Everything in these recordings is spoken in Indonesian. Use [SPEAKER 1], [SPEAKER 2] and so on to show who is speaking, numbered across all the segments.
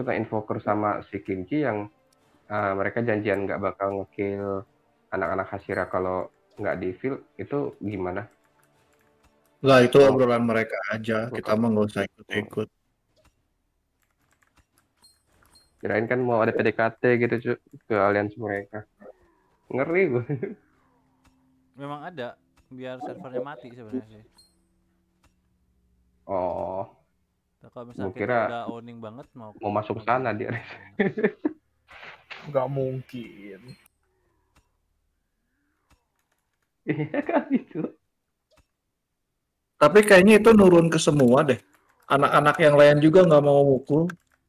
[SPEAKER 1] suka invoker sama si Kimchi yang mereka janjian nggak bakal ngekill anak-anak Hashira kalau nggak di field, itu gimana?
[SPEAKER 2] Lah itu
[SPEAKER 1] Oh,
[SPEAKER 2] obrolan mereka aja, kita mah nggak usah ikut-ikut.
[SPEAKER 1] kirain kan mau ada PDKT gitu cu, ke aliansi mereka. Ngeri gue.
[SPEAKER 3] Memang ada biar servernya mati sebenarnya sih.
[SPEAKER 1] Oh,
[SPEAKER 3] Nah, kalau
[SPEAKER 1] gue
[SPEAKER 3] misalnya kita
[SPEAKER 1] kira
[SPEAKER 3] udah owning banget mau
[SPEAKER 1] masuk ke sana dia.
[SPEAKER 4] Nggak mungkin.
[SPEAKER 1] Iya kali cu.
[SPEAKER 2] Tapi kayaknya itu nurun ke semua deh. Anak-anak yang lain juga nggak mau mukul.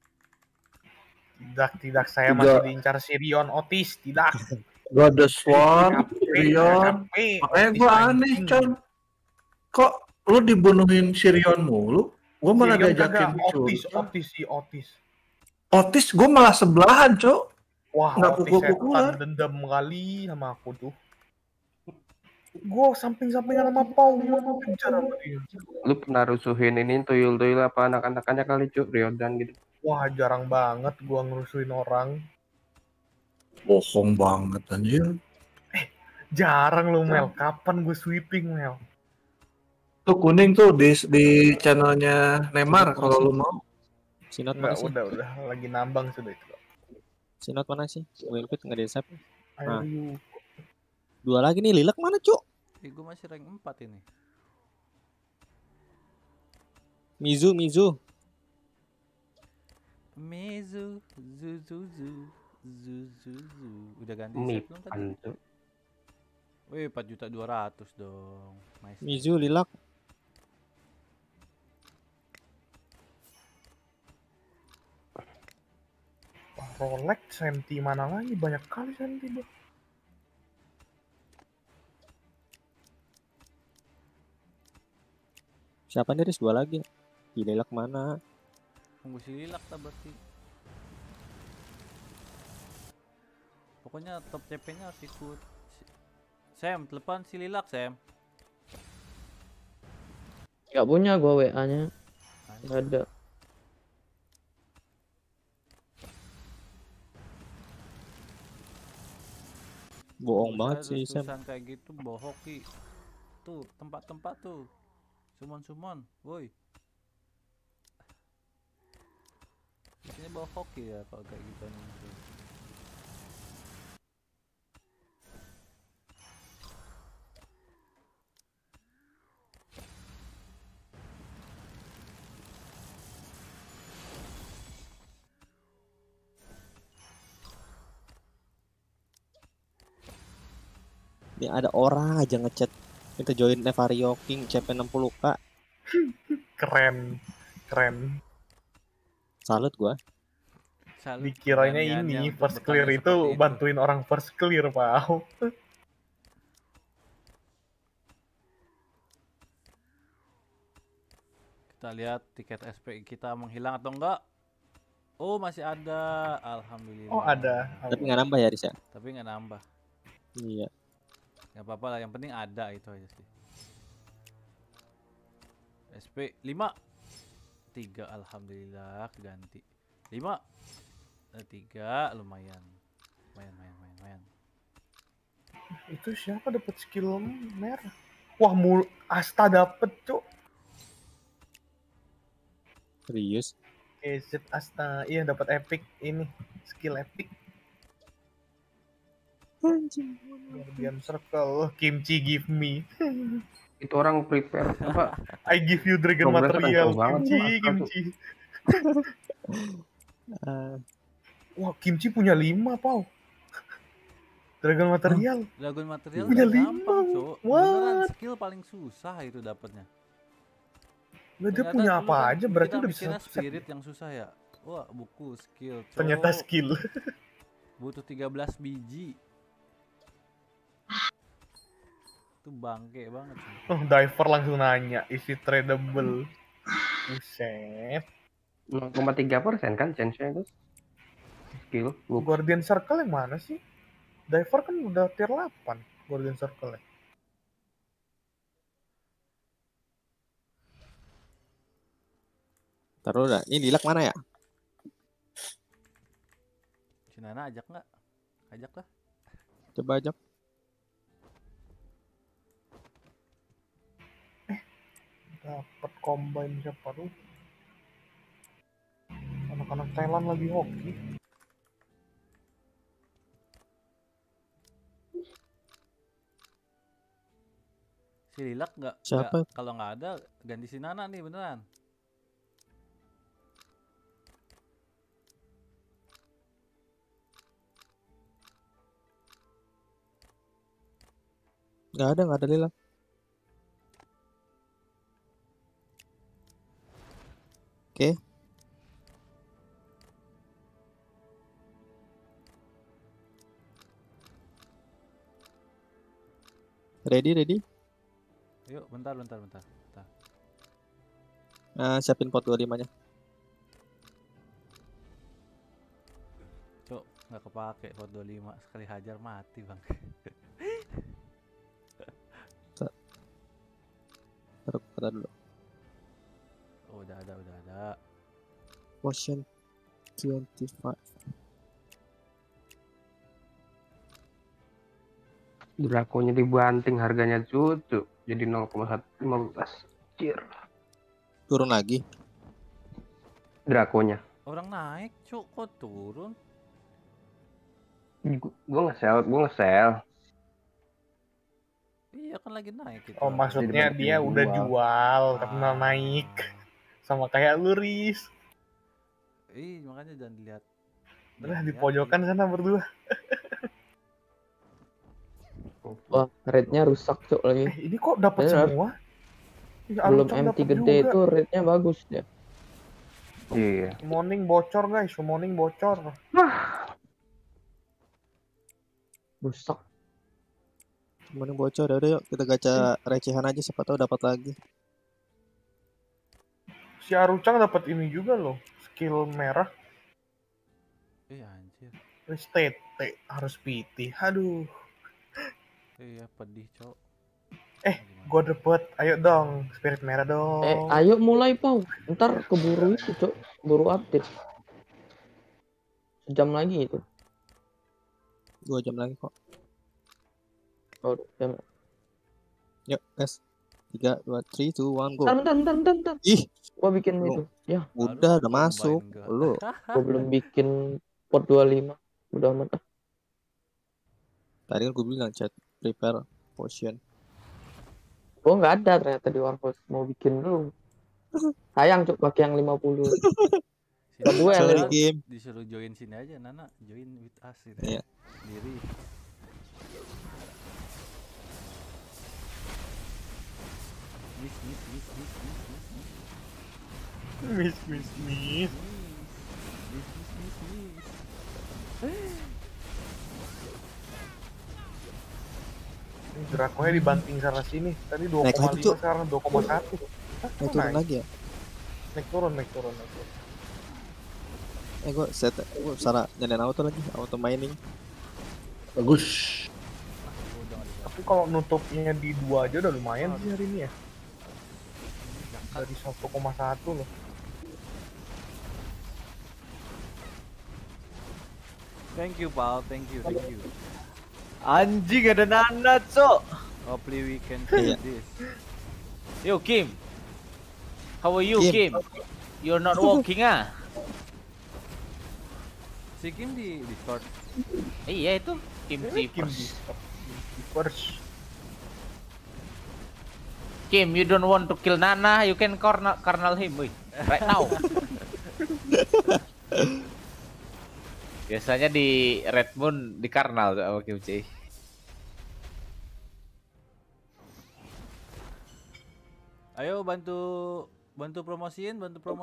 [SPEAKER 4] Tidak, saya
[SPEAKER 2] Juga-
[SPEAKER 4] masih diincar Sirion Otis, tidak.
[SPEAKER 2] God the Swan, Sirion.
[SPEAKER 4] Capek,
[SPEAKER 2] Makanya
[SPEAKER 4] Otis
[SPEAKER 2] gue aneh,
[SPEAKER 4] anjing.
[SPEAKER 2] Con. Kok lu dibunuhin Sirion mulu? Gue malah
[SPEAKER 4] Sirion
[SPEAKER 2] diajakin
[SPEAKER 4] kagak,
[SPEAKER 2] curhat.
[SPEAKER 4] Otis.
[SPEAKER 2] Otis gue malah sebelahan, Cok.
[SPEAKER 4] Wah,
[SPEAKER 2] Nggak
[SPEAKER 4] Otis
[SPEAKER 2] pukul-pukulan.
[SPEAKER 4] setan dendam kali sama aku tuh. Gue samping-sampingan sama Pau, gue kejar sama dia.
[SPEAKER 1] Lu pernah rusuhin ini tuyul-tuyul apa anak-anakannya kali cu, Ryodan gitu.
[SPEAKER 4] Wah, jarang banget gue ngerusuin orang.
[SPEAKER 2] Bohong banget anjir.
[SPEAKER 4] Jarang lu, Mel. Kapan gue sweeping, Mel?
[SPEAKER 2] Tuh kuning tuh di channelnya Neymar kalau lu mau.
[SPEAKER 5] Sinot mana sih?
[SPEAKER 4] Udah. Lagi nambang sudah itu.
[SPEAKER 5] Sinot mana sih? Gue ikut nggak di-save. Nah.
[SPEAKER 4] Ayo.
[SPEAKER 5] 2 lagi nih, Lilac mana, Cuk?
[SPEAKER 3] Gue masih rank 4 ini.
[SPEAKER 5] Mizu.
[SPEAKER 3] Mizu, Zuzu. Udah ganti save belum tadi?
[SPEAKER 1] Mipan cu.
[SPEAKER 3] Wih, 4.200.000 dong. Nice.
[SPEAKER 5] Mizu, Lilac.
[SPEAKER 4] Rolex, senti mana lagi? Banyak kali senti, Bang.
[SPEAKER 5] Siapa nih, Riz? 2 lagi. Di Lilac mana?
[SPEAKER 3] Tunggu si Lilac tak berarti. Pokoknya top CP-nya harus ikut. Sam, telepon si Lilac, Sam.
[SPEAKER 6] Gak punya gua WA-nya. Gak ada.
[SPEAKER 5] Bohong banget sih, Sam.
[SPEAKER 3] Tulisan kayak gitu bawa hoki. Tuh, tempat-tempat tuh. Sumon, woi. Biasanya bawa hoki ya kalau kayak gitu nih.
[SPEAKER 5] Ini ada orang aja ngechat minta join Nevario King CP 60k.
[SPEAKER 4] Keren.
[SPEAKER 5] Salut gua.
[SPEAKER 4] Dikiranya ini first clear itu bantuin orang first clear, Pak.
[SPEAKER 3] Kita lihat tiket SP kita menghilang atau enggak. Oh, masih ada. Alhamdulillah.
[SPEAKER 4] Oh, ada.
[SPEAKER 5] Tapi nggak nambah ya, Riz ya?
[SPEAKER 3] Tapi nggak nambah.
[SPEAKER 5] Iya.
[SPEAKER 3] Nggak apa-apa lah, yang penting ada itu aja sih. SP 5 3, alhamdulillah ganti 5 3, lumayan.
[SPEAKER 4] Itu siapa dapat skill merah? Wah, Asta dapet, Cuk.
[SPEAKER 5] Serius?
[SPEAKER 4] Z Asta, iya dapat epic ini, skill epic. Guardian Circle, Kimchi give me.
[SPEAKER 1] Itu orang prepare apa?
[SPEAKER 4] I give you dragon material, Kimchi. Wah, Kimchi punya 5, Pau. Dragon material.
[SPEAKER 3] Dragon material
[SPEAKER 4] punya
[SPEAKER 3] gampang,
[SPEAKER 4] 5.
[SPEAKER 3] Cuk. Beneran skill paling susah itu dapatnya.
[SPEAKER 4] Dia punya apa aja berarti udah bisa
[SPEAKER 3] spirit yang susah ya. Wah, buku skill. Cuk.
[SPEAKER 4] Ternyata skill.
[SPEAKER 3] Butuh 13 biji. Itu bangke banget.
[SPEAKER 4] Oh, diver langsung nanya, is it tradable? Buset.
[SPEAKER 1] 0,3% kan chance-nya itu. Skill.
[SPEAKER 4] Guardian Circle yang mana sih? Diver kan udah tier 8 Guardian Circle.
[SPEAKER 5] Taruh dah. Ini Lilac mana ya?
[SPEAKER 3] Nana ajak nggak? Ajak lah.
[SPEAKER 5] Coba ajak.
[SPEAKER 4] Dapat combine siapa tuh? Anak-anak Thailand lagi hoki.
[SPEAKER 3] Si Lilak nggak?
[SPEAKER 5] Siapa?
[SPEAKER 3] Kalau nggak ada ganti si Nana nih beneran.
[SPEAKER 5] Nggak ada Lila. Oke. Ready?
[SPEAKER 3] Yuk, bentar.
[SPEAKER 5] Siapin pot 25-nya.
[SPEAKER 3] Cuk, nggak kepake pot 25 sekali hajar mati bang.
[SPEAKER 5] Taruh kata dulu.
[SPEAKER 3] Oh, udah ada.
[SPEAKER 5] Potion 25.
[SPEAKER 1] Drakonya dibanting harganya cucu jadi 0,115. Cir.
[SPEAKER 5] Turun lagi.
[SPEAKER 1] Drakonya.
[SPEAKER 3] Orang naik, cuk, kok turun?
[SPEAKER 1] Gue nge-sell.
[SPEAKER 3] Iya kan lagi naik gitu.
[SPEAKER 4] Oh, maksudnya
[SPEAKER 1] Jadi
[SPEAKER 4] dia udah
[SPEAKER 1] jual.
[SPEAKER 4] jual karena naik. Sama kayak lu, Riz.
[SPEAKER 3] Makanya jangan dilihat.
[SPEAKER 4] Udah di pojokan sana berdua.
[SPEAKER 6] Wah, rate-nya rusak cuk lagi.
[SPEAKER 4] Ini kok dapat
[SPEAKER 6] Bener.
[SPEAKER 4] semua? Ya,
[SPEAKER 6] Belum
[SPEAKER 4] Alucard
[SPEAKER 6] MT
[SPEAKER 4] dapet
[SPEAKER 6] gede
[SPEAKER 4] juga.
[SPEAKER 6] itu rate-nya bagus dia.
[SPEAKER 1] Iya.
[SPEAKER 4] Summoning bocor guys, summoning bocor.
[SPEAKER 6] Rusak.
[SPEAKER 5] Mana bocor, udah yuk kita gacha recehan aja, siapa tahu dapat lagi.
[SPEAKER 4] Si Arucang dapat ini juga loh, skill merah.
[SPEAKER 3] Anjir.
[SPEAKER 4] Terus TT harus PT. Aduh,
[SPEAKER 3] Iya, pedih, cok.
[SPEAKER 4] gua dapet. Ayo dong, spirit merah dong.
[SPEAKER 6] Ayo mulai Pau. Ntar keburu itu cuk, keburu update. Sejam lagi itu.
[SPEAKER 5] 2 jam lagi kok.
[SPEAKER 6] Oh, jam.
[SPEAKER 5] Yuk, guys. 3, 2, 3, 2, 1, go.
[SPEAKER 6] Bentar.
[SPEAKER 5] Ih,
[SPEAKER 6] Gua bikin
[SPEAKER 5] Belum.
[SPEAKER 6] itu. Ya,
[SPEAKER 5] udah
[SPEAKER 3] Aduh,
[SPEAKER 5] masuk.
[SPEAKER 3] combine
[SPEAKER 5] Lu.
[SPEAKER 6] gua belum bikin pot 25. Udah amat.
[SPEAKER 5] Tadi kan gue bilang chat prepare potion.
[SPEAKER 6] Oh, nggak ada ternyata di Warhol. Mau bikin dulu. Sayang cuk pakai yang 50.
[SPEAKER 3] Sini
[SPEAKER 6] Kedua
[SPEAKER 3] Nana,
[SPEAKER 5] Sorry, game.
[SPEAKER 3] disuruh join sini aja, Nana. Join with us gitu.
[SPEAKER 5] Iya.
[SPEAKER 3] Sendiri.
[SPEAKER 4] Miss. Ini Draconya dibanting sana sini. Tadi
[SPEAKER 5] Naik lagi,
[SPEAKER 4] 2,5
[SPEAKER 5] Cuk.
[SPEAKER 4] sekarang 2,1.
[SPEAKER 5] Naik turun lagi ya?
[SPEAKER 4] Naik turun.
[SPEAKER 5] Gue set, gue cara nyalain auto lagi, auto mining.
[SPEAKER 2] Bagus.
[SPEAKER 4] Tapi kalau nutupnya di 2 aja udah lumayan sih hari ini ya. Dari 1,1 loh.
[SPEAKER 3] Thank you, Pal. Thank you.
[SPEAKER 7] Anjing ada Nana, cok.
[SPEAKER 3] Hopefully we can
[SPEAKER 5] Iya.
[SPEAKER 3] do this.
[SPEAKER 7] Yo, Kim. How are you,
[SPEAKER 5] Kim.
[SPEAKER 7] Kim? You're not walking, ah?
[SPEAKER 3] Si Kim di Discord.
[SPEAKER 7] Iya itu Kim
[SPEAKER 4] Ini Kim
[SPEAKER 7] Sleepers.
[SPEAKER 4] di first.
[SPEAKER 7] Kim, you don't want to kill Nana, you can corner him, boy. Right now. Biasanya di Red Moon di Karnal tuh sama Kim C.
[SPEAKER 3] Ayo bantu promosiin.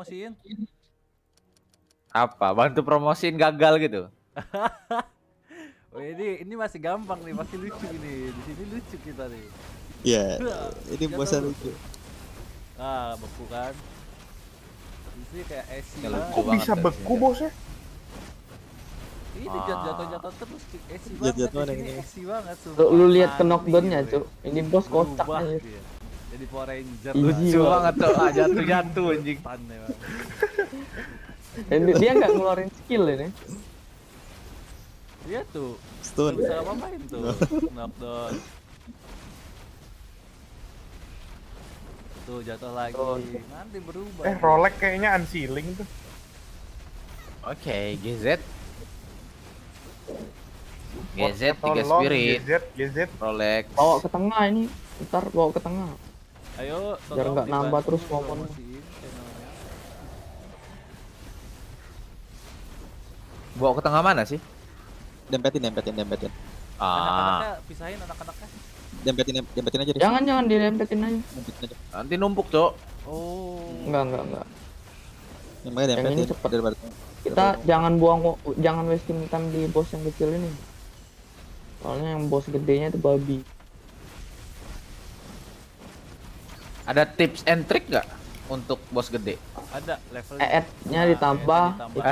[SPEAKER 7] Apa? Bantu promosiin gagal gitu.
[SPEAKER 3] Oh, ini masih gampang nih, masih lucu ini. Di sini lucu kita nih.
[SPEAKER 5] Iya. Ini
[SPEAKER 3] Jatuh.
[SPEAKER 5] bosan lucu.
[SPEAKER 3] Beku kan. Di sini kayak Esi
[SPEAKER 7] Kalau
[SPEAKER 3] banget.
[SPEAKER 4] Kok bisa
[SPEAKER 7] banget,
[SPEAKER 4] beku bosnya?
[SPEAKER 3] Ini jatuh terus Esi banget.
[SPEAKER 5] Jatuh-jatuhan
[SPEAKER 3] Di
[SPEAKER 5] yang
[SPEAKER 3] sini
[SPEAKER 5] ini.
[SPEAKER 3] Esi banget.
[SPEAKER 6] Lu lihat ke
[SPEAKER 3] Mati
[SPEAKER 6] knockdown-nya
[SPEAKER 3] gue.
[SPEAKER 6] cuk. Ini bos kocak
[SPEAKER 3] Berubah
[SPEAKER 6] aja.
[SPEAKER 3] dia. Jadi Power Ranger.
[SPEAKER 6] Iya.
[SPEAKER 7] Lucu banget tuh, jatuh anjing.
[SPEAKER 3] Pan emang.
[SPEAKER 6] Dia nggak ngeluarin skill ini.
[SPEAKER 3] Iya tuh.
[SPEAKER 5] Stun.
[SPEAKER 3] Nggak bisa apa-apain tuh. Knockdown. Tuh jatuh lagi. Nanti berubah.
[SPEAKER 4] Rolex kayaknya unsealing tuh.
[SPEAKER 7] Oke, GZ. GZ 3
[SPEAKER 4] Tolong,
[SPEAKER 7] spirit.
[SPEAKER 4] GZ.
[SPEAKER 7] Rolex.
[SPEAKER 6] Bawa ke tengah ini. Ntar bawa ke tengah.
[SPEAKER 3] Ayo,
[SPEAKER 6] Biar nggak nambah terus momennya.
[SPEAKER 7] Bawa ke tengah mana sih?
[SPEAKER 5] Dempetin.
[SPEAKER 3] Anak-anaknya pisahin anak-anaknya.
[SPEAKER 5] Dempetin aja deh.
[SPEAKER 6] Jangan dilempetin aja.
[SPEAKER 5] Dempetin aja.
[SPEAKER 7] Nanti numpuk, Cok.
[SPEAKER 3] Oh.
[SPEAKER 6] Enggak.
[SPEAKER 5] Makanya
[SPEAKER 6] Yang ini
[SPEAKER 5] dempetin
[SPEAKER 6] cepet.
[SPEAKER 5] daripada
[SPEAKER 6] Kita jangan wasting time di bos yang kecil ini. Soalnya yang bos gedenya itu babi.
[SPEAKER 7] Ada tips and trick nggak untuk bos gede?
[SPEAKER 3] Ada levelnya.
[SPEAKER 6] EET-nya ditambah. Itu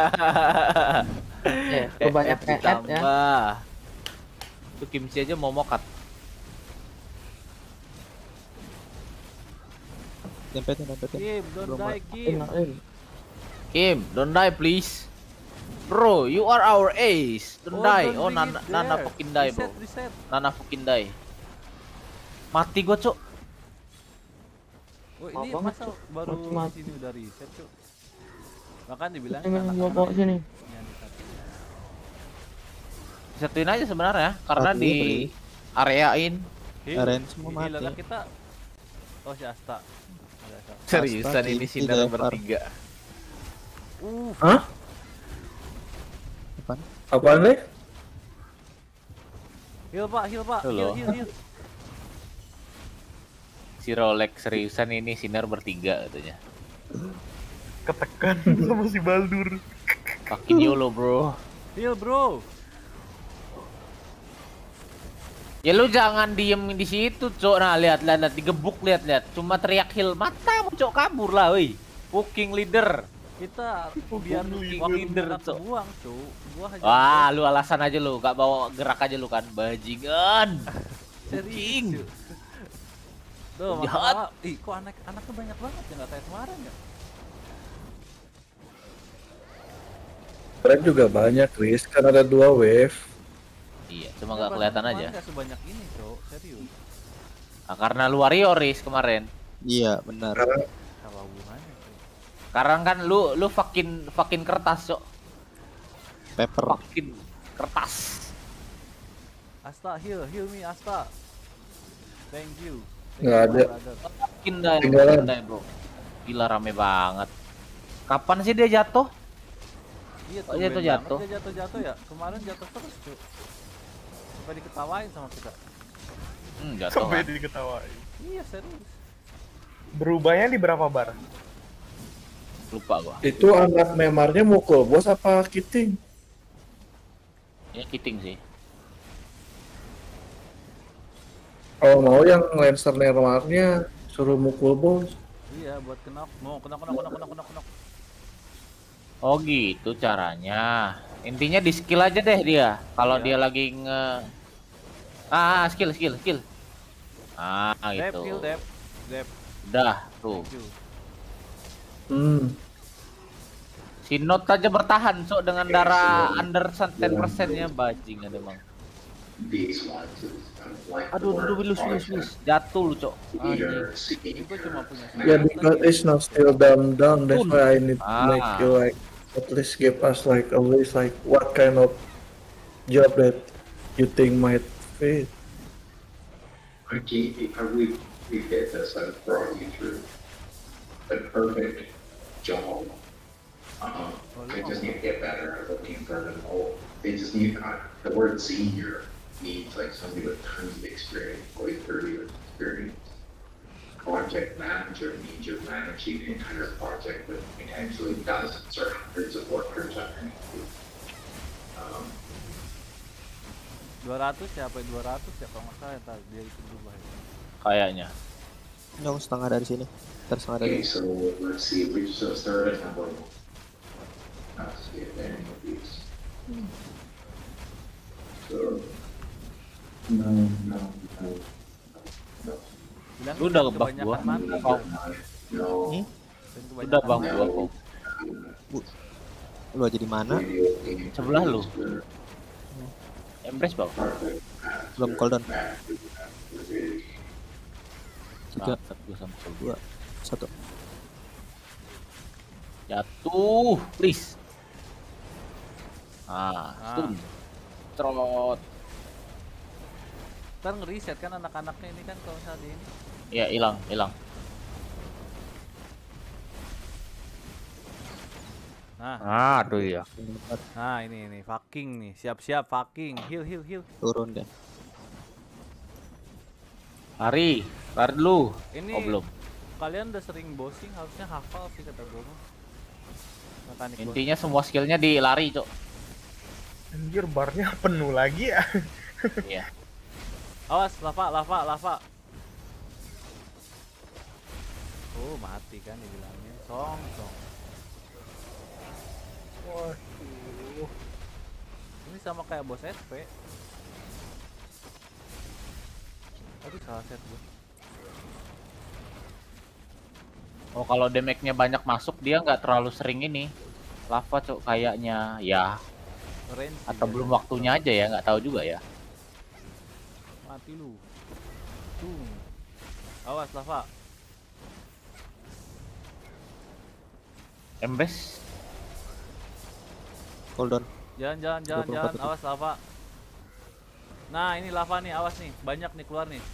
[SPEAKER 6] kebanyak EET ya.
[SPEAKER 7] ditambah. Itu kimchi aja mau mokat.
[SPEAKER 5] dempetin.
[SPEAKER 3] Kim, don't die, Kim.
[SPEAKER 7] Kim, don't die please. Bro, you are our ace. Don't die.
[SPEAKER 3] don't
[SPEAKER 7] Oh,
[SPEAKER 3] bring it
[SPEAKER 7] Nana
[SPEAKER 3] there.
[SPEAKER 7] fucking die, bro.
[SPEAKER 3] Reset.
[SPEAKER 7] Nana fucking die. Mati gua, Cok.
[SPEAKER 3] Oh, ini
[SPEAKER 6] Maaf banget,
[SPEAKER 3] masa
[SPEAKER 6] Cuk.
[SPEAKER 3] baru
[SPEAKER 6] Mati.
[SPEAKER 3] di sini udah reset, Cuk. Bahkan dibilang
[SPEAKER 6] Ini gua bawa sini.
[SPEAKER 7] Disatuin aja sebenarnya karena
[SPEAKER 5] Satu,
[SPEAKER 7] di
[SPEAKER 5] beli.
[SPEAKER 7] areain.
[SPEAKER 5] Aren semua mati.
[SPEAKER 3] Healer kita. Oh, si Asta. Ada Asta.
[SPEAKER 7] Seriusan
[SPEAKER 5] Astaga,
[SPEAKER 7] ini
[SPEAKER 5] Kimchi
[SPEAKER 7] sinar
[SPEAKER 5] Devar.
[SPEAKER 7] bertiga.
[SPEAKER 2] Hah?
[SPEAKER 5] Apaan?
[SPEAKER 2] Apaan nih?
[SPEAKER 3] Heal, Pak.
[SPEAKER 7] Tuh loh.
[SPEAKER 3] Heal.
[SPEAKER 7] Si Rolex seriusan ini sinar bertiga katanya.
[SPEAKER 4] Ketekan sama si Baldur.
[SPEAKER 7] Fucking YOLO, bro.
[SPEAKER 3] Heal, bro.
[SPEAKER 7] Ya lu jangan diem di situ, Cok. Nah, lihat, digebuk, lihat. Cuma teriak heal, matamu, Cok, kabur lah, woi. Fucking leader.
[SPEAKER 3] Kita biar
[SPEAKER 7] leader,
[SPEAKER 3] kita
[SPEAKER 7] Cok.
[SPEAKER 3] buang, Cuk. Gua aja.
[SPEAKER 7] Wah, lu alasan aja lu, gak bawa gerak aja lu kan, bajingan.
[SPEAKER 3] Serius,
[SPEAKER 7] King.
[SPEAKER 3] Cuk. Tuh,
[SPEAKER 7] Jahat.
[SPEAKER 3] masalah. Ih, kok anaknya banyak banget ya, nggak kayak kemarin ya?
[SPEAKER 2] Keren juga banyak, Chris. Kan ada 2 wave.
[SPEAKER 7] Iya, cuma gak kelihatan aja.
[SPEAKER 3] Nggak sebanyak ini, Cuk. Serius.
[SPEAKER 7] Nah, karena lu warrioris kemarin.
[SPEAKER 5] Iya, benar.
[SPEAKER 3] Apa hubungannya, Cuk?
[SPEAKER 7] Sekarang kan lu fucking kertas, Cok.
[SPEAKER 5] Paper.
[SPEAKER 7] Fucking kertas.
[SPEAKER 3] Asta, heal me, Asta. Thank you.
[SPEAKER 2] Nggak ada.
[SPEAKER 3] brother.
[SPEAKER 7] Fucking die,
[SPEAKER 2] Tinggalan.
[SPEAKER 7] bro. Gila rame banget. Kapan sih dia jatuh?
[SPEAKER 3] Iya,
[SPEAKER 7] Oh, jatuh.
[SPEAKER 3] Dia jatuh ya. Kemarin jatuh terus, Cuk. Sampai diketawain sama kita.
[SPEAKER 7] Jatuh
[SPEAKER 4] Sampai
[SPEAKER 7] kan.
[SPEAKER 4] diketawain.
[SPEAKER 3] Iya, serius.
[SPEAKER 4] Berubahnya di berapa bar?
[SPEAKER 7] Lupa gua.
[SPEAKER 2] Itu anak memarnya mukul bos apa kiting?
[SPEAKER 7] Ya kiting sih.
[SPEAKER 2] Kalau mau yang Lancer memarnya suruh mukul bos.
[SPEAKER 3] Iya, buat kena. Mau kena.
[SPEAKER 7] Oh gitu caranya. Intinya di skill aja deh dia. Kalau
[SPEAKER 3] Iya.
[SPEAKER 7] dia lagi skill. Ah
[SPEAKER 3] Dep,
[SPEAKER 7] gitu.
[SPEAKER 3] heal, Dep.
[SPEAKER 7] Udah tuh.
[SPEAKER 3] Thank you.
[SPEAKER 7] Si Note aja bertahan Cok dengan darah under 10% nya bajingan emang. Aduh, Wilus. Jatuh lu, Cok. Anjing.
[SPEAKER 3] Ini gua cuma punya
[SPEAKER 2] Yeah, because it's not still down. That's why I need to make
[SPEAKER 7] Ah.
[SPEAKER 2] you like at least give us like a list like what kind of job that you think might fit.
[SPEAKER 8] I we get this. I've brought you through the perfect job. I just need to get better at looking for them all. They just need the word senior needs like somebody with tons of experience, like 30 years experience. Project manager means you're managing an entire project with potentially dozens or hundreds of workers underneath you.
[SPEAKER 3] 200 ya, apa 200 ya kalau nggak salah ya, ntar dia itu berubah ya.
[SPEAKER 7] Kayaknya.
[SPEAKER 5] Nyong setengah dari sini. Ntar setengah dari
[SPEAKER 8] Okay, so let's see. We just start at number one. Let's see if any of these. So, no.
[SPEAKER 3] Bilang
[SPEAKER 7] Lu udah
[SPEAKER 3] kan
[SPEAKER 7] ngebug gua.
[SPEAKER 3] kebanyakan mati.
[SPEAKER 7] Oh,
[SPEAKER 8] No.
[SPEAKER 3] Dan
[SPEAKER 7] udah
[SPEAKER 3] kebanyakan
[SPEAKER 7] bang
[SPEAKER 3] mati.
[SPEAKER 7] gua kok.
[SPEAKER 5] Lu aja di mana?
[SPEAKER 7] Sebelah lu. Embrace bang.
[SPEAKER 5] Belum cooldown. 3,
[SPEAKER 7] Bangsat gua sama Soul.
[SPEAKER 5] 2, 1.
[SPEAKER 7] Jatuh, please. Stun. Trot.
[SPEAKER 3] Ntar ngereset kan anak-anaknya ini kan kalau saat ini.
[SPEAKER 7] Ya hilang.
[SPEAKER 3] Nah,
[SPEAKER 7] Aduh ya.
[SPEAKER 3] nah ini fucking nih, siap-siap fucking, heal.
[SPEAKER 5] Turun deh.
[SPEAKER 7] Lari dulu.
[SPEAKER 3] Ini
[SPEAKER 7] Oh belum.
[SPEAKER 3] kalian udah sering bossing, harusnya hafal sih kata gue mah. Mekanik bossing.
[SPEAKER 7] Intinya semua skillnya di lari, Cok.
[SPEAKER 4] Anjir, barnya penuh lagi ya.
[SPEAKER 7] Iya.
[SPEAKER 3] Awas, lava. Oh, mati kan dibilangnya. Song.
[SPEAKER 4] Waduh.
[SPEAKER 3] Ini sama kayak bos SP. Aduh, salah set gue.
[SPEAKER 7] Oh kalau damage-nya banyak masuk dia nggak terlalu sering ini. Lava, Cok, kayaknya ya.
[SPEAKER 3] Range
[SPEAKER 7] Atau
[SPEAKER 3] dia.
[SPEAKER 7] belum waktunya aja ya, nggak tahu juga ya.
[SPEAKER 3] Mati lu. Tung. Awas lava.
[SPEAKER 7] Embrace.
[SPEAKER 5] Cooldown.
[SPEAKER 3] Jangan.
[SPEAKER 5] 24.
[SPEAKER 3] Awas lava. Nah, ini lava nih, awas nih. Banyak nih keluar nih.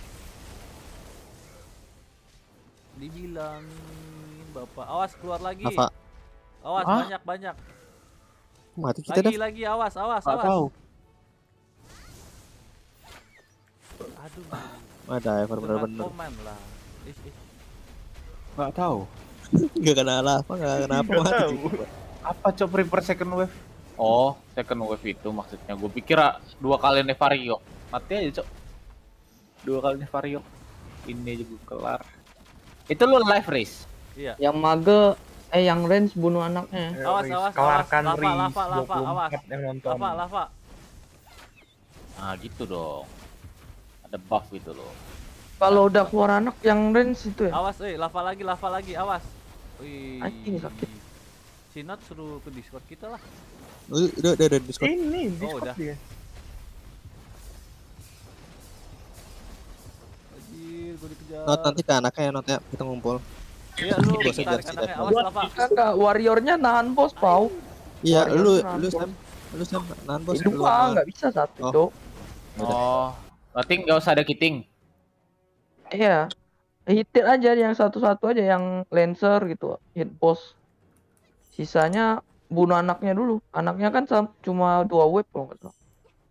[SPEAKER 3] Dibilangin Bapak. Awas keluar lagi.
[SPEAKER 5] Lava.
[SPEAKER 3] Awas
[SPEAKER 7] Hah?
[SPEAKER 3] banyak.
[SPEAKER 5] Mati kita dah.
[SPEAKER 3] Lagi awas.
[SPEAKER 7] Nggak tahu.
[SPEAKER 3] Aduh.
[SPEAKER 5] Ada Ever
[SPEAKER 3] Dengan
[SPEAKER 5] bener-bener.
[SPEAKER 3] komen lah. Ih.
[SPEAKER 7] Nggak tahu.
[SPEAKER 5] Gak kena lava, gak kena apa
[SPEAKER 4] Nggak
[SPEAKER 5] mati.
[SPEAKER 4] tahu.
[SPEAKER 7] Apa, Cok, prepare second wave? Oh, second wave itu maksudnya. Gue pikir 2 kali Nevario. Mati aja, Cok. 2 kali Nevario. Ini aja gue kelar. Itu lu live race.
[SPEAKER 3] Iya.
[SPEAKER 6] Yang mage yang range bunuh anaknya.
[SPEAKER 3] Awas,
[SPEAKER 4] Riz,
[SPEAKER 3] awas,
[SPEAKER 4] kelarkan
[SPEAKER 3] awas.
[SPEAKER 4] Riz,
[SPEAKER 3] Lava,
[SPEAKER 4] 24
[SPEAKER 3] awas.
[SPEAKER 4] yang nonton.
[SPEAKER 3] Lava.
[SPEAKER 7] Nah, gitu dong. Ada buff gitu loh.
[SPEAKER 6] Kalau udah keluar anak yang range itu ya.
[SPEAKER 3] Awas, lava lagi, awas. Wih.
[SPEAKER 6] Anjing, sakit.
[SPEAKER 3] Sinat suruh ke Discord kita lah.
[SPEAKER 5] Udah Discord.
[SPEAKER 4] Ini
[SPEAKER 3] Oh,
[SPEAKER 4] Discord
[SPEAKER 3] udah.
[SPEAKER 4] dia.
[SPEAKER 3] Anjir, gue dikejar.
[SPEAKER 5] Not nanti ke anaknya ya, Not ya. Kita ngumpul.
[SPEAKER 3] Iya, lu
[SPEAKER 5] Bos
[SPEAKER 3] tarik
[SPEAKER 5] aja,
[SPEAKER 3] anaknya.
[SPEAKER 5] sih,
[SPEAKER 3] Awas lava.
[SPEAKER 6] Enggak, warriornya nahan bos, Pau.
[SPEAKER 5] Iya,
[SPEAKER 6] Warrior
[SPEAKER 5] lu
[SPEAKER 6] nahan
[SPEAKER 5] Sam, nahan bos.
[SPEAKER 6] Itu
[SPEAKER 5] Lu
[SPEAKER 6] mah
[SPEAKER 5] sama-
[SPEAKER 6] nggak bisa satu,
[SPEAKER 5] Oh.
[SPEAKER 6] Cok.
[SPEAKER 7] Oh, berarti nggak usah ada kiting.
[SPEAKER 6] Iya. Hitin aja yang satu-satu aja yang lancer gitu, hit boss. Sisanya bunuh anaknya dulu. Anaknya kan cuma 2 wave kalau nggak salah.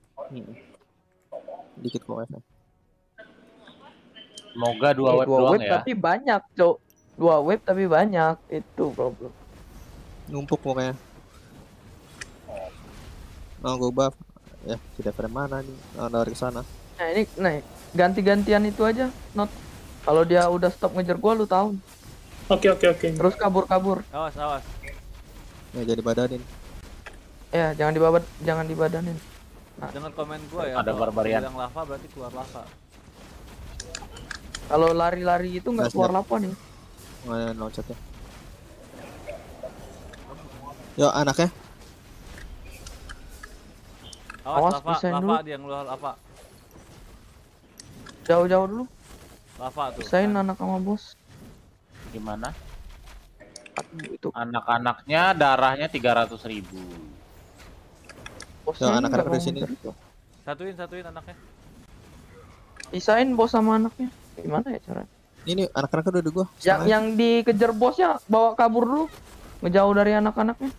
[SPEAKER 5] Dikit kok ya.
[SPEAKER 7] Semoga 2 wave
[SPEAKER 6] Dua
[SPEAKER 7] doang
[SPEAKER 6] wave
[SPEAKER 7] ya.
[SPEAKER 6] tapi banyak, Cok. 2 wave tapi banyak. Itu problem.
[SPEAKER 5] Numpuk pokoknya. Mau gue buff. Ya, tidak frame mana nih? Dari sana.
[SPEAKER 6] Nah, ini ganti-gantian itu aja, Not. Kalau dia udah stop ngejar gua lu tahu.
[SPEAKER 2] Oke.
[SPEAKER 6] Terus kabur.
[SPEAKER 3] Awas.
[SPEAKER 5] Ya jadi badanin.
[SPEAKER 6] Ya, jangan dibadanin.
[SPEAKER 3] Dengar komen gua ya.
[SPEAKER 7] Ada
[SPEAKER 3] kalau
[SPEAKER 7] barbarian.
[SPEAKER 3] bilang lava berarti keluar lava.
[SPEAKER 6] Kalau lari-lari itu nggak
[SPEAKER 5] Nah,
[SPEAKER 6] keluar
[SPEAKER 5] siap.
[SPEAKER 6] lapa nih.
[SPEAKER 5] Mana loncatnya? Yo anaknya.
[SPEAKER 6] Awas,
[SPEAKER 3] Awas,
[SPEAKER 6] pisahin
[SPEAKER 3] lava
[SPEAKER 6] dulu.
[SPEAKER 3] dia ngeluar lava.
[SPEAKER 6] Jauh-jauh dulu.
[SPEAKER 3] Lava tuh.
[SPEAKER 6] Pisahin anak sama bos.
[SPEAKER 7] Gimana?
[SPEAKER 6] Aduh, itu
[SPEAKER 7] Anak-anaknya darahnya 300.000.
[SPEAKER 6] bosnya
[SPEAKER 5] Ya,
[SPEAKER 6] ini
[SPEAKER 5] anak-anak
[SPEAKER 6] nggak
[SPEAKER 5] di sini.
[SPEAKER 6] mau ngejar itu.
[SPEAKER 3] Satuin anaknya.
[SPEAKER 6] Pisahin bos sama anaknya. Gimana ya cara?
[SPEAKER 5] Ini anak-anak udah di gua.
[SPEAKER 6] Yang dikejar bosnya bawa kabur dulu. Ngejauh dari anak-anaknya.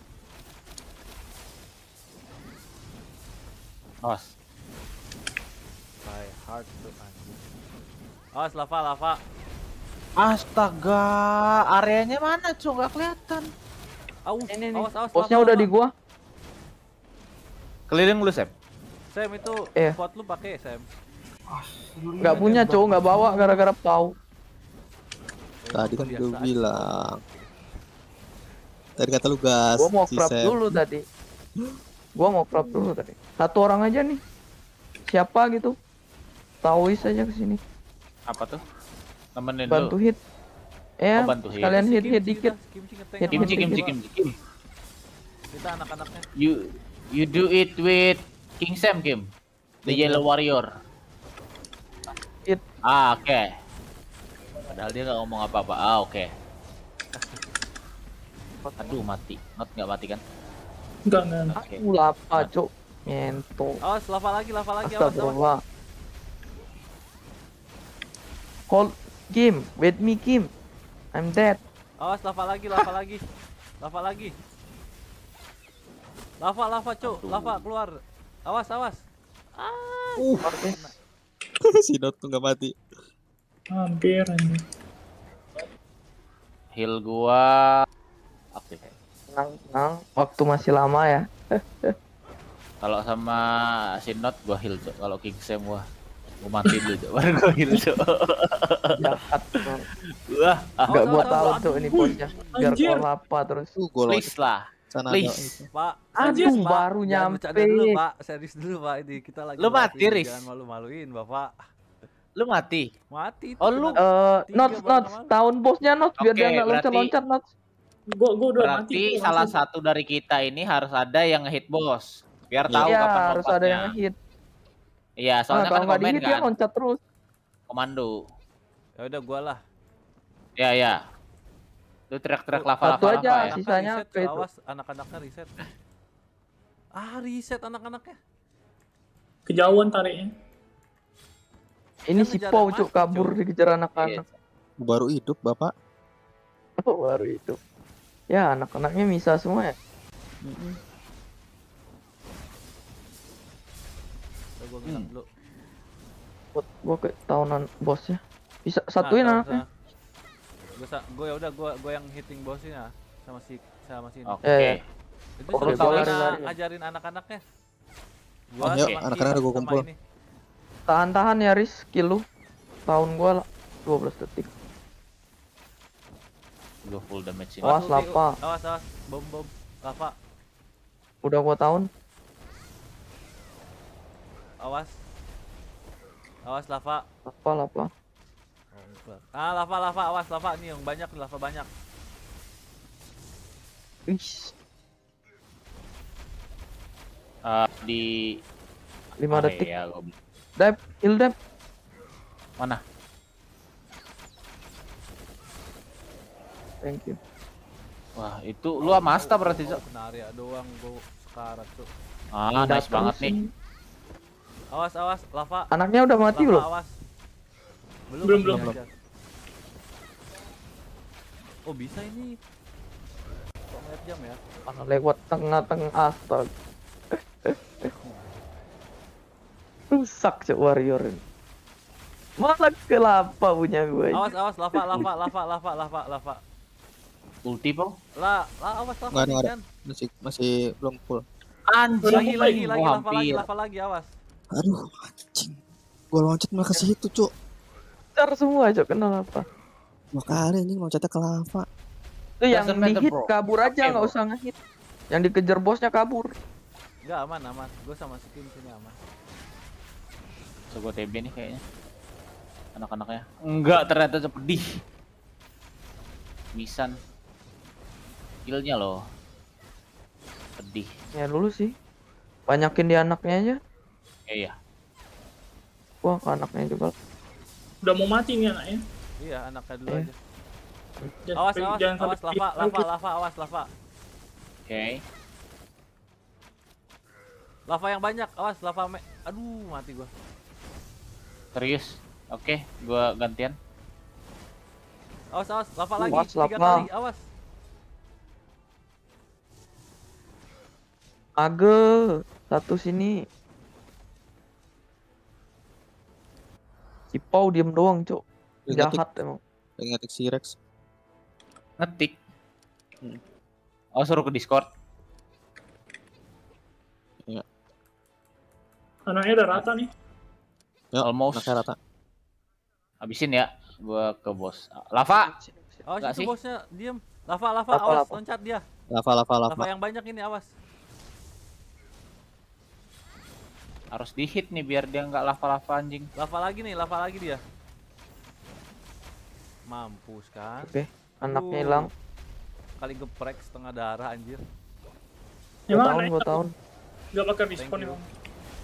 [SPEAKER 7] Awas.
[SPEAKER 3] My heart tuh anjing. Awas lava.
[SPEAKER 7] Astaga, areanya mana, Cok? Nggak kelihatan.
[SPEAKER 6] Ini nih.
[SPEAKER 3] Awas.
[SPEAKER 6] Bosnya
[SPEAKER 3] lava,
[SPEAKER 6] udah
[SPEAKER 3] lava.
[SPEAKER 6] di gua.
[SPEAKER 7] Keliling lu, Sep.
[SPEAKER 3] Sam itu
[SPEAKER 6] Iya.
[SPEAKER 3] spot lu pakai Sam.
[SPEAKER 6] Nggak punya, cowok nggak bawa gara-gara tahu.
[SPEAKER 5] Tadi kan
[SPEAKER 3] Biasa
[SPEAKER 5] gue
[SPEAKER 3] aja.
[SPEAKER 5] bilang. Tadi kata lu gas.
[SPEAKER 6] Gua mau
[SPEAKER 5] si
[SPEAKER 6] crop
[SPEAKER 5] Sam.
[SPEAKER 6] dulu tadi. Satu orang aja nih. Siapa gitu? Tauis aja ke sini.
[SPEAKER 7] Apa tuh? Temenin
[SPEAKER 6] Bantu
[SPEAKER 7] lu.
[SPEAKER 6] hit. Ya,
[SPEAKER 7] Oh, bantu hit.
[SPEAKER 6] sekalian hit
[SPEAKER 3] Kimchi
[SPEAKER 6] dikit.
[SPEAKER 3] dah, Kimchi ngeteng
[SPEAKER 6] Hit
[SPEAKER 3] sama
[SPEAKER 7] Kim.
[SPEAKER 3] kita anak-anaknya.
[SPEAKER 7] You do it with King Sam, Kim. The Yellow Warrior.
[SPEAKER 6] It.
[SPEAKER 7] Oke. Padahal dia nggak ngomong apa-apa. Oke. Aduh, mati. Not nggak mati kan?
[SPEAKER 2] Enggak.
[SPEAKER 7] Oke.
[SPEAKER 6] Aku lapa, cok. Ngentot.
[SPEAKER 3] Awas, lava lagi, awas.
[SPEAKER 6] Astagfirullah. Hold Kim, wait me Kim. I'm dead.
[SPEAKER 3] Awas, lava lagi. Lava, cuk. Lava keluar. Awas.
[SPEAKER 5] Si Dot tuh nggak mati.
[SPEAKER 2] Hampir ini.
[SPEAKER 7] Heal gua aktif.
[SPEAKER 6] Tenang. Waktu masih lama ya.
[SPEAKER 7] Kalau sama Sinot gua heal, Cok. Kalau King Sam gua mati dulu, Cok. Baru gua heal, Cok.
[SPEAKER 6] Jahat.
[SPEAKER 7] Wah,
[SPEAKER 6] Enggak gua
[SPEAKER 3] awas,
[SPEAKER 6] tahu
[SPEAKER 3] awas.
[SPEAKER 6] tuh ini bosnya. Biar
[SPEAKER 2] Anjir.
[SPEAKER 6] keluar lapa terus.
[SPEAKER 5] Gol
[SPEAKER 7] please lah.
[SPEAKER 5] sana
[SPEAKER 7] Please.
[SPEAKER 3] Pak,
[SPEAKER 6] Aduh,
[SPEAKER 3] serius, Pak.
[SPEAKER 6] baru
[SPEAKER 3] Jangan
[SPEAKER 6] nyampe.
[SPEAKER 3] bercanda dulu, Pak. Serius dulu, Pak. Ini kita lagi
[SPEAKER 7] Lu mati,
[SPEAKER 3] ngelakuin,
[SPEAKER 7] Riz.
[SPEAKER 3] Jangan malu-maluin, Bapak.
[SPEAKER 7] Lu mati.
[SPEAKER 3] Mati.
[SPEAKER 7] Oh, lu.
[SPEAKER 6] Notes, tahun bosnya Notes biar
[SPEAKER 7] Oke,
[SPEAKER 6] dia nggak
[SPEAKER 7] berarti-
[SPEAKER 6] loncat-loncat Notes.
[SPEAKER 2] Gua udah mati.
[SPEAKER 7] Berarti salah satu dari kita ini harus ada yang ngehit bos. Biar tahu
[SPEAKER 6] Iya,
[SPEAKER 7] kapan
[SPEAKER 6] harus ada yang
[SPEAKER 7] lompatnya.
[SPEAKER 6] hit.
[SPEAKER 7] Iya, soalnya
[SPEAKER 6] Kalau
[SPEAKER 7] kan
[SPEAKER 6] nggak
[SPEAKER 7] komen
[SPEAKER 6] di-hit dia
[SPEAKER 7] kan.
[SPEAKER 6] loncat terus.
[SPEAKER 7] Komando.
[SPEAKER 3] Ya udah gua lah.
[SPEAKER 7] Ya. Lu teriak-teriak lava-lava
[SPEAKER 6] Satu aja,
[SPEAKER 7] ya.
[SPEAKER 6] sisanya
[SPEAKER 3] reset,
[SPEAKER 6] apa itu?
[SPEAKER 3] awas anak-anaknya reset. Reset anak-anaknya.
[SPEAKER 2] Kejauhan tariknya.
[SPEAKER 6] Ini
[SPEAKER 3] Kan
[SPEAKER 6] si
[SPEAKER 3] ngejar
[SPEAKER 6] Pau
[SPEAKER 3] yang
[SPEAKER 6] cuk
[SPEAKER 3] masuk,
[SPEAKER 6] kabur
[SPEAKER 3] Cuk.
[SPEAKER 6] dikejar
[SPEAKER 7] Iya.
[SPEAKER 6] anak-anak.
[SPEAKER 5] baru hidup bapak.
[SPEAKER 6] Oh, baru itu. Ya anak-anaknya bisa semua ya.
[SPEAKER 3] Gua bilang dulu.
[SPEAKER 6] Gua ke tahunan bosnya. Bisa satuin anaknya.
[SPEAKER 3] Gue ya udah gue yang hitting bosnya sama si ini.
[SPEAKER 7] Oke.
[SPEAKER 3] Itu
[SPEAKER 6] Oh,
[SPEAKER 3] sudah
[SPEAKER 7] udah
[SPEAKER 3] gua
[SPEAKER 6] lari-lari.
[SPEAKER 3] ngajarin anak-anaknya.
[SPEAKER 5] Oh, yuk,
[SPEAKER 3] sama
[SPEAKER 5] anak-anak udah gua
[SPEAKER 3] sama
[SPEAKER 5] kumpul.
[SPEAKER 3] ini.
[SPEAKER 6] Tahan-tahan ya Riz, skill lu. Tahun gua 12 detik.
[SPEAKER 7] Gue full damage ini.
[SPEAKER 6] Awas,
[SPEAKER 3] Ulti,
[SPEAKER 6] lava.
[SPEAKER 3] Awas, bom lava.
[SPEAKER 6] Udah gua tahun.
[SPEAKER 3] Awas lava.
[SPEAKER 6] Apa?
[SPEAKER 3] Lava, awas lava nih yang banyak, lava banyak.
[SPEAKER 6] Wih,
[SPEAKER 7] Di
[SPEAKER 6] 5 detik.
[SPEAKER 7] Ya, gua...
[SPEAKER 6] Dive, heal dive.
[SPEAKER 7] Mana?
[SPEAKER 6] Thank you.
[SPEAKER 7] Wah, itu lu sama Asta berarti, Cok.
[SPEAKER 3] Kena area doang gua sekarat tuh.
[SPEAKER 7] Nice
[SPEAKER 6] Terus
[SPEAKER 7] banget nih.
[SPEAKER 6] ini.
[SPEAKER 3] Awas lava.
[SPEAKER 6] Anaknya udah mati
[SPEAKER 3] Lava,
[SPEAKER 6] belum?
[SPEAKER 3] awas.
[SPEAKER 2] Belum.
[SPEAKER 3] Aja. Oh, bisa ini. Kok ngeliat jam ya?
[SPEAKER 6] Mana lewat tengah-tengah astaga. Rusak cok warrior ini. Malah ke lava punya gue.
[SPEAKER 3] Awas lava.
[SPEAKER 7] Ulti, Bang.
[SPEAKER 3] Awas lava.
[SPEAKER 5] Nggak ada.
[SPEAKER 3] Jan.
[SPEAKER 5] Masih belum full.
[SPEAKER 7] Anjing.
[SPEAKER 3] Lagi
[SPEAKER 7] Oh,
[SPEAKER 3] lava lagi, awas.
[SPEAKER 5] Aduh, anjing. Gua loncat malah ke situ, Cuk.
[SPEAKER 6] Car semua cok kena lava.
[SPEAKER 5] Dua kali anjing loncatnya ke lava.
[SPEAKER 6] Itu yang
[SPEAKER 7] Doesn't matter,
[SPEAKER 6] di-hit
[SPEAKER 7] bro.
[SPEAKER 6] kabur aja,
[SPEAKER 7] Oke,
[SPEAKER 6] nggak
[SPEAKER 7] bro.
[SPEAKER 6] usah nge-hit. Yang dikejar bosnya kabur.
[SPEAKER 3] Enggak aman. Gue sama si Kim sini aman.
[SPEAKER 7] So, gue TB nih kayaknya. Anak-anaknya. Enggak, ternyata pedih. Misan. Killnya loh. Pedih.
[SPEAKER 6] Ya dulu sih. Banyakin di anaknya aja.
[SPEAKER 7] Iya.
[SPEAKER 6] Wah, ke anaknya juga.
[SPEAKER 2] Udah mau mati nih anaknya.
[SPEAKER 3] Iya, anaknya dulu
[SPEAKER 6] Eh.
[SPEAKER 3] aja.
[SPEAKER 2] Jangan
[SPEAKER 3] Awas
[SPEAKER 2] sampai
[SPEAKER 3] lava, awas lava.
[SPEAKER 7] Oke.
[SPEAKER 3] Lava yang banyak, awas lava aduh, mati gua.
[SPEAKER 7] Serius. Oke, gua gantian.
[SPEAKER 3] Awas lava lagi,
[SPEAKER 6] Awas,
[SPEAKER 3] 3
[SPEAKER 6] lava.
[SPEAKER 3] kali, awas.
[SPEAKER 6] Age, satu sini. Si Pau diem doang, cok. Jahat emang.
[SPEAKER 5] Ngetik si Rex.
[SPEAKER 7] Ngetik. Oh, suruh ke Discord.
[SPEAKER 2] Anaknya udah rata nih.
[SPEAKER 5] Yuk,
[SPEAKER 7] Almost.
[SPEAKER 5] anaknya rata.
[SPEAKER 7] Habisin ya. Gua ke bos. Lava.
[SPEAKER 3] Awas
[SPEAKER 7] Nggak
[SPEAKER 3] itu
[SPEAKER 7] sih?
[SPEAKER 3] bosnya, diem. Lava,
[SPEAKER 6] Lava,
[SPEAKER 3] awas,
[SPEAKER 6] lava.
[SPEAKER 3] loncat dia.
[SPEAKER 5] Lava.
[SPEAKER 3] Lava yang banyak ini, awas.
[SPEAKER 7] Harus di-hit nih biar dia nggak lava-lava anjing.
[SPEAKER 3] Lava lagi dia. Mampus kan?
[SPEAKER 6] Oke, anaknya
[SPEAKER 3] Uh.
[SPEAKER 6] hilang.
[SPEAKER 3] Kali geprek setengah darah anjir.
[SPEAKER 2] Emang
[SPEAKER 6] Gua
[SPEAKER 2] anaknya
[SPEAKER 6] tahun.
[SPEAKER 2] nggak pakai
[SPEAKER 3] Thank
[SPEAKER 2] respon
[SPEAKER 3] you.
[SPEAKER 2] emang.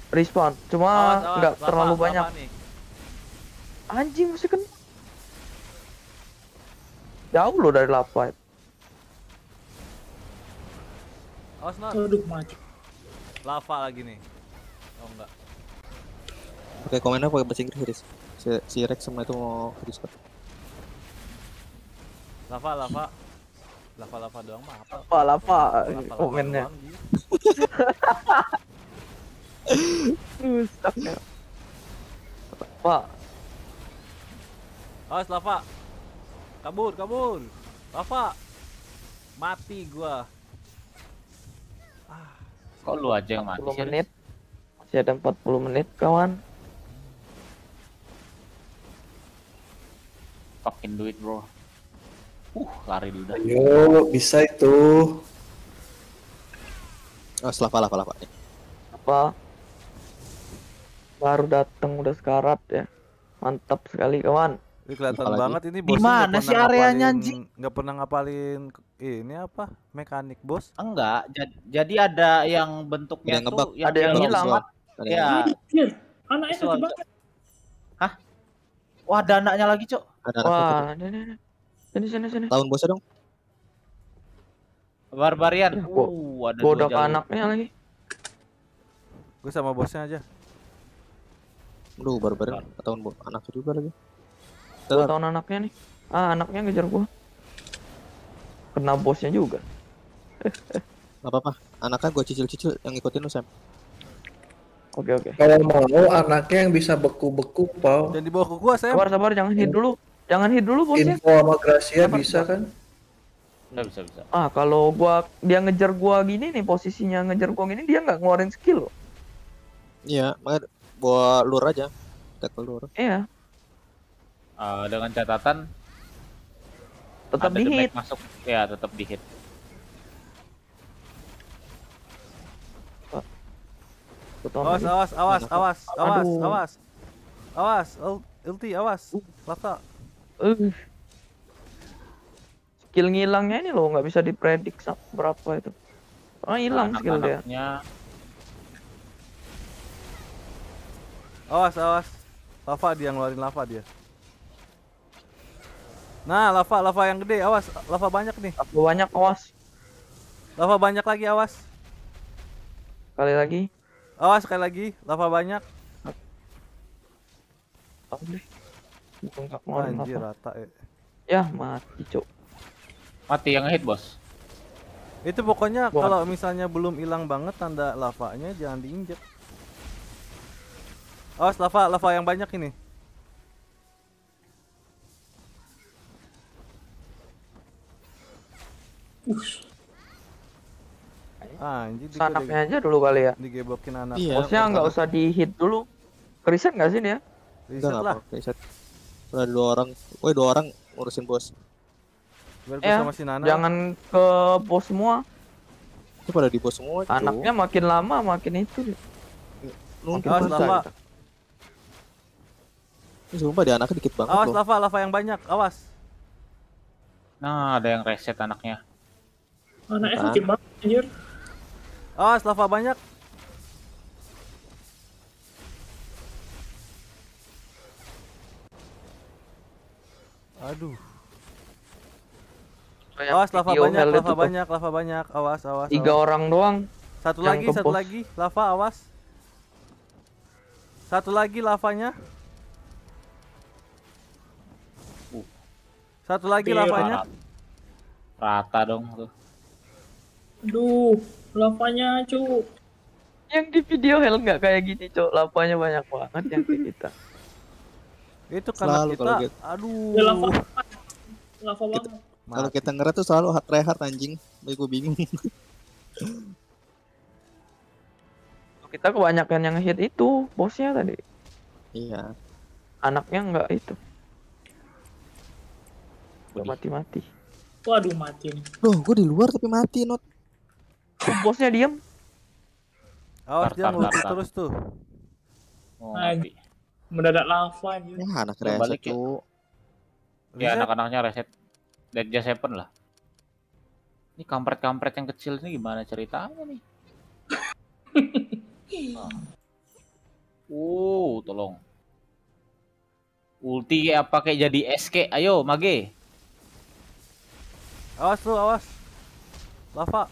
[SPEAKER 6] respawn. Cuma
[SPEAKER 3] Awas, awas,
[SPEAKER 6] nggak
[SPEAKER 3] lava,
[SPEAKER 6] terlalu
[SPEAKER 3] lava
[SPEAKER 6] banyak.
[SPEAKER 3] nih.
[SPEAKER 6] Anjing masih kena. Jauh loh dari lava.
[SPEAKER 3] Awas, Not.
[SPEAKER 9] Aduh, mati.
[SPEAKER 3] Lava lagi nih. Oh enggak.
[SPEAKER 5] Oke, komennya pakai bahasa Inggris, Riz. Si Rex sama itu mau ke Discord.
[SPEAKER 3] Lava doang mah apa?
[SPEAKER 6] Lava
[SPEAKER 3] Lava
[SPEAKER 6] komennya.
[SPEAKER 3] doang, Ji.
[SPEAKER 6] Rusak ya. Pak,
[SPEAKER 3] Awas lava. Kabur. Lava. Mati gua.
[SPEAKER 7] Kok lu aja yang mati
[SPEAKER 6] 40
[SPEAKER 7] sih?
[SPEAKER 6] menit. Masih ada 40 menit, kawan.
[SPEAKER 7] Fucking do it, bro. Lari dulu dah.
[SPEAKER 2] Ayo, bisa itu.
[SPEAKER 5] Oh, lava.
[SPEAKER 6] Apa? Baru datang udah sekarat ya. Mantap sekali, kawan.
[SPEAKER 3] Ini kelihatan
[SPEAKER 5] Apalagi?
[SPEAKER 3] banget ini
[SPEAKER 7] Di
[SPEAKER 3] bosnya
[SPEAKER 7] mana
[SPEAKER 3] nggak
[SPEAKER 7] sih
[SPEAKER 3] pernah
[SPEAKER 7] areanya,
[SPEAKER 3] ngapalin-
[SPEAKER 7] anjing?
[SPEAKER 3] nggak pernah ngapalin ini apa? Mekanik, Bos.
[SPEAKER 7] Enggak, jadi ada yang bentuknya
[SPEAKER 5] Ada yang
[SPEAKER 7] tuh
[SPEAKER 5] ngebug.
[SPEAKER 6] Ada yang
[SPEAKER 7] dia
[SPEAKER 6] hilang.
[SPEAKER 7] lompat.
[SPEAKER 5] Ada
[SPEAKER 7] Ya,
[SPEAKER 9] Anjir, anaknya
[SPEAKER 7] Visual,
[SPEAKER 9] sakit banget.
[SPEAKER 7] wah ada anaknya lagi, Cok.
[SPEAKER 5] ada anak
[SPEAKER 6] Wah,
[SPEAKER 5] putih.
[SPEAKER 6] sini.
[SPEAKER 5] Tahun bosnya dong.
[SPEAKER 7] Barbarian.
[SPEAKER 6] Ya, gua-
[SPEAKER 7] Ada
[SPEAKER 6] Gua
[SPEAKER 7] dua
[SPEAKER 6] udah ke
[SPEAKER 7] jalur.
[SPEAKER 6] anaknya lagi.
[SPEAKER 3] Gue sama bosnya aja.
[SPEAKER 5] Aduh, barbar. Tahun anaknya juga lagi.
[SPEAKER 6] Gua tahun anaknya nih. Anaknya ngejar gua. Kena bosnya juga.
[SPEAKER 5] Gak apa-apa. Anaknya gue cicil-cicil yang ngikutin lu, Sam.
[SPEAKER 6] Oke.
[SPEAKER 2] Kalau mau anaknya yang bisa beku-beku, Pau.
[SPEAKER 3] Dan dibawa ke gua saya.
[SPEAKER 6] Sabar, jangan hit dulu. Jangan hit dulu bosnya.
[SPEAKER 2] Info sama Gracia bisa kan?
[SPEAKER 7] Bisa.
[SPEAKER 6] Kalau dia ngejar gua gini nih, posisinya ngejar gua gini, dia nggak ngeluarin skill loh.
[SPEAKER 5] Iya, makanya bawa lure aja. Tackle lure.
[SPEAKER 6] Iya,
[SPEAKER 7] Dengan catatan
[SPEAKER 6] tetap
[SPEAKER 7] ada
[SPEAKER 6] di
[SPEAKER 7] damage
[SPEAKER 6] hit.
[SPEAKER 7] masuk. Ya, tetap di hit.
[SPEAKER 3] Awas. Ulti, awas. Lava.
[SPEAKER 6] Skill ngilangnya ini loh, nggak bisa dipredik berapa itu. Hilang skill dia.
[SPEAKER 7] Anak-anaknya
[SPEAKER 3] Awas. Lava dia ngeluarin lava dia. Nah, lava yang gede, awas. Lava banyak nih.
[SPEAKER 6] Apa banyak, awas.
[SPEAKER 3] Lava banyak lagi, awas.
[SPEAKER 6] Sekali lagi.
[SPEAKER 3] Awas sekali lagi, lava banyak.
[SPEAKER 6] Boleh. Nggak ngeluarin
[SPEAKER 3] Anjir,
[SPEAKER 6] apa.
[SPEAKER 3] rata ya.
[SPEAKER 6] Ya, mati, Cuk.
[SPEAKER 7] mati yang hit, Bos.
[SPEAKER 3] Itu pokoknya
[SPEAKER 6] Wah.
[SPEAKER 3] kalau misalnya belum hilang banget tanda lavanya jangan diinjek. Awas lava yang banyak ini. Anjir
[SPEAKER 6] Anaknya aja dulu kali ya.
[SPEAKER 3] digebokin anak.
[SPEAKER 5] Iya.
[SPEAKER 6] Bosnya nggak usah di hit dulu. Reset nggak sih dia?
[SPEAKER 3] Reset
[SPEAKER 5] Udah
[SPEAKER 3] lah.
[SPEAKER 5] apa? Reset. Udah ada 2 orang. Woi, 2 orang ngurusin bos.
[SPEAKER 3] Biar gua
[SPEAKER 6] Ya,
[SPEAKER 3] sama si Nana.
[SPEAKER 6] jangan ke bos semua.
[SPEAKER 5] Itu pada di bos semua, cuy.
[SPEAKER 6] Anaknya makin lama makin itu.
[SPEAKER 5] Nunggu
[SPEAKER 3] Awas
[SPEAKER 6] susah
[SPEAKER 3] lava.
[SPEAKER 6] gitu.
[SPEAKER 5] Ini sumpah di anaknya dikit banget
[SPEAKER 3] Awas
[SPEAKER 5] loh.
[SPEAKER 3] lava yang banyak. Awas.
[SPEAKER 7] Nah, ada yang reset anaknya.
[SPEAKER 9] Anaknya
[SPEAKER 5] Kan?
[SPEAKER 9] sakit banget, anjir.
[SPEAKER 3] Awas lava banyak. Aduh. Awas lava
[SPEAKER 6] Video
[SPEAKER 3] banyak,
[SPEAKER 6] hell itu
[SPEAKER 3] lava
[SPEAKER 6] tuh.
[SPEAKER 3] banyak, lava banyak. Awas.
[SPEAKER 6] 3 orang doang.
[SPEAKER 3] Satu
[SPEAKER 6] yang
[SPEAKER 3] lagi,
[SPEAKER 6] ke
[SPEAKER 3] satu
[SPEAKER 6] pos.
[SPEAKER 3] lagi, lava awas. Satu lagi lavanya. Satu lagi
[SPEAKER 9] Iya.
[SPEAKER 3] lavanya.
[SPEAKER 7] Rata dong tuh.
[SPEAKER 9] Aduh, lavanya, cu.
[SPEAKER 6] Yang di video hell nggak kayak gini, Cok. Lapanya banyak banget yang kayak kita.
[SPEAKER 3] Itu karena
[SPEAKER 5] Selalu
[SPEAKER 3] kita,
[SPEAKER 5] kalau gitu.
[SPEAKER 3] aduh.
[SPEAKER 9] Ya, lava banget.
[SPEAKER 5] Kalau kita ngeret tuh selalu tryhard anjing. Gue bingung.
[SPEAKER 6] Kita kebanyakan yang hit itu bosnya tadi.
[SPEAKER 5] Iya.
[SPEAKER 6] Anaknya nggak itu. Udah mati-mati.
[SPEAKER 9] Waduh, mati nih.
[SPEAKER 5] Loh, gue di luar tapi mati, Not.
[SPEAKER 6] Bosnya diem.
[SPEAKER 3] Awas dia
[SPEAKER 7] Tar.
[SPEAKER 3] ngulti terus tuh.
[SPEAKER 7] Oh,
[SPEAKER 9] Anjing.
[SPEAKER 7] mati.
[SPEAKER 9] Mendadak lava, anjir.
[SPEAKER 5] Ya, anak
[SPEAKER 7] Coba
[SPEAKER 5] reset,
[SPEAKER 7] balik ya.
[SPEAKER 5] tuh.
[SPEAKER 7] Ya,
[SPEAKER 3] Reset.
[SPEAKER 7] anak-anaknya reset. Dan just happen lah. Ini kampret-kampret yang kecil ini gimana ceritanya nih? Tolong. Ulti apa kayak jadi SK? Ayo, Mage.
[SPEAKER 3] Awas lu, awas. Lava.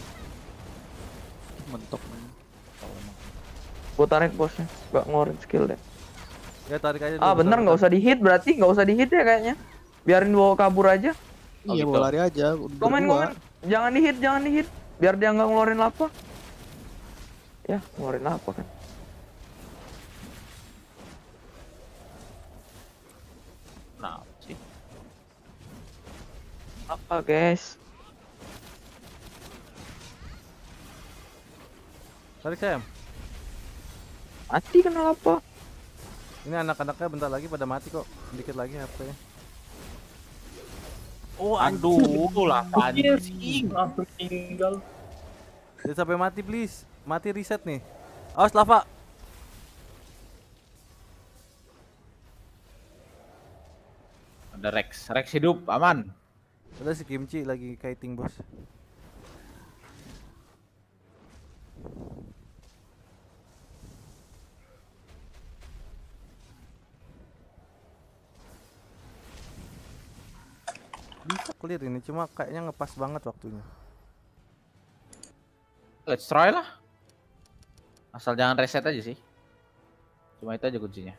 [SPEAKER 5] Mentok.
[SPEAKER 6] Gua tarik bosnya, nggak ngeluarin skill deh.
[SPEAKER 3] Ya tarik aja
[SPEAKER 6] Ah
[SPEAKER 3] dulu,
[SPEAKER 6] bener, nggak usah di hit berarti, nggak usah di hit ya kayaknya. Biarin bawa kabur aja.
[SPEAKER 5] Iya,
[SPEAKER 7] gitu.
[SPEAKER 5] mau lari aja.
[SPEAKER 6] Komen,
[SPEAKER 5] Berdua.
[SPEAKER 6] jangan di hit, jangan di hit. Biar dia nggak ngeluarin lava. Ya, ngeluarin lava kan.
[SPEAKER 7] Nah, sih.
[SPEAKER 6] Apa guys?
[SPEAKER 3] Tarik Sam.
[SPEAKER 6] Mati kena lava.
[SPEAKER 3] Ini anak-anaknya bentar lagi pada mati kok. Dikit lagi HP-nya. Oh,
[SPEAKER 7] Aduh, lah
[SPEAKER 9] Anjir,
[SPEAKER 7] anjing.
[SPEAKER 9] langsung meninggal.
[SPEAKER 3] Jangan sampai mati please. Mati reset nih. Awas lava.
[SPEAKER 7] Ada Rex. Rex hidup, aman.
[SPEAKER 3] Ada si Kimchi lagi kiting bos. Bisa clear ini, cuma kayaknya ngepas banget waktunya.
[SPEAKER 7] Let's try lah. Asal jangan reset aja sih. Cuma itu aja kuncinya.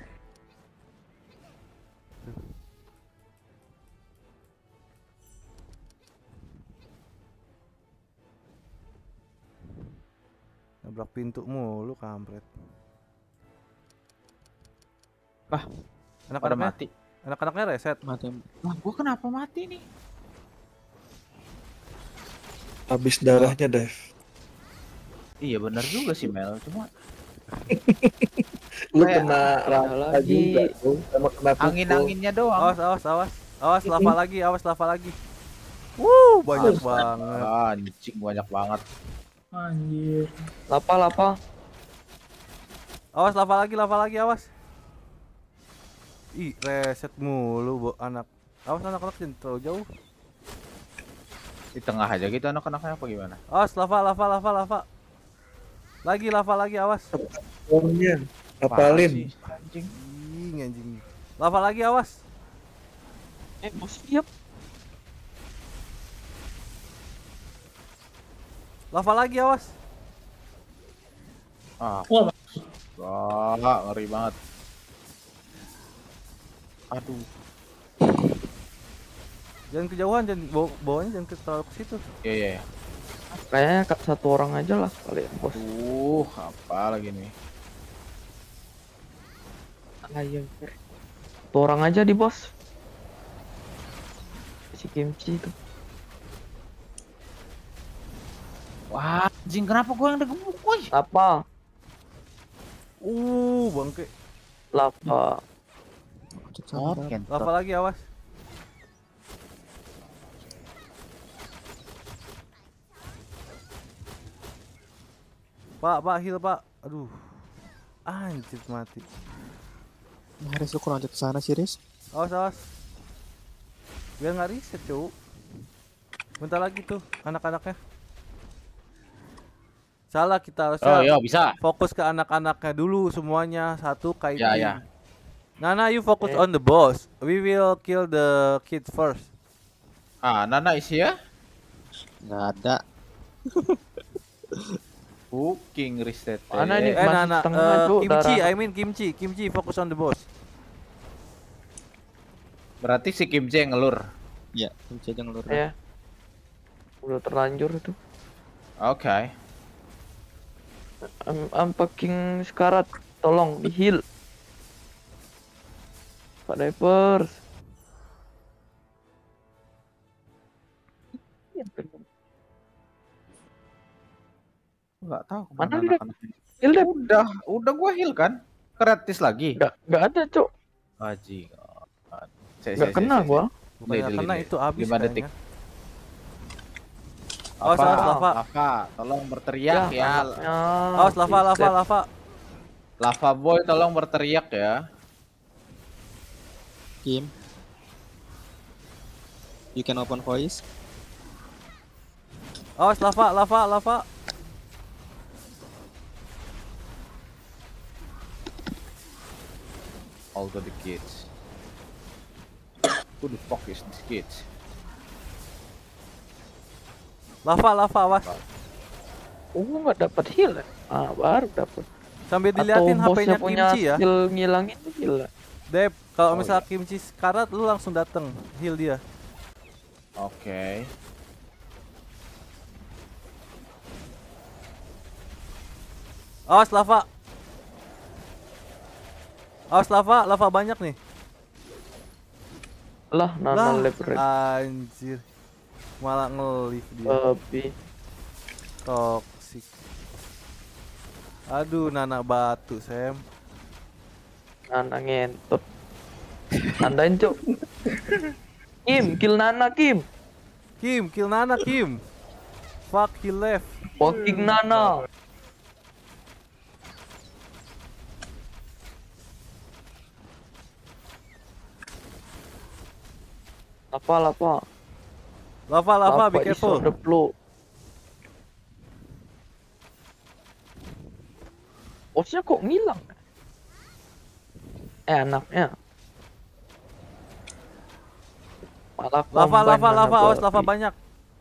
[SPEAKER 3] Nabrak pintu mulu kampret.
[SPEAKER 7] Bah, pada
[SPEAKER 3] Anak-anaknya,
[SPEAKER 7] mati.
[SPEAKER 3] anak-anaknya reset.
[SPEAKER 5] Mati.
[SPEAKER 7] Lah, gua kenapa mati nih?
[SPEAKER 2] Habis darahnya, Dev.
[SPEAKER 7] Iya benar juga sih Mel, cuma
[SPEAKER 2] Lu
[SPEAKER 7] Kayak
[SPEAKER 2] kena rata
[SPEAKER 6] lagi.
[SPEAKER 2] juga tuh, sama kena pukul.
[SPEAKER 7] angin-anginnya doang.
[SPEAKER 3] Awas, awas, awas. Awas lava lagi, awas lava lagi. Banyak banget.
[SPEAKER 7] Anjing banyak banget.
[SPEAKER 9] Anjir.
[SPEAKER 6] Lapa.
[SPEAKER 3] Awas lava lagi, awas. Ih, reset mulu anak. Awas anak-anak jangan terlalu jauh.
[SPEAKER 7] Di tengah aja gitu anak-anaknya apa gimana?
[SPEAKER 3] Awas lava. Lagi lava lagi, awas.
[SPEAKER 2] Orangnya,
[SPEAKER 7] Parah
[SPEAKER 2] apalin.
[SPEAKER 7] sih, Anjing.
[SPEAKER 3] Anjing. Lava lagi, awas.
[SPEAKER 6] Bos siap.
[SPEAKER 3] Lava lagi, awas.
[SPEAKER 7] Ah,
[SPEAKER 9] Wah,
[SPEAKER 7] wah, ngeri banget. Aduh.
[SPEAKER 3] Jangan kejauhan, jangan bawanya jangan terlalu ke situ.
[SPEAKER 7] Iya.
[SPEAKER 6] Kayaknya satu orang aja lah kali ya, bos.
[SPEAKER 7] Apa lagi nih?
[SPEAKER 6] Ayo. Satu orang aja di bos. Si Kimchi itu.
[SPEAKER 7] Wah, anjing kenapa gua yang digebuk, woi?
[SPEAKER 6] Apa?
[SPEAKER 3] Bangke.
[SPEAKER 6] Lava.
[SPEAKER 3] Lava lagi, awas. Pak, heal, Pak. Aduh. Anjir mati.
[SPEAKER 5] Haris lu kurang lanjut ke sana sih, Riz.
[SPEAKER 3] Awas. Biar nggak reset, cuk. Bentar lagi tuh anak-anaknya. Salah, kita harus
[SPEAKER 7] Oh, iya bisa.
[SPEAKER 3] fokus ke anak-anaknya dulu semuanya. Satu kiting.
[SPEAKER 7] Ya.
[SPEAKER 3] Nana, you focus on the boss. We will kill the kids first.
[SPEAKER 7] Ah, Nana isi ya?
[SPEAKER 5] Nggak ada.
[SPEAKER 7] Booking reset.
[SPEAKER 6] Mana nih? Masih
[SPEAKER 3] Nana,
[SPEAKER 6] setengah, Cuk,
[SPEAKER 3] Kimchi,
[SPEAKER 6] darah.
[SPEAKER 3] Kimchi, focus on the boss.
[SPEAKER 7] Berarti si Kim Jae ngelur.
[SPEAKER 5] Iya, kunci aja ngelur.
[SPEAKER 6] Ya. Udah terlanjur itu.
[SPEAKER 7] Oke.
[SPEAKER 6] I'm fucking sekarat. Tolong di heal. Pak Divers.
[SPEAKER 7] Enggak tahu
[SPEAKER 6] Mana
[SPEAKER 7] kemana
[SPEAKER 6] dia?
[SPEAKER 7] anak-anaknya.
[SPEAKER 6] Heal deh.
[SPEAKER 7] Udah gua heal kan? Kreatis lagi.
[SPEAKER 6] Nggak ada, Cok.
[SPEAKER 7] Haji.
[SPEAKER 6] Nggak kena gua.
[SPEAKER 3] Bukannya
[SPEAKER 7] Delay,
[SPEAKER 3] kena
[SPEAKER 7] delay.
[SPEAKER 3] itu habis
[SPEAKER 7] 5 detik.
[SPEAKER 3] kayaknya. Awas, lava.
[SPEAKER 7] Lava, tolong berteriak ya.
[SPEAKER 3] Awas, lava.
[SPEAKER 7] Lava boy tolong berteriak ya.
[SPEAKER 5] Kim. You can open voice.
[SPEAKER 3] Awas, lava.
[SPEAKER 7] All to the kids. Who the fuck is this kids?
[SPEAKER 3] Lava, awas.
[SPEAKER 6] Oh, nggak dapat heal ya? Ah, baru dapat.
[SPEAKER 3] Sambil diliatin
[SPEAKER 6] Atau
[SPEAKER 3] HP-nya
[SPEAKER 6] bosnya punya
[SPEAKER 3] Kimchi ya.
[SPEAKER 6] skill ngilangin heal.
[SPEAKER 3] Dep, kalau
[SPEAKER 7] Oh,
[SPEAKER 3] misalnya Kimchi karat lu langsung dateng heal dia.
[SPEAKER 7] Oke.
[SPEAKER 3] Awas lava. Awas lava banyak nih.
[SPEAKER 6] Lah, nana lebre.
[SPEAKER 3] Anjir. Malah ngelip dia.
[SPEAKER 6] Babi.
[SPEAKER 3] Toxic. Aduh, Nana batu, Sam.
[SPEAKER 6] Nana ngentot. Tandain, Cuk. Kim, kill Nana, Kim.
[SPEAKER 3] Kim, kill Nana, Kim. Fuck, he left.
[SPEAKER 6] Fucking Nana. Lava.
[SPEAKER 3] Lava, be
[SPEAKER 6] is
[SPEAKER 3] careful.
[SPEAKER 6] on the floor. Bosnya kok ngilang? Anaknya. Malah combine
[SPEAKER 3] Lava,
[SPEAKER 6] Nana
[SPEAKER 3] awas
[SPEAKER 6] babi.
[SPEAKER 3] lava banyak.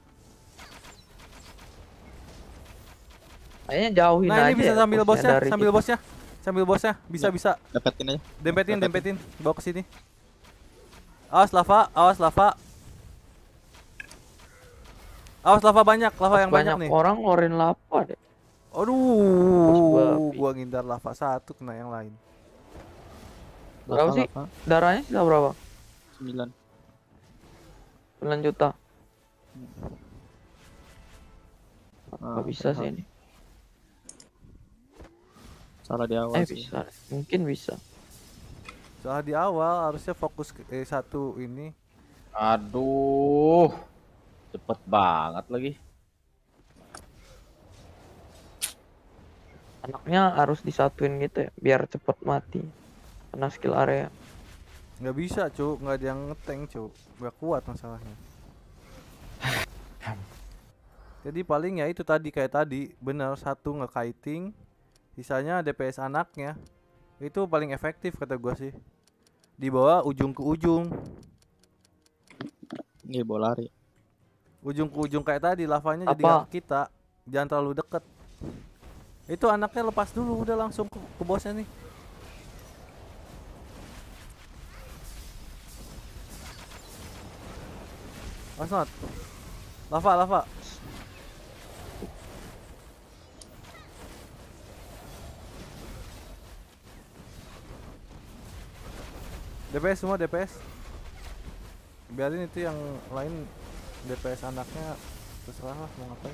[SPEAKER 6] Kayaknya jauhin
[SPEAKER 3] Nah,
[SPEAKER 6] aja
[SPEAKER 3] ini bisa
[SPEAKER 6] ya
[SPEAKER 3] sambil bosnya,
[SPEAKER 6] dari
[SPEAKER 3] sambil
[SPEAKER 6] kita.
[SPEAKER 3] bosnya. Sambil bosnya, bisa.
[SPEAKER 5] Dapetin aja.
[SPEAKER 3] Dempetin, bawa ke sini. Awas lava. Awas lava banyak, yang banyak nih.
[SPEAKER 6] Orang ngeluarin lava deh.
[SPEAKER 3] Aduh, gua ngindar lava satu kena yang lain.
[SPEAKER 6] Berapa sih? Darahnya sisa berapa?
[SPEAKER 5] 9.
[SPEAKER 6] 9 juta.
[SPEAKER 5] Ah,
[SPEAKER 6] Gak bisa sih ini.
[SPEAKER 5] Salah di awal sih.
[SPEAKER 6] Bisa. Mungkin bisa.
[SPEAKER 3] Soalnya di awal harusnya fokus ke satu ini.
[SPEAKER 7] Aduh. Cepet banget lagi.
[SPEAKER 6] Anaknya harus disatuin gitu ya, biar cepet mati. Kena skill area.
[SPEAKER 3] Nggak bisa, Cuk. Nggak ada yang ngeteng, Cuk. Nggak kuat masalahnya. Jadi paling ya itu tadi kayak tadi, bener satu nge-kiting, sisanya DPS anaknya. Itu paling efektif kata gua sih. Dibawa ujung ke ujung.
[SPEAKER 5] Ini bola lari.
[SPEAKER 3] Ujung ke ujung kayak tadi, lavanya jadi
[SPEAKER 6] Apa?
[SPEAKER 3] nggak ke kita. Jangan terlalu deket. Itu anaknya lepas dulu, udah langsung ke bosnya nih. Not. Lava. DPS semua DPS. Biarin itu yang lain DPS anaknya terserah lah mau ngapain.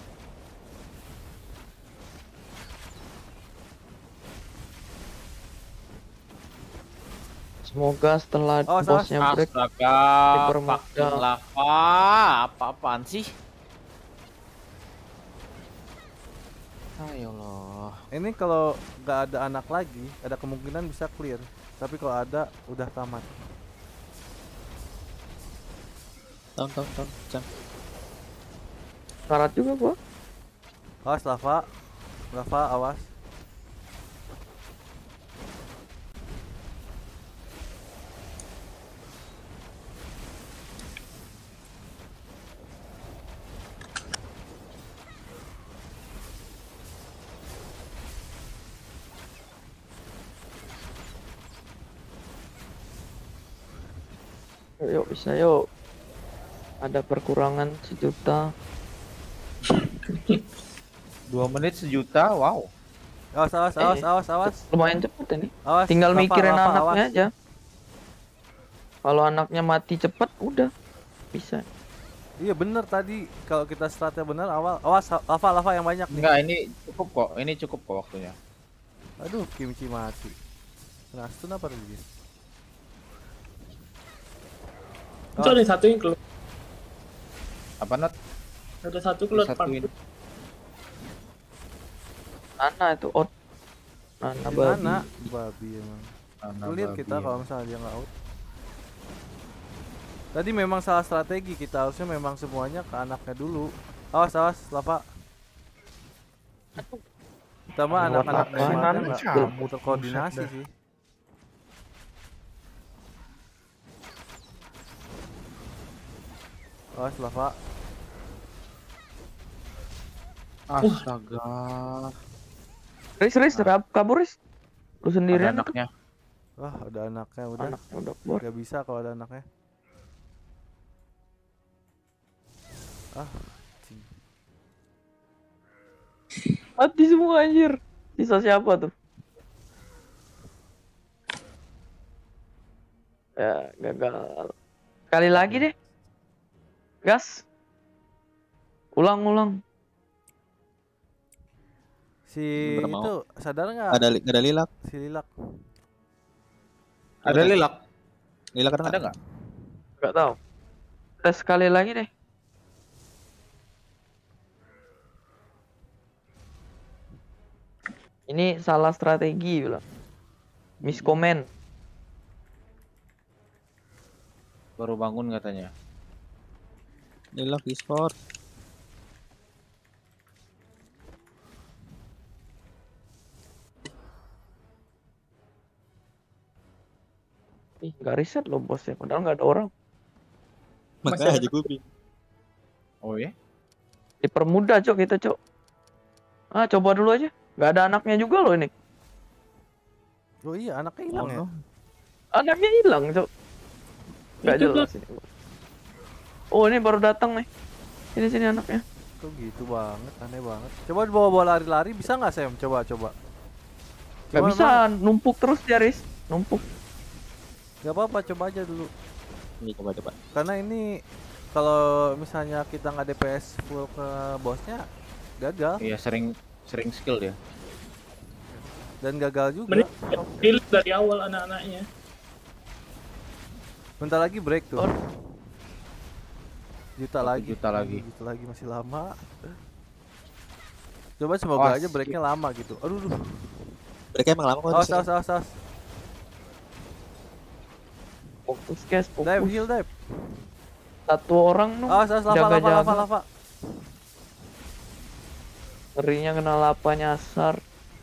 [SPEAKER 6] Semoga setelah
[SPEAKER 3] Awas.
[SPEAKER 6] bosnya break
[SPEAKER 7] Astaga,
[SPEAKER 6] dipermudah.
[SPEAKER 7] fucking lava. Apa-apaan sih? Ayo loh.
[SPEAKER 3] Ini kalau nggak ada anak lagi, ada kemungkinan bisa clear. Tapi kalau ada, udah tamat.
[SPEAKER 5] Tahun. Jam.
[SPEAKER 6] Karat juga gua.
[SPEAKER 3] Awas lava, awas.
[SPEAKER 6] Yuk bisa yuk. Ada perkurangan 1 juta.
[SPEAKER 7] 2 menit 1 juta, wow.
[SPEAKER 3] Awas.
[SPEAKER 6] Lumayan cepet ini.
[SPEAKER 3] Awas,
[SPEAKER 6] Tinggal
[SPEAKER 3] lava,
[SPEAKER 6] mikirin
[SPEAKER 3] lava,
[SPEAKER 6] anaknya
[SPEAKER 3] awas.
[SPEAKER 6] aja. Kalau anaknya mati cepet, udah bisa.
[SPEAKER 3] Iya bener tadi, kalau kita stratnya bener awal. Awas, lava yang banyak nih.
[SPEAKER 7] Enggak, ini cukup kok waktunya.
[SPEAKER 3] Aduh, Kimchi mati. Nah, stun apa tadi dia?
[SPEAKER 9] Itu ada satu yang keluar.
[SPEAKER 7] Apa Not?
[SPEAKER 9] Ada satu keluar
[SPEAKER 7] Satuin.
[SPEAKER 9] parkour.
[SPEAKER 6] Nana itu out. Nana babi.
[SPEAKER 3] Nana, babi emang. Clear kita
[SPEAKER 7] ya.
[SPEAKER 3] kalau misalnya dia nggak out. Tadi memang salah strategi, kita harusnya memang semuanya ke anaknya dulu. Awas, lava. Kita mah anak-anak
[SPEAKER 6] Lava.
[SPEAKER 3] memang
[SPEAKER 4] Nana
[SPEAKER 3] nggak
[SPEAKER 4] cabut,
[SPEAKER 3] terkoordinasi
[SPEAKER 4] buset dah.
[SPEAKER 3] sih. Awas lava.
[SPEAKER 7] Astaga.
[SPEAKER 6] Riz, kabur Riz. Lu
[SPEAKER 7] Ada
[SPEAKER 6] sendirian itu.
[SPEAKER 7] anaknya.
[SPEAKER 3] Wah, ada anaknya udah.
[SPEAKER 6] Anaknya udah keluar.
[SPEAKER 3] Gak bisa kalau ada anaknya. Cing.
[SPEAKER 6] Mati semua anjir. Sisa siapa tuh? Ya, gagal. Sekali lagi deh. Gas. Ulang.
[SPEAKER 3] Si
[SPEAKER 5] Bener mau.
[SPEAKER 3] itu sadar nggak?
[SPEAKER 5] Ada lilak.
[SPEAKER 3] Si Lilak.
[SPEAKER 7] Ada lilak.
[SPEAKER 5] Lilak ada
[SPEAKER 7] Ada
[SPEAKER 5] nggak?
[SPEAKER 7] nggak?
[SPEAKER 6] Gak tahu. Tes sekali lagi deh. Ini salah strategi bilang. Miskomen.
[SPEAKER 7] Baru bangun katanya.
[SPEAKER 5] Lilak e-sport.
[SPEAKER 6] Ih, nggak riset loh bosnya. Padahal nggak ada orang.
[SPEAKER 5] Makanya aja gue bingung.
[SPEAKER 7] Oh ya?
[SPEAKER 6] Dipermudah cok kita cok. Coba dulu aja. Nggak ada anaknya juga loh ini.
[SPEAKER 3] Oh iya, anaknya hilang ya.
[SPEAKER 6] Anaknya hilang cok. Nggak
[SPEAKER 9] Itu tuh.
[SPEAKER 6] jelas ini. Oh ini baru datang nih. Sini anaknya.
[SPEAKER 3] Kok gitu banget, aneh banget. Coba dibawa lari-lari bisa nggak Sam? Coba.
[SPEAKER 6] Nggak
[SPEAKER 3] Cuma
[SPEAKER 6] bisa numpuk terus dia Riz. Numpuk.
[SPEAKER 3] Gak apa-apa, coba aja dulu.
[SPEAKER 5] Ini coba.
[SPEAKER 3] Karena ini kalau misalnya kita nggak DPS full ke bosnya gagal
[SPEAKER 7] Iya, sering skill dia.
[SPEAKER 3] dan gagal juga.
[SPEAKER 9] Mending kill dari awal anak-anaknya.
[SPEAKER 3] Bentar lagi break tuh. Juta
[SPEAKER 7] Juta lagi.
[SPEAKER 3] masih lama. Coba semoga
[SPEAKER 7] Awas.
[SPEAKER 3] aja breaknya lama gitu. Aduh.
[SPEAKER 5] Mereka emang lama kok.
[SPEAKER 3] Awas.
[SPEAKER 6] Fokus guys.
[SPEAKER 3] Dive,
[SPEAKER 6] Fokus.
[SPEAKER 3] heal dive.
[SPEAKER 6] Satu orang nu.
[SPEAKER 3] Awas, lava.
[SPEAKER 6] Ngerinya kena lava nyasar.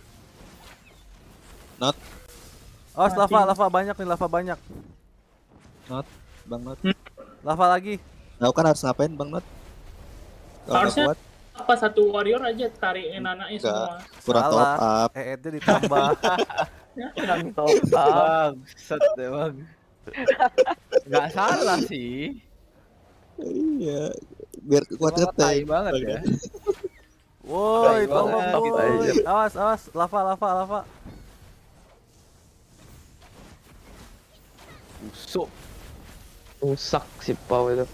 [SPEAKER 3] Awas, lava banyak nih, lava banyak.
[SPEAKER 5] Bang Not.
[SPEAKER 3] Lava lagi.
[SPEAKER 5] Tahu kan harus ngapain Bang Not? Kalau nggak
[SPEAKER 9] Harusnya
[SPEAKER 5] kuat,
[SPEAKER 9] apa satu warrior aja tarikin anaknya
[SPEAKER 5] Enggak.
[SPEAKER 9] semua.
[SPEAKER 5] kurang top
[SPEAKER 3] Salah.
[SPEAKER 5] up.
[SPEAKER 3] EED ditambah.
[SPEAKER 6] Kurang top up.
[SPEAKER 7] Set emang. Nggak salah sih.
[SPEAKER 5] Iya. Biar kuat
[SPEAKER 7] Cuma tai
[SPEAKER 5] ngetank.
[SPEAKER 7] banget ya.
[SPEAKER 3] Woi,
[SPEAKER 7] Tai
[SPEAKER 3] tolong
[SPEAKER 7] banget gitu
[SPEAKER 3] woi.
[SPEAKER 6] aja.
[SPEAKER 3] Awas, lava.
[SPEAKER 7] Busuk.
[SPEAKER 6] Rusak si Pau itu.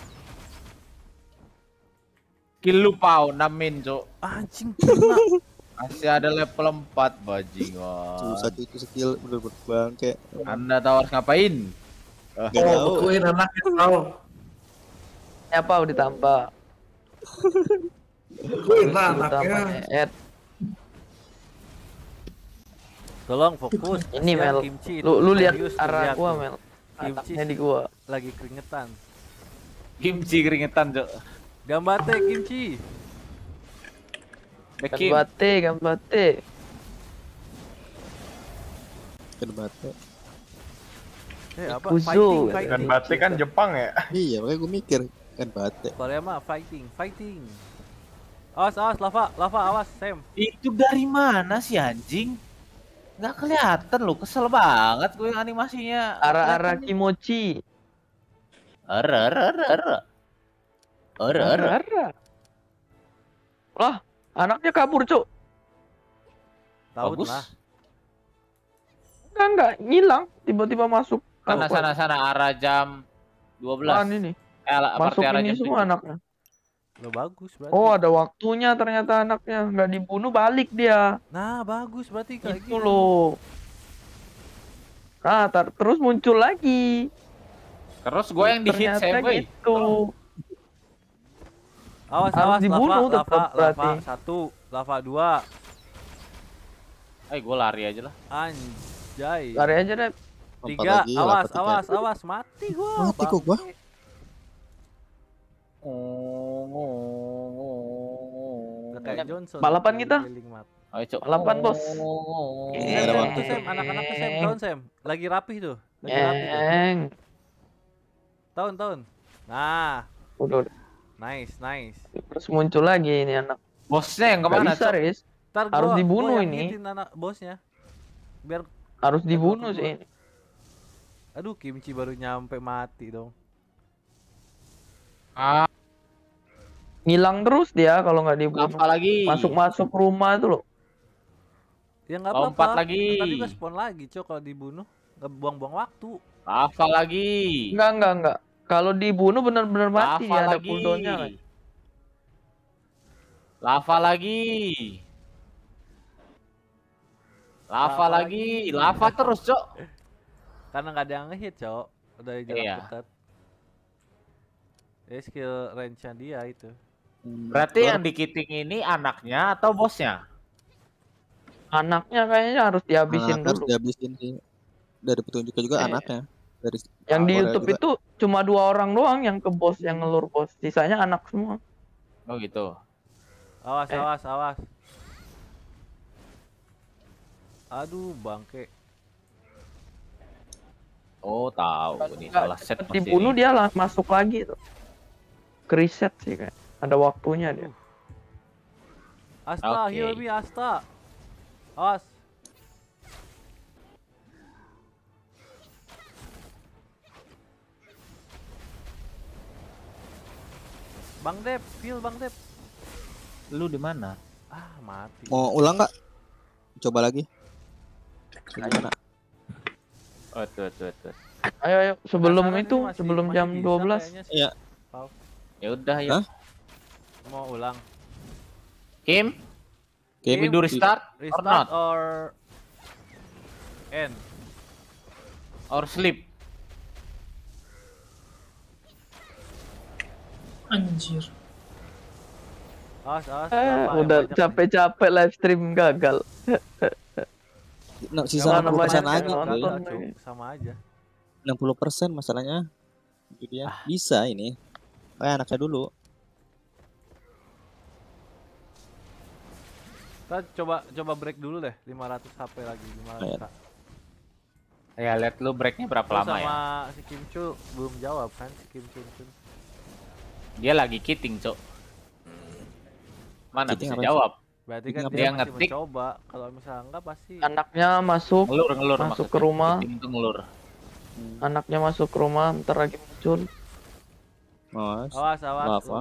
[SPEAKER 7] Kill lu pau 6 min, Cuk.
[SPEAKER 3] Anjing kena.
[SPEAKER 7] Masih ada level 4 bajingan.
[SPEAKER 5] Susah tuh itu skill bener-bener bangke.
[SPEAKER 7] Anda tahu harus ngapain?
[SPEAKER 5] Gak tahu.
[SPEAKER 2] Bekuin anaknya tau.
[SPEAKER 6] Ya Pau ditambah.
[SPEAKER 2] Bekuin lah
[SPEAKER 6] Ditambah
[SPEAKER 2] anaknya.
[SPEAKER 6] Ed.
[SPEAKER 3] Tolong fokus.
[SPEAKER 6] Ini
[SPEAKER 3] Kasihan
[SPEAKER 6] Mel.
[SPEAKER 3] Kimchi itu
[SPEAKER 6] Lu lihat
[SPEAKER 3] serius tuh,
[SPEAKER 6] arah
[SPEAKER 3] lihat
[SPEAKER 6] gua
[SPEAKER 3] tuh.
[SPEAKER 6] Mel.
[SPEAKER 3] Kimchi
[SPEAKER 6] Anaknya di gua.
[SPEAKER 3] lagi keringetan.
[SPEAKER 7] Kimchi keringetan, Cuk.
[SPEAKER 3] Gambate Kimchi.
[SPEAKER 7] Bekim.
[SPEAKER 6] Gambate.
[SPEAKER 5] Kena batu.
[SPEAKER 3] Apa?
[SPEAKER 6] Ikuzo.
[SPEAKER 3] Fighting.
[SPEAKER 4] Dan batik kan Jepang ya.
[SPEAKER 5] Iya, makanya gue mikir kan bate.
[SPEAKER 3] Korea mah fighting. Awas, lava, awas, Sam.
[SPEAKER 7] Itu dari mana sih anjing? Nggak kelihatan loh, kesel banget gue animasinya.
[SPEAKER 6] Arah Kimochi.
[SPEAKER 7] Ara.
[SPEAKER 6] Lah, anaknya kabur, Cuk.
[SPEAKER 3] Tahu
[SPEAKER 7] Bagus.
[SPEAKER 3] lah.
[SPEAKER 6] Enggak, ngilang. Tiba-tiba masuk.
[SPEAKER 7] Sana arah jam 12.
[SPEAKER 6] Ini.
[SPEAKER 7] Masuk
[SPEAKER 6] Masuk
[SPEAKER 7] arah
[SPEAKER 6] ini
[SPEAKER 7] jam
[SPEAKER 6] semua
[SPEAKER 7] 7.
[SPEAKER 6] anaknya.
[SPEAKER 3] Lo bagus berarti.
[SPEAKER 6] Oh, ada waktunya ternyata anaknya. Nggak dibunuh, balik dia.
[SPEAKER 3] Nah, bagus berarti kayak
[SPEAKER 6] Itu
[SPEAKER 3] gitu.
[SPEAKER 6] loh. Nah, terus muncul lagi.
[SPEAKER 7] Terus gue yang di hit
[SPEAKER 6] Ternyata
[SPEAKER 7] saya, boy.
[SPEAKER 6] gitu.
[SPEAKER 3] Awas,
[SPEAKER 6] Harus dibunuh
[SPEAKER 3] lava,
[SPEAKER 6] tetap berarti.
[SPEAKER 3] lava 1, lava 2.
[SPEAKER 7] Gue lari aja lah.
[SPEAKER 3] Anjay.
[SPEAKER 6] Lari aja deh.
[SPEAKER 3] 3,
[SPEAKER 5] lagi,
[SPEAKER 3] awas,
[SPEAKER 5] lava 3.
[SPEAKER 3] awas, mati gua.
[SPEAKER 5] Mati kok gua.
[SPEAKER 3] Udah kayak Johnson.
[SPEAKER 6] Balapan kita?
[SPEAKER 3] Keliling mati.
[SPEAKER 7] Ayo, Cok.
[SPEAKER 6] Balapan, Bos.
[SPEAKER 3] Sam,
[SPEAKER 5] ada
[SPEAKER 3] Sam,
[SPEAKER 5] waktu.
[SPEAKER 3] tuh, Sam, anak-anak tuh Sam, tahun Sam. Lagi rapih tuh. Lagi rapih tuh.
[SPEAKER 6] Eng.
[SPEAKER 3] Tahun. Nah,
[SPEAKER 6] Udah.
[SPEAKER 3] Nice, nice.
[SPEAKER 6] Terus muncul lagi ini anak.
[SPEAKER 7] Bosnya yang
[SPEAKER 6] Nggak
[SPEAKER 7] kemana,
[SPEAKER 6] bisa,
[SPEAKER 7] Cok?
[SPEAKER 6] Riz.
[SPEAKER 3] Ntar
[SPEAKER 6] Harus dibunuh
[SPEAKER 3] yang
[SPEAKER 6] ini.
[SPEAKER 3] hitin anak bosnya. Biar
[SPEAKER 6] Harus
[SPEAKER 3] Biar
[SPEAKER 6] dibunuh
[SPEAKER 3] gua-
[SPEAKER 6] sih ini.
[SPEAKER 3] aduh Kimchi baru nyampe mati dong.
[SPEAKER 7] Ah,
[SPEAKER 6] Ngilang terus dia kalau nggak dibunuh.
[SPEAKER 7] lava lagi.
[SPEAKER 6] Masuk rumah itu loh.
[SPEAKER 3] Ya nggak
[SPEAKER 7] Lompat
[SPEAKER 3] apa-apa.
[SPEAKER 7] lagi.
[SPEAKER 3] Ntar juga spawn lagi, Cok, kalau dibunuh. Nggak buang-buang waktu.
[SPEAKER 7] Lava lagi.
[SPEAKER 6] Enggak. Kalau dibunuh benar-benar mati
[SPEAKER 7] Lava
[SPEAKER 6] dia ada
[SPEAKER 7] lagi.
[SPEAKER 6] cooldownnya kan.
[SPEAKER 7] Lava lagi. Lava lagi. Lava terus, Cok.
[SPEAKER 3] Karena nggak ada yang ngehit, Cok. Udah jarak
[SPEAKER 7] Iya.
[SPEAKER 3] dekat. Ya skill range-nya dia itu.
[SPEAKER 7] Berarti yang dikiting ini anaknya atau bosnya?
[SPEAKER 6] Anaknya kayaknya harus dihabisin
[SPEAKER 5] Harus
[SPEAKER 6] dulu.
[SPEAKER 5] dihabisin sih. Dari petunjuknya juga anaknya. Dari
[SPEAKER 6] Yang di
[SPEAKER 5] Korea
[SPEAKER 6] YouTube
[SPEAKER 5] juga.
[SPEAKER 6] itu cuma 2 orang doang yang ke bos, yang ngelur bos. Sisanya anak semua.
[SPEAKER 7] Oh gitu.
[SPEAKER 3] Awas, awas. Aduh, bangke.
[SPEAKER 7] Oh tahu ini
[SPEAKER 6] Nggak
[SPEAKER 7] salah set
[SPEAKER 6] cepet
[SPEAKER 7] mas
[SPEAKER 6] dibunuh
[SPEAKER 7] ini.
[SPEAKER 6] dia masuk lagi tuh. Ke reset sih kayak. Ada waktunya dia.
[SPEAKER 3] Asta,
[SPEAKER 7] Oke.
[SPEAKER 3] heal me, Asta. Awas. Bang Dep, heal Bang Dep.
[SPEAKER 7] Lu di mana?
[SPEAKER 3] Ah, mati.
[SPEAKER 5] Mau ulang nggak? Coba lagi. Gimana?
[SPEAKER 7] Oh tuh.
[SPEAKER 6] Ayo sebelum
[SPEAKER 3] Penasaran
[SPEAKER 6] itu,
[SPEAKER 3] ini masih-
[SPEAKER 6] sebelum
[SPEAKER 3] masih
[SPEAKER 6] jam
[SPEAKER 3] bisa
[SPEAKER 6] 12.
[SPEAKER 3] kayaknya sih.
[SPEAKER 5] Iya.
[SPEAKER 3] Pau.
[SPEAKER 7] Ya udah ya.
[SPEAKER 5] Hah?
[SPEAKER 3] Mau ulang.
[SPEAKER 7] Kim,
[SPEAKER 5] Game
[SPEAKER 7] we do restart or
[SPEAKER 3] Restart
[SPEAKER 7] not
[SPEAKER 3] or end?
[SPEAKER 7] or sleep?
[SPEAKER 9] Anjir.
[SPEAKER 3] Awas,
[SPEAKER 6] Udah
[SPEAKER 3] Bapak, yang banyak
[SPEAKER 6] capek-capek live stream gagal.
[SPEAKER 5] Nah,
[SPEAKER 3] nih.
[SPEAKER 5] sisa
[SPEAKER 3] Yang
[SPEAKER 5] 60%
[SPEAKER 6] banyak
[SPEAKER 5] lagi.
[SPEAKER 6] yang
[SPEAKER 5] Boy.
[SPEAKER 6] nonton.
[SPEAKER 3] Cuk, sama aja.
[SPEAKER 5] 60% masalahnya. Gitu ya. Bisa ini. Kayak anaknya dulu.
[SPEAKER 3] Kita coba break dulu deh, 500 HP lagi, 500
[SPEAKER 5] Ayo.
[SPEAKER 7] Ya lihat lu breaknya berapa
[SPEAKER 3] Terus
[SPEAKER 7] lama
[SPEAKER 3] sama
[SPEAKER 7] ya?
[SPEAKER 3] si Kim Chu belum jawab kan, si Kim Chun Chun.
[SPEAKER 7] Dia lagi kiting, Cok. Mana
[SPEAKER 5] Kiting
[SPEAKER 7] bisa
[SPEAKER 5] apa sih?
[SPEAKER 7] jawab?
[SPEAKER 3] Berarti
[SPEAKER 5] Ini
[SPEAKER 3] kan
[SPEAKER 5] apa
[SPEAKER 3] dia
[SPEAKER 7] ya?
[SPEAKER 3] masih
[SPEAKER 7] Ngetik.
[SPEAKER 3] mencoba. Kalau misalnya enggak pasti
[SPEAKER 6] Anaknya masuk,
[SPEAKER 7] Ngelur
[SPEAKER 6] Masuk
[SPEAKER 7] maksudnya.
[SPEAKER 6] ke rumah.
[SPEAKER 7] Kiting itu ngelur.
[SPEAKER 6] anaknya masuk ke rumah, bentar lagi muncul.
[SPEAKER 5] Mas.
[SPEAKER 3] awas
[SPEAKER 5] Lava.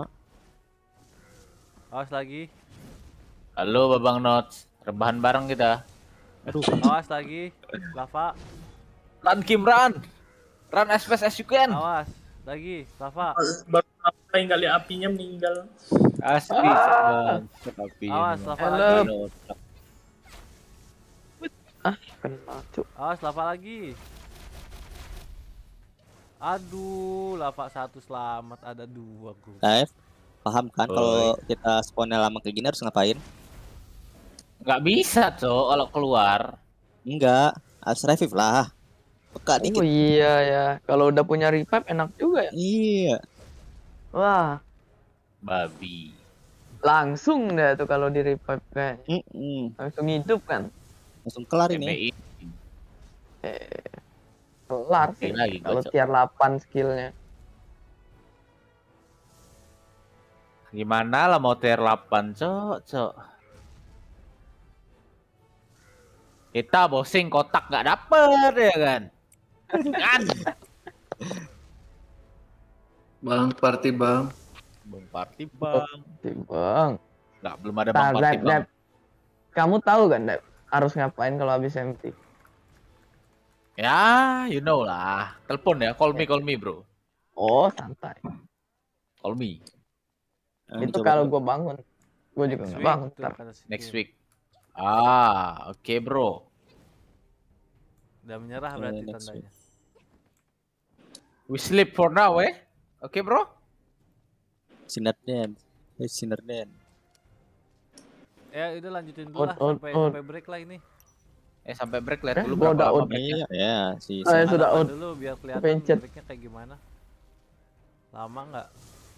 [SPEAKER 3] Awas lagi.
[SPEAKER 7] Halo Babang Notes, rebahan bareng kita.
[SPEAKER 5] Aduh.
[SPEAKER 3] Awas lagi. Lava.
[SPEAKER 7] Run Kim run. Run as fast as you can.
[SPEAKER 3] Awas lagi. Lava.
[SPEAKER 9] Baru apa yang kali apinya meninggal.
[SPEAKER 7] Asli bang. Tapi
[SPEAKER 3] Awas lava
[SPEAKER 6] Hello.
[SPEAKER 3] lagi.
[SPEAKER 6] Kena cuk.
[SPEAKER 3] Awas lava lagi. Aduh, lava 1 selamat, ada 2 gua.
[SPEAKER 5] Dive. Paham kan kalau kita spawnnya lama kayak gini harus ngapain?
[SPEAKER 7] Nggak bisa Cok kalau keluar.
[SPEAKER 5] Enggak. Harus revive lah. Peka
[SPEAKER 6] Oh
[SPEAKER 5] dikit.
[SPEAKER 6] iya ya, kalau udah punya revive enak juga ya.
[SPEAKER 5] Iya.
[SPEAKER 6] Wah,
[SPEAKER 7] Babi.
[SPEAKER 6] langsung deh tuh kalau di revive kayak langsung hidup kan.
[SPEAKER 5] Langsung kelar ini.
[SPEAKER 7] PBI.
[SPEAKER 6] Kelar
[SPEAKER 7] Mati
[SPEAKER 6] sih
[SPEAKER 7] lagi gua,
[SPEAKER 6] kalau
[SPEAKER 7] Cok.
[SPEAKER 6] tier 8 skillnya.
[SPEAKER 7] Gimana lah mau tier 8 Cok. Kita bosing kotak nggak dapet ya kan? Kan?
[SPEAKER 2] Bang, party bang.
[SPEAKER 7] Bang party bang.
[SPEAKER 6] Bang.
[SPEAKER 7] Nggak belum ada bang
[SPEAKER 6] Nah,
[SPEAKER 7] party bang.
[SPEAKER 6] Dep, kamu tahu kan, Dep, harus ngapain kalau habis empty?
[SPEAKER 7] Ya, you know lah. Telepon ya, call me bro.
[SPEAKER 6] Oh, santai.
[SPEAKER 7] Call me
[SPEAKER 6] Itu kalau gue bangun. Gue juga nggak bangun.
[SPEAKER 3] Tuh,
[SPEAKER 6] Ntar.
[SPEAKER 3] kata si
[SPEAKER 7] next
[SPEAKER 3] Kim.
[SPEAKER 7] week. Ah, oke bro.
[SPEAKER 3] Udah menyerah berarti
[SPEAKER 5] next
[SPEAKER 3] tandanya.
[SPEAKER 7] We sleep for now Oke bro.
[SPEAKER 5] Sinarden. Sinarden.
[SPEAKER 3] Ya udah lanjutin dulu lah
[SPEAKER 6] Out.
[SPEAKER 3] sampai break lah ini.
[SPEAKER 7] Sampai break lihat dulu
[SPEAKER 6] gua
[SPEAKER 7] berapa
[SPEAKER 6] udah
[SPEAKER 7] lama
[SPEAKER 6] out.
[SPEAKER 7] breaknya.
[SPEAKER 5] Iya, ya, si
[SPEAKER 6] Saya sudah
[SPEAKER 3] Hadapan
[SPEAKER 6] out.
[SPEAKER 3] dulu biar kelihatan
[SPEAKER 6] Pencet.
[SPEAKER 3] breaknya kayak gimana. Lama nggak?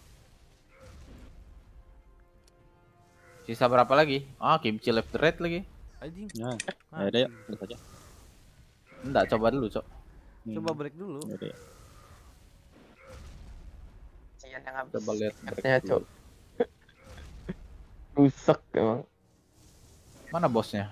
[SPEAKER 7] Sisa berapa lagi? Ah, kimchi left right lagi.
[SPEAKER 3] Anjing.
[SPEAKER 5] Nah,
[SPEAKER 3] Mati.
[SPEAKER 5] ada yuk, terus aja.
[SPEAKER 7] Enggak, coba dulu, Cok.
[SPEAKER 3] Coba break dulu.
[SPEAKER 5] Yaudah, ya.
[SPEAKER 6] kasihan yang habis
[SPEAKER 7] Coba lihat
[SPEAKER 6] tiketnya,
[SPEAKER 7] break
[SPEAKER 6] Cok.
[SPEAKER 7] dulu.
[SPEAKER 6] Rusak emang.
[SPEAKER 7] Mana bosnya?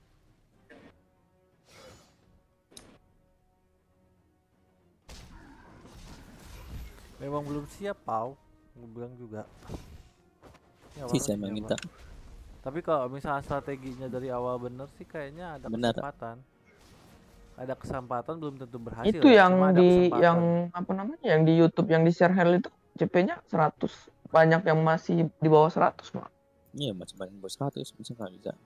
[SPEAKER 3] Memang belum siap, Pau. Gue bilang juga. Ya,
[SPEAKER 5] Sih saya
[SPEAKER 3] siapa?
[SPEAKER 5] minta.
[SPEAKER 3] Tapi kalau misalnya strateginya dari awal bener sih kayaknya ada
[SPEAKER 5] Bener.
[SPEAKER 3] kesempatan. Ada kesempatan belum tentu berhasil.
[SPEAKER 6] Itu
[SPEAKER 3] ya,
[SPEAKER 6] yang
[SPEAKER 3] cuma ada
[SPEAKER 6] di
[SPEAKER 3] kesempatan.
[SPEAKER 6] yang apa namanya? Yang di YouTube yang di share hell itu CP-nya 100. Banyak yang masih di bawah 100, Mak.
[SPEAKER 5] Iya masih banyak bos 100 bisa nggak bisa.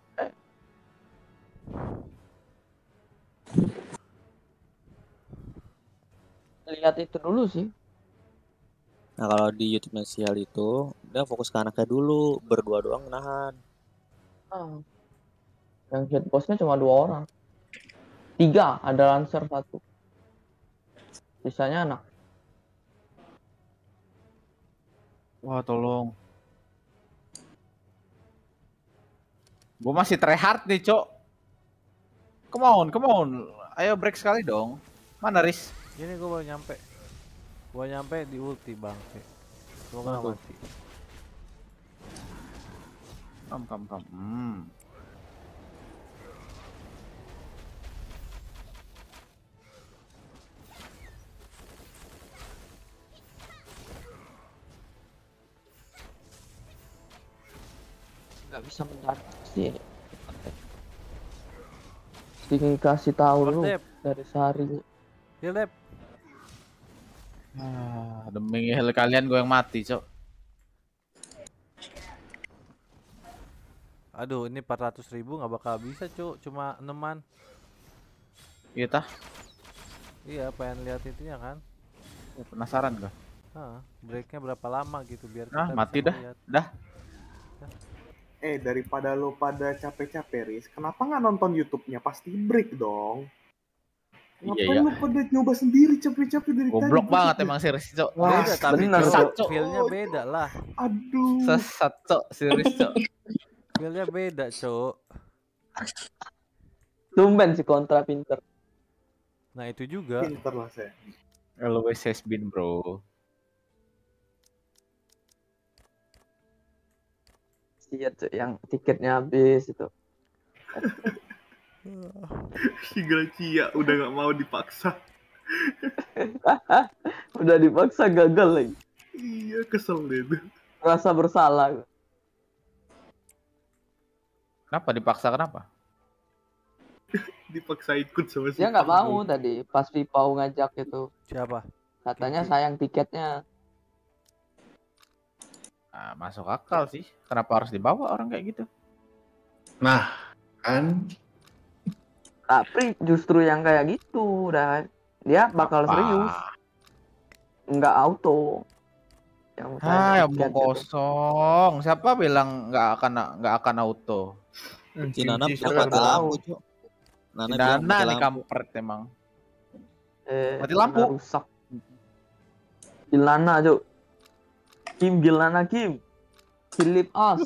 [SPEAKER 6] Lihat itu dulu sih.
[SPEAKER 5] Nah kalau di YouTube Sial itu dia fokus ke anaknya dulu, berdua doang nahan.
[SPEAKER 6] Yang hit bossnya cuma 2 orang. 3 ada Lancer 1. Sisanya anak.
[SPEAKER 7] Wah, tolong. Gue masih tryhard nih, Cok. Come on, come on. Ayo break sekali dong. Mana Riz?
[SPEAKER 3] Ini gue baru nyampe. Gua nyampe di ulti bangke. Semoga nggak mati.
[SPEAKER 7] Kam.
[SPEAKER 6] Nggak bisa mendarat sih. Dikasih tahu dulu
[SPEAKER 3] Ordep.
[SPEAKER 6] dari sehari.
[SPEAKER 3] Ya, Lep.
[SPEAKER 7] Demi hal kalian gue yang mati, Cok.
[SPEAKER 3] Aduh, ini 400.000 nggak bakal bisa, Cuk. Cuma 6-an.
[SPEAKER 7] Iya tah?
[SPEAKER 3] Iya, pengen lihat itunya kan.
[SPEAKER 7] Ya, penasaran gue.
[SPEAKER 3] Breaknya berapa lama gitu biar
[SPEAKER 7] Nah,
[SPEAKER 3] kita
[SPEAKER 7] mati
[SPEAKER 3] bisa
[SPEAKER 7] dah.
[SPEAKER 3] ngeliat.
[SPEAKER 7] Dah.
[SPEAKER 4] Daripada lo pada capek-capek, Riz, kenapa nggak nonton YouTube-nya? Pasti break dong. Ngapain
[SPEAKER 7] Iya.
[SPEAKER 4] lu pada nyoba sendiri capek-capek dari tadi?
[SPEAKER 7] Goblok banget emang series, Cok.
[SPEAKER 6] Wah,
[SPEAKER 3] Beda, tapi
[SPEAKER 6] bener,
[SPEAKER 3] Cuk,
[SPEAKER 6] Cuk.
[SPEAKER 3] feel-nya beda lah.
[SPEAKER 4] Aduh.
[SPEAKER 7] Sesat, Cok, series, Cok.
[SPEAKER 3] Feel-nya beda, Cuk.
[SPEAKER 6] Tumben si kontra pinter.
[SPEAKER 3] Nah, itu juga.
[SPEAKER 4] Pinter lah saya.
[SPEAKER 7] Always has been, bro.
[SPEAKER 6] Iya, Cuk, yang tiketnya habis itu.
[SPEAKER 4] Si Gracia udah nggak mau dipaksa.
[SPEAKER 6] Udah dipaksa gagal lagi.
[SPEAKER 4] Iya, kesel deh tuh.
[SPEAKER 6] Rasa bersalah.
[SPEAKER 7] Kenapa dipaksa kenapa?
[SPEAKER 4] Dipaksa ikut sama si
[SPEAKER 6] Dia nggak
[SPEAKER 4] Pau.
[SPEAKER 6] mau tadi pas Vipau ngajak itu.
[SPEAKER 3] Siapa?
[SPEAKER 6] Katanya sayang tiketnya.
[SPEAKER 7] Nah, masuk akal sih. Kenapa harus dibawa orang kayak gitu?
[SPEAKER 2] Nah, kan
[SPEAKER 6] Tapi justru yang kayak gitu udah dia bakal
[SPEAKER 7] Apa?
[SPEAKER 6] serius. Nggak auto. Yang sayang
[SPEAKER 7] Omong
[SPEAKER 6] tiket gitu.
[SPEAKER 7] kosong. Siapa bilang nggak akan auto?
[SPEAKER 5] Si Nana
[SPEAKER 4] Cinci
[SPEAKER 5] bilang
[SPEAKER 4] suka
[SPEAKER 5] mati
[SPEAKER 6] tahu.
[SPEAKER 5] lampu, Cok. Nana bilang
[SPEAKER 7] Dana
[SPEAKER 5] mati
[SPEAKER 7] nih
[SPEAKER 5] lampu.
[SPEAKER 7] kampret emang. Mati
[SPEAKER 6] Nana
[SPEAKER 7] lampu.
[SPEAKER 6] rusak. Gilana, Cuk. Kim Gilana Kim. Philip As.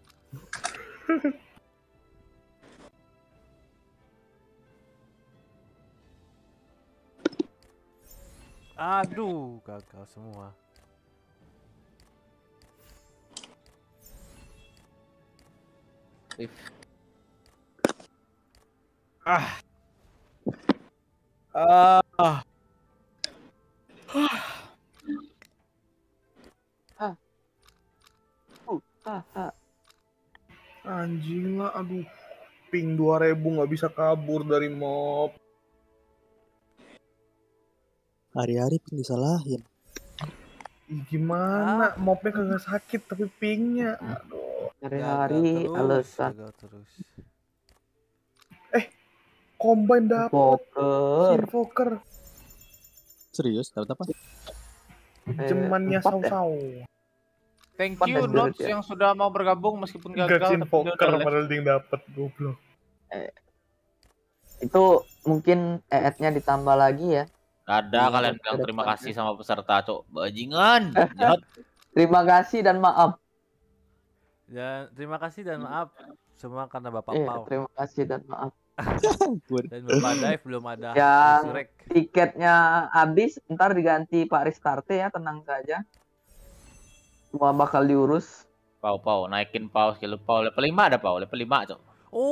[SPEAKER 3] Aduh, gagal semua.
[SPEAKER 4] Anjing lah, aduh. Ping 2000 nggak bisa kabur dari mob.
[SPEAKER 5] Hari-hari pun disalahin.
[SPEAKER 4] Ih, gimana? Mobnya kagak sakit tapi pingnya. Aduh.
[SPEAKER 6] Hari-hari alasan.
[SPEAKER 3] Gagal terus.
[SPEAKER 4] Combine dapet.
[SPEAKER 6] Poker.
[SPEAKER 4] Invoker.
[SPEAKER 5] Serius? Dapat apa?
[SPEAKER 4] Jemannya
[SPEAKER 6] 4 ya?
[SPEAKER 4] Sau-Sau.
[SPEAKER 7] Thank
[SPEAKER 6] Empat
[SPEAKER 7] you
[SPEAKER 6] ya,
[SPEAKER 7] Notes
[SPEAKER 6] ya.
[SPEAKER 7] yang sudah mau bergabung meskipun gagal.
[SPEAKER 4] Gak
[SPEAKER 7] tapi
[SPEAKER 4] Invoker
[SPEAKER 7] dia udah
[SPEAKER 4] padahal dia yang dapet. Goblok.
[SPEAKER 6] Itu mungkin EET-nya ditambah lagi ya.
[SPEAKER 7] Gak ada kalian bilang terima kasih sama peserta, Cok. Bajingan. Jahat.
[SPEAKER 6] Terima kasih dan maaf.
[SPEAKER 3] Ya, terima kasih dan maaf semua karena Bapak
[SPEAKER 6] Iya,
[SPEAKER 3] Pau
[SPEAKER 6] terima kasih dan maaf.
[SPEAKER 3] dan Bapak Dive belum ada
[SPEAKER 6] Yang
[SPEAKER 3] surek.
[SPEAKER 6] tiketnya habis, ntar diganti Pak Ristarte ya, tenang saja. Semua bakal diurus.
[SPEAKER 7] Pau, naikin Pau skill Pau. Level 5 ada Pau, level 5 cok.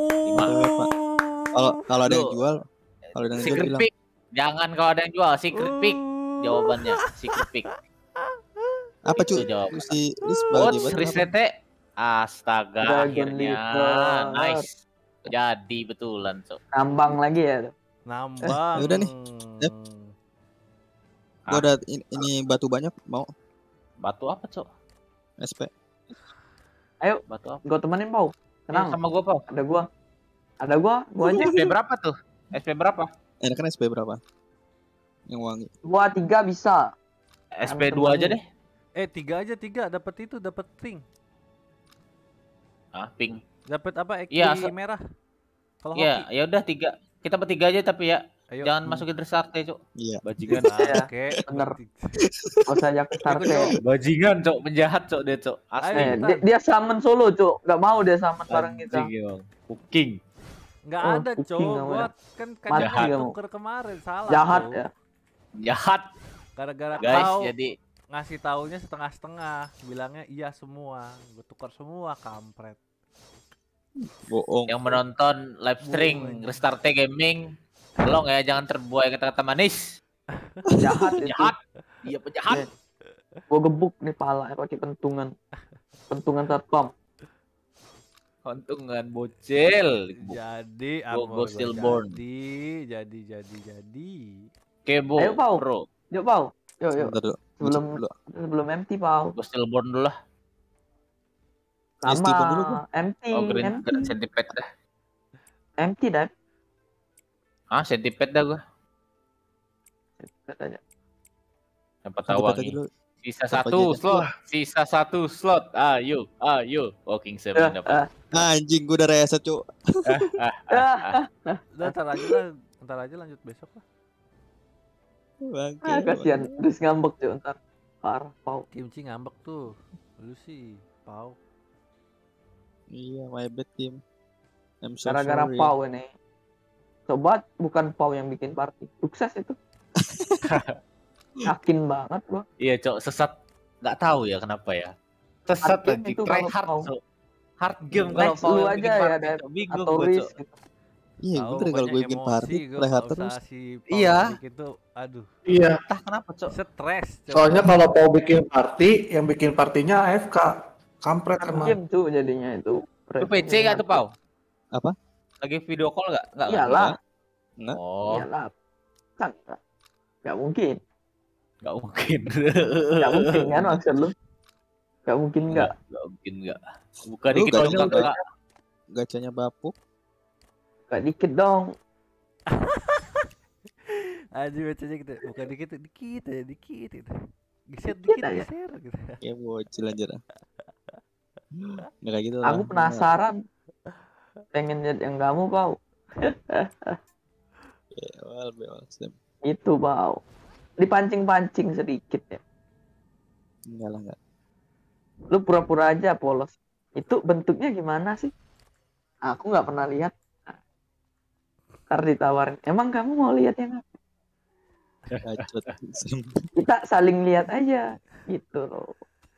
[SPEAKER 5] Kalau ada yang
[SPEAKER 7] Lu,
[SPEAKER 5] jual, kalau ada yang jual
[SPEAKER 7] Secret
[SPEAKER 5] hilang.
[SPEAKER 7] pick. Jangan kalau ada yang jual Secret pick. Jawabannya Secret pick.
[SPEAKER 5] Apa
[SPEAKER 7] Itu
[SPEAKER 5] cuy?
[SPEAKER 7] jawaban.
[SPEAKER 5] Si Lis
[SPEAKER 7] Watch
[SPEAKER 5] bagi
[SPEAKER 7] resete. Astaga,
[SPEAKER 6] Dragon
[SPEAKER 7] akhirnya
[SPEAKER 6] Leaper.
[SPEAKER 7] nice. Jadi betulan cok.
[SPEAKER 6] Nambang lagi ya.
[SPEAKER 3] Nambang.
[SPEAKER 5] Ya udah nih. Yep. Gua ada ini batu banyak mau
[SPEAKER 7] Batu apa cok?
[SPEAKER 5] SP.
[SPEAKER 6] Ayo,
[SPEAKER 7] Batu apa?
[SPEAKER 6] gue temenin Pau. Tenang.
[SPEAKER 7] Sama gua Pau.
[SPEAKER 6] Ada gua aja.
[SPEAKER 7] SP berapa tuh? SP berapa?
[SPEAKER 5] Enakan SP berapa? Yang wangi.
[SPEAKER 6] 2, 3 bisa.
[SPEAKER 7] SP 2 aja deh.
[SPEAKER 3] 3 aja, 3 dapat itu, dapat pink.
[SPEAKER 7] Pink.
[SPEAKER 3] Dapat apa?
[SPEAKER 7] Iya,
[SPEAKER 3] merah. Kalau
[SPEAKER 7] Iya, ya udah 3. Kita bertiga aja tapi ya.
[SPEAKER 3] Ayo.
[SPEAKER 7] Jangan masukin restart cok.
[SPEAKER 5] Iya.
[SPEAKER 7] Bajingan.
[SPEAKER 3] Oke,
[SPEAKER 6] bener. Gak usah ajak start ya.
[SPEAKER 7] Bajingan cok, penjahat cok dia cok. Asli.
[SPEAKER 6] Dia summon solo cok. Gak mau dia summon bareng kita.
[SPEAKER 7] Cooking.
[SPEAKER 3] Enggak
[SPEAKER 6] Oh,
[SPEAKER 3] ada,
[SPEAKER 6] cooking
[SPEAKER 3] Cok.
[SPEAKER 6] nggak
[SPEAKER 3] Gua
[SPEAKER 6] ada.
[SPEAKER 3] kan
[SPEAKER 6] Mati
[SPEAKER 3] kayaknya
[SPEAKER 6] kamu.
[SPEAKER 3] tuker kemarin, salah.
[SPEAKER 6] Jahat
[SPEAKER 3] Cok.
[SPEAKER 6] ya.
[SPEAKER 7] Jahat.
[SPEAKER 3] Gara-gara
[SPEAKER 7] Guys,
[SPEAKER 3] kau
[SPEAKER 7] jadi
[SPEAKER 3] ngasih taunya setengah-setengah, bilangnya iya semua. Gue tukar semua, kampret.
[SPEAKER 5] Bohong.
[SPEAKER 7] yang menonton live stream Restart Gaming, tolong ya jangan terbuai kata-kata manis.
[SPEAKER 6] Jahat itu.
[SPEAKER 7] Jahat. Iya penjahat.
[SPEAKER 6] Gue gebuk nih pala pakai pentungan. Pentungan satpam.
[SPEAKER 7] Untungan bocil.
[SPEAKER 3] Jadi
[SPEAKER 7] Go
[SPEAKER 3] armor gua
[SPEAKER 7] stillborn.
[SPEAKER 3] jadi.
[SPEAKER 7] Kebo.
[SPEAKER 6] Ayo, Pau.
[SPEAKER 7] Bro.
[SPEAKER 6] Yuk Pau. Yuk.
[SPEAKER 5] Sebentar dulu.
[SPEAKER 6] Sebelum empty Pau.
[SPEAKER 7] Go stillborn dulu lah.
[SPEAKER 5] Ya, Steven dulu,
[SPEAKER 6] Sama empty.
[SPEAKER 7] Oh green
[SPEAKER 6] Empty.
[SPEAKER 7] centipede dah.
[SPEAKER 6] Empty dah.
[SPEAKER 7] Centipede dah gua.
[SPEAKER 6] Katanya.
[SPEAKER 7] Dapat tahu
[SPEAKER 5] Centipede aja
[SPEAKER 7] wangi.
[SPEAKER 5] dulu.
[SPEAKER 7] Sisa
[SPEAKER 5] Apa
[SPEAKER 7] 1
[SPEAKER 5] aja
[SPEAKER 7] slot. Sisa 1 slot. Ayo. Walking 7 dapat.
[SPEAKER 5] Anjing gua udah reset, Cuk.
[SPEAKER 3] Udah, ntar aja lanjut besok lah.
[SPEAKER 5] Bangke.
[SPEAKER 6] Kasihan. Terus ngambek tuh ntar. Parah Pau.
[SPEAKER 3] Kimchi ngambek tuh. Lu sih, Pau.
[SPEAKER 5] Iya, my bad team. I'm so
[SPEAKER 6] Gara-gara
[SPEAKER 5] sorry.
[SPEAKER 6] Pau ini. Sobat, bukan Pau yang bikin party. Sukses itu. Yakin banget gua.
[SPEAKER 7] Iya, Cok, sesat. Nggak tahu ya kenapa ya. Sesat
[SPEAKER 6] Hard game
[SPEAKER 7] anjing.
[SPEAKER 6] itu
[SPEAKER 7] Try
[SPEAKER 6] kalau
[SPEAKER 7] hard,
[SPEAKER 6] Pau.
[SPEAKER 7] Cok. Hard game kalau
[SPEAKER 6] Next
[SPEAKER 7] Pau
[SPEAKER 6] lu
[SPEAKER 7] yang
[SPEAKER 6] aja
[SPEAKER 7] bikin
[SPEAKER 6] ya,
[SPEAKER 7] party,
[SPEAKER 6] Dad.
[SPEAKER 7] Cok. Bingung
[SPEAKER 6] Atau
[SPEAKER 7] gua,
[SPEAKER 6] risk
[SPEAKER 7] Cok.
[SPEAKER 6] gitu.
[SPEAKER 5] Iya,
[SPEAKER 3] Tahu,
[SPEAKER 5] bener kalau gue
[SPEAKER 3] banyak
[SPEAKER 5] bikin
[SPEAKER 3] emosi,
[SPEAKER 5] party,
[SPEAKER 3] gua
[SPEAKER 5] play hard
[SPEAKER 3] nggak usah
[SPEAKER 5] terus.
[SPEAKER 3] si Pau
[SPEAKER 2] Iya.
[SPEAKER 3] bikin tuh, aduh,
[SPEAKER 2] Iya.
[SPEAKER 7] Entah kenapa, Cok.
[SPEAKER 3] stres. Cok.
[SPEAKER 2] Soalnya kalau Pau bikin party, yang bikin partinya AFK. Kampret emang.
[SPEAKER 6] Game tuh jadinya itu.
[SPEAKER 7] Lu PC nggak tuh, Pau?
[SPEAKER 5] Apa?
[SPEAKER 7] Lagi video call nggak? Nggak.
[SPEAKER 6] Iyalah.
[SPEAKER 5] Enggak.
[SPEAKER 7] Oh,
[SPEAKER 6] Iyalah. Kan nggak mungkin.
[SPEAKER 7] nggak mungkin.
[SPEAKER 6] Nggak mungkin kan maksud lu? Nggak mungkin nggak.
[SPEAKER 7] Nggak mungkin nggak. Buka
[SPEAKER 5] Lu
[SPEAKER 7] dikit
[SPEAKER 5] nggak
[SPEAKER 7] dong,
[SPEAKER 5] juga.
[SPEAKER 7] Kak.
[SPEAKER 5] Gacanya bapuk.
[SPEAKER 6] Nggak dikit dong.
[SPEAKER 3] Aja bacanya gitu, bukan dikit aja, dikit gitu. Geser
[SPEAKER 6] Dikit
[SPEAKER 3] dikit,
[SPEAKER 6] aja.
[SPEAKER 3] geser gitu.
[SPEAKER 5] Ya bocil anjir. Nggak kayak gitu
[SPEAKER 6] Aku
[SPEAKER 5] lah.
[SPEAKER 6] penasaran. Pengen lihat yang kamu Pau.
[SPEAKER 5] Bewal.
[SPEAKER 6] Itu Pau. Dipancing-pancing sedikit ya.
[SPEAKER 5] Enggak lah, enggak.
[SPEAKER 6] Lu pura-pura aja polos. Itu bentuknya gimana sih? Aku nggak pernah lihat. Ntar ditawarin. Emang kamu mau lihat yang apa?
[SPEAKER 5] Bacot.
[SPEAKER 6] Kita saling lihat aja. Gitu loh.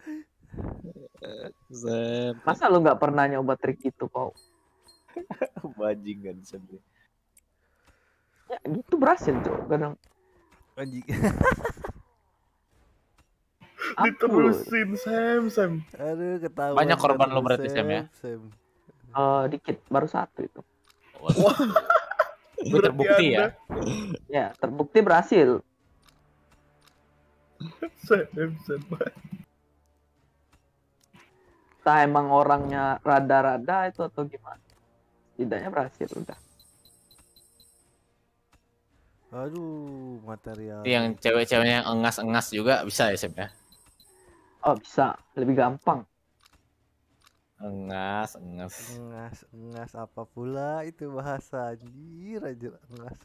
[SPEAKER 5] Zem.
[SPEAKER 6] Masa lu nggak pernah nyoba trik itu Pau?
[SPEAKER 7] Bajingan sendiri.
[SPEAKER 6] Ya gitu berhasil tuh kadang.
[SPEAKER 3] Anjing.
[SPEAKER 4] Diterusin Sam.
[SPEAKER 3] Aduh, ketahuan.
[SPEAKER 7] Banyak korban lo
[SPEAKER 3] terus,
[SPEAKER 7] berarti, Sam, ya?
[SPEAKER 3] Sam.
[SPEAKER 6] Dikit baru 1 itu.
[SPEAKER 7] Itu terbukti ya.
[SPEAKER 6] Ya terbukti berhasil.
[SPEAKER 4] Sam.
[SPEAKER 6] Entah emang orangnya rada-rada itu atau gimana. Tidaknya berhasil udah.
[SPEAKER 3] Aduh, material.
[SPEAKER 7] Yang cewek-ceweknya yang engas-engas juga bisa ya, Sam ya?
[SPEAKER 6] Oh bisa, lebih gampang.
[SPEAKER 7] Engas.
[SPEAKER 3] Engas apa pula itu bahasa anjir engas.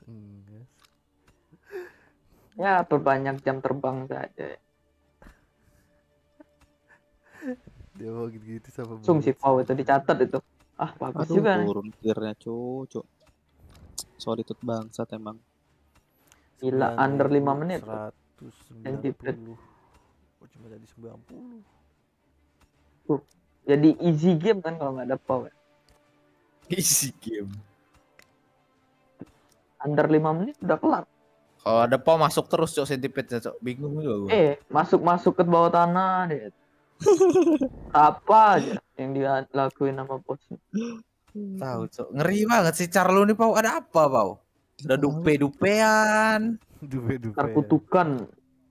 [SPEAKER 6] Ya perbanyak jam terbang saja.
[SPEAKER 3] Dia mau gitu-gitu sama
[SPEAKER 6] Langsung si Pau itu dicatat itu. Ah bagus
[SPEAKER 5] Aduh,
[SPEAKER 6] juga nih.
[SPEAKER 5] turun tirnya, Cuk. Sorry tut bangsat emang.
[SPEAKER 6] Gila, under 5 menit.
[SPEAKER 3] 190.
[SPEAKER 6] Centipede.
[SPEAKER 3] Kok cuma jadi 90?
[SPEAKER 6] Jadi easy game kan kalau nggak ada power.
[SPEAKER 7] Easy game.
[SPEAKER 6] Under 5 menit udah kelar.
[SPEAKER 7] Kalau ada pau masuk terus cok centipede cok. Bingung juga gua.
[SPEAKER 6] Masuk ke bawah tanah deh. Apa aja yang dia lakuin sama bosnya.
[SPEAKER 7] Tahu cok. Ngeri banget sih Carlo nih pau. Ada apa pau? Ada dupe-dupean.
[SPEAKER 6] Kutukan.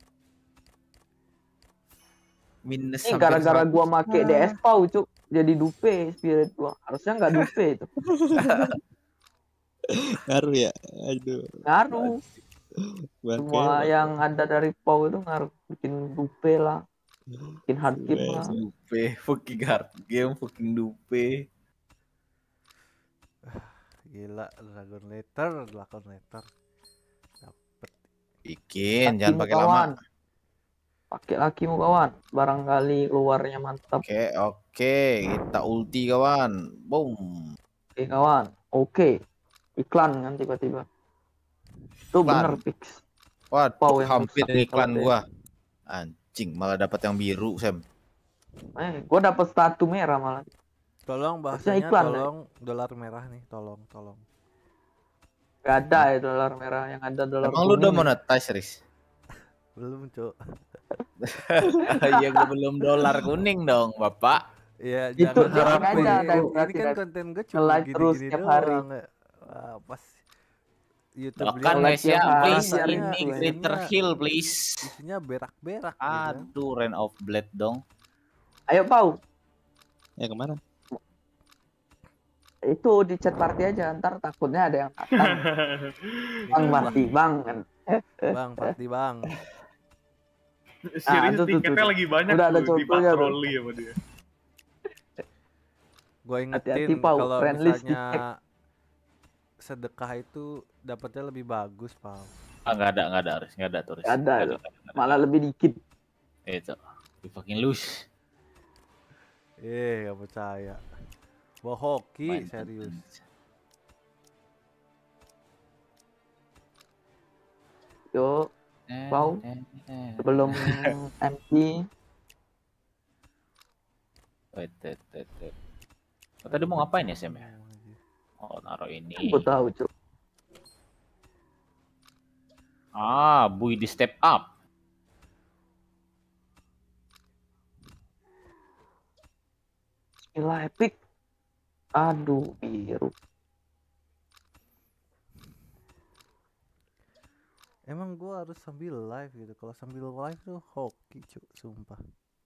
[SPEAKER 7] Minus
[SPEAKER 6] Ini
[SPEAKER 7] sampai
[SPEAKER 6] gara-gara
[SPEAKER 7] 100.
[SPEAKER 6] gua make DS pau cuk. Jadi dupe spirit gua. Harusnya nggak dupe itu.
[SPEAKER 5] Ngaruh ya. Aduh.
[SPEAKER 6] Ngaruh. Semua yang ada dari pau itu ngaruh. Bikin dupe lah. Bikin hard game lah.
[SPEAKER 7] Dupe, fucking hard game, fucking dupe.
[SPEAKER 3] Gila, Dragon Letter. Dapet.
[SPEAKER 7] Bikin, jangan pakai lama.
[SPEAKER 6] Kawan. Pakai lakimu kawan. Barangkali keluarnya mantap.
[SPEAKER 7] Oke, kita ulti kawan. Boom.
[SPEAKER 6] Oke kawan. Oke. Iklan kan tiba-tiba. Itu bener fix.
[SPEAKER 7] Wah,
[SPEAKER 6] Pau yang
[SPEAKER 7] hampir
[SPEAKER 6] rusak
[SPEAKER 7] iklan
[SPEAKER 6] kalau
[SPEAKER 7] gua. Anjing, malah dapat yang biru, Sam.
[SPEAKER 6] Gua dapet statu merah malah.
[SPEAKER 3] Tolong
[SPEAKER 6] Harusnya
[SPEAKER 3] bahasanya,
[SPEAKER 6] iklan,
[SPEAKER 3] tolong dolar merah nih, tolong.
[SPEAKER 6] Gak ada ya dolar merah, yang ada dolar
[SPEAKER 7] Emang lu udah
[SPEAKER 6] kuning.
[SPEAKER 7] monetize, Riz?
[SPEAKER 3] Belum, Cuk.
[SPEAKER 7] Iya, gua belum dolar kuning dong, Bapak.
[SPEAKER 3] Iya,
[SPEAKER 6] Itu
[SPEAKER 3] jangan harap
[SPEAKER 6] aja,
[SPEAKER 3] ini kan konten gue cuma
[SPEAKER 6] nge-like terus
[SPEAKER 3] gini-gini
[SPEAKER 6] tiap hari.
[SPEAKER 3] doang. Wah, pas YouTube
[SPEAKER 7] Doakan guys ya, please ini Greater Hill please.
[SPEAKER 3] isinya berak-berak.
[SPEAKER 7] Aduh, Rain of Blade dong.
[SPEAKER 6] Ayo Pau.
[SPEAKER 5] Ya kemana?
[SPEAKER 6] Itu di chat party aja, ntar takutnya ada yang datang. Bang party bang kan.
[SPEAKER 3] Bang party bang.
[SPEAKER 4] Serius tiketnya lagi banyak
[SPEAKER 6] udah ada
[SPEAKER 4] tuh,
[SPEAKER 6] contohnya
[SPEAKER 4] dipatroli sama dia.
[SPEAKER 3] Gue
[SPEAKER 6] Hati-hati,
[SPEAKER 3] ingetin
[SPEAKER 6] Pau,
[SPEAKER 3] kalau
[SPEAKER 6] friend list
[SPEAKER 3] misalnya sedekah itu dapatnya lebih bagus, Pau.
[SPEAKER 7] Nggak ada Riz, nggak ada tuh Riz.
[SPEAKER 6] Nggak ada. Malah lebih dikit.
[SPEAKER 7] Itu, you fucking lose.
[SPEAKER 3] Gak percaya. Bawa hoki serius.
[SPEAKER 6] Yuk, Pau. Sebelum MC.
[SPEAKER 7] Wait. Oh, tadi mau ngapain ya, Sam ya? Oh, naruh ini.
[SPEAKER 6] Gue tahu, Cuk.
[SPEAKER 7] Bui di step up.
[SPEAKER 6] Gila epic. Aduh, biru.
[SPEAKER 3] Emang gue harus sambil live gitu. Kalau sambil live tuh hoki, Cuk, sumpah.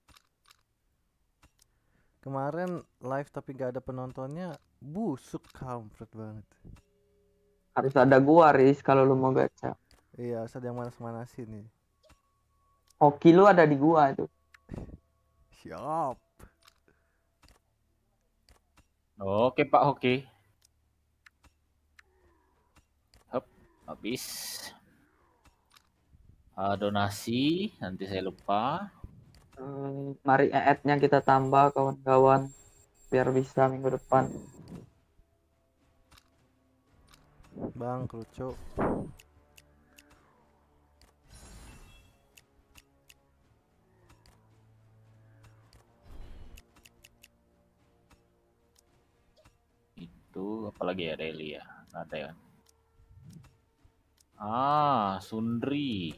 [SPEAKER 3] Kemarin live tapi gak ada penontonnya, busuk kampret banget.
[SPEAKER 6] Harus ada gua, Riz, kalau lu mau gacha.
[SPEAKER 3] Iya, harus ada yang manas-manasin nih.
[SPEAKER 6] Hoki lu ada di gua itu.
[SPEAKER 3] Siap.
[SPEAKER 7] Oke Pak Hoki. Hop, habis. Donasi, nanti saya lupa.
[SPEAKER 6] Mari EET-nya kita tambah kawan-kawan biar bisa minggu depan.
[SPEAKER 3] Bang, kerucuk.
[SPEAKER 7] Itu apalagi ya daily ya? Nggak ada ya. Sundri.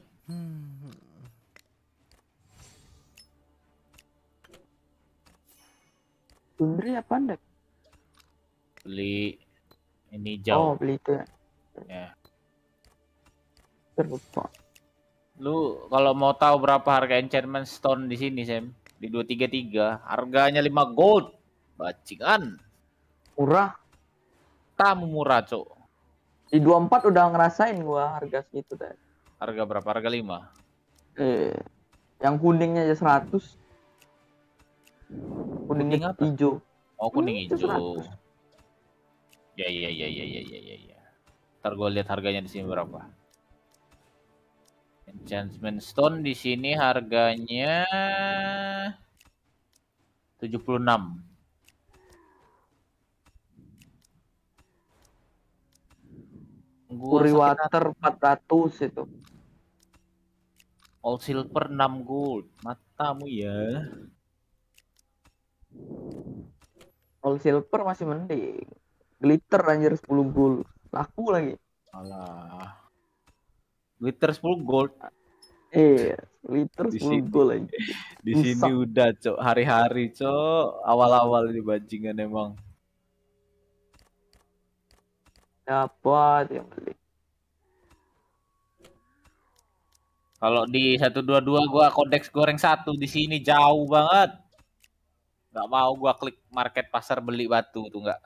[SPEAKER 6] Sundri apa anda?
[SPEAKER 7] Beli ini
[SPEAKER 6] Oh,
[SPEAKER 7] jauh.
[SPEAKER 6] beli itu ya.
[SPEAKER 7] Ya.
[SPEAKER 6] Terlupa.
[SPEAKER 7] Lu kalau mau tahu berapa harga enchantment stone di sini, Sam? Di 233, harganya 5 gold. Bajingan.
[SPEAKER 6] Murah.
[SPEAKER 7] Tamu murah, Cok.
[SPEAKER 6] Di 24 udah ngerasain gua harga segitu tadi.
[SPEAKER 7] Harga berapa? Harga 5.
[SPEAKER 6] Yang kuningnya aja 100.
[SPEAKER 7] Kuning apa?
[SPEAKER 6] Hijau.
[SPEAKER 7] Oh, kuning
[SPEAKER 6] itu
[SPEAKER 7] hijau.
[SPEAKER 6] 100.
[SPEAKER 7] Ya. Ntar gue lihat harganya di sini berapa. Enchantment stone di sini harganya 76.
[SPEAKER 6] Puri water 400 itu.
[SPEAKER 7] All silver 6 gold. Matamu ya.
[SPEAKER 6] All silver masih mending. Glitter anjir 10 gold. Laku lagi.
[SPEAKER 7] Alah. Glitter 10 gold.
[SPEAKER 6] Iya, glitter
[SPEAKER 7] Di
[SPEAKER 6] 10
[SPEAKER 7] sini.
[SPEAKER 6] gold aja.
[SPEAKER 7] Di sini udah, Cok. Hari-hari, Cok. Awal-awal di bajingan emang.
[SPEAKER 6] Dapat yang beli.
[SPEAKER 7] Kalau di 122 gua kodeks goreng 1 di sini jauh banget. Gak mau gua klik market pasar beli batu tuh gak.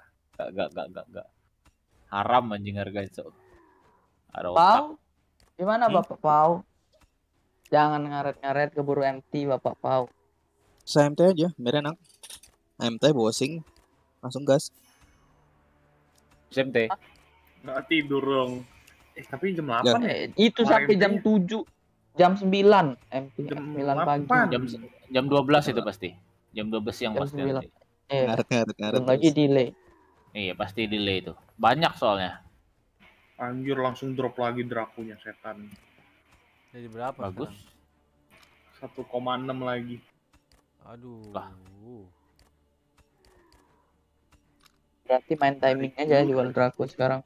[SPEAKER 7] Haram anjing harga itu. Ada otak.
[SPEAKER 6] Pau, gimana Bapak Pau? Jangan ngaret-ngaret keburu MT Bapak Pau.
[SPEAKER 5] Saya MT aja, biar enak. MT bosing, langsung gas.
[SPEAKER 7] SMT.
[SPEAKER 4] Nggak tidur dong. Tapi jam 8 ya?
[SPEAKER 6] Itu sampai jam 7. Jam 9 MT.
[SPEAKER 4] Jam
[SPEAKER 6] 9 pagi.
[SPEAKER 4] 8.
[SPEAKER 7] Jam 12 itu pasti. Jam 12 siang
[SPEAKER 6] Jam
[SPEAKER 7] pasti
[SPEAKER 6] 9.
[SPEAKER 7] nanti.
[SPEAKER 5] Ngaret.
[SPEAKER 6] Belum lagi delay.
[SPEAKER 7] Iya pasti delay itu. Banyak soalnya.
[SPEAKER 4] Anjir langsung drop lagi drakunya setan.
[SPEAKER 3] Jadi berapa?
[SPEAKER 7] Bagus.
[SPEAKER 3] Sekarang?
[SPEAKER 4] 1,6 lagi.
[SPEAKER 3] Aduh.
[SPEAKER 7] Lah.
[SPEAKER 6] Berarti main timing aja jual Draco sekarang.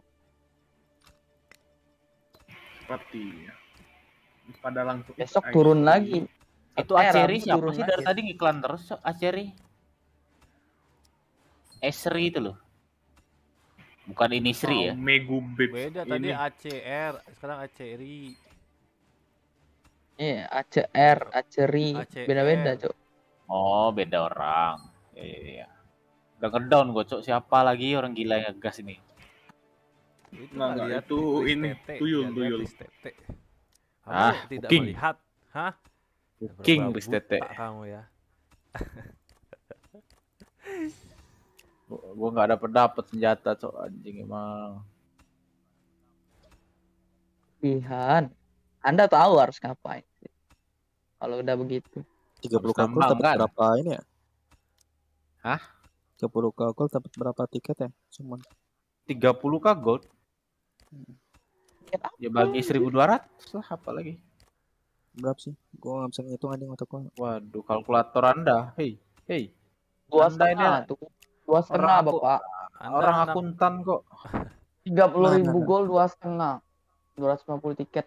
[SPEAKER 4] Sepertinya. Pada langsung.
[SPEAKER 6] Besok turun lagi.
[SPEAKER 7] Itu Aceri
[SPEAKER 6] Rabu
[SPEAKER 7] siapa
[SPEAKER 6] turun
[SPEAKER 7] sih dari
[SPEAKER 6] lagi.
[SPEAKER 7] tadi ngiklan terus Aceri? Esri itu loh. Bukan ini Sri ya?
[SPEAKER 4] Megubits.
[SPEAKER 3] Beda tadi ACR, sekarang ACRI.
[SPEAKER 6] Iya, ACR, Aceri,
[SPEAKER 3] ACR.
[SPEAKER 6] beda-beda, Cok.
[SPEAKER 7] Oh, beda orang. Iya. Udah ngedown gue, Cok. Siapa lagi orang gila yang ngegas ini?
[SPEAKER 3] Itu
[SPEAKER 4] Nggak,
[SPEAKER 3] nggak lihat
[SPEAKER 4] itu
[SPEAKER 3] list
[SPEAKER 4] ini,
[SPEAKER 3] TT,
[SPEAKER 4] tuyul,
[SPEAKER 3] nggak lihat
[SPEAKER 4] tuyul.
[SPEAKER 3] list TT. Kamu
[SPEAKER 7] Ah,
[SPEAKER 3] tidak
[SPEAKER 7] booking.
[SPEAKER 3] melihat, hah?
[SPEAKER 7] Booking
[SPEAKER 3] Berapa
[SPEAKER 7] list TT.
[SPEAKER 3] buta kamu ya.
[SPEAKER 7] Gue nggak dapet senjata, Cok. Anjing emang.
[SPEAKER 6] Pilihan. Anda tahu harus ngapain. Kalau udah begitu.
[SPEAKER 5] 30
[SPEAKER 7] Harus
[SPEAKER 5] kakul
[SPEAKER 7] nambang,
[SPEAKER 5] dapat
[SPEAKER 7] kan?
[SPEAKER 5] berapa ini ya?
[SPEAKER 7] Hah?
[SPEAKER 5] 30 kakul dapat berapa tiket ya? Cuman
[SPEAKER 7] 30k gold. Ya bagi 1.200 lah, apa lagi?
[SPEAKER 5] berapa sih? Gua nggak bisa ngitung anjing otak gua.
[SPEAKER 7] Waduh, kalkulator Anda. Hei.
[SPEAKER 6] 2,5 tuh. 2,5
[SPEAKER 7] Orang aku-
[SPEAKER 6] Bapak.
[SPEAKER 3] Anda
[SPEAKER 7] Orang
[SPEAKER 3] anak-
[SPEAKER 7] akuntan kok.
[SPEAKER 6] 30.000
[SPEAKER 5] Mana?
[SPEAKER 6] gol 2,5. 250 tiket.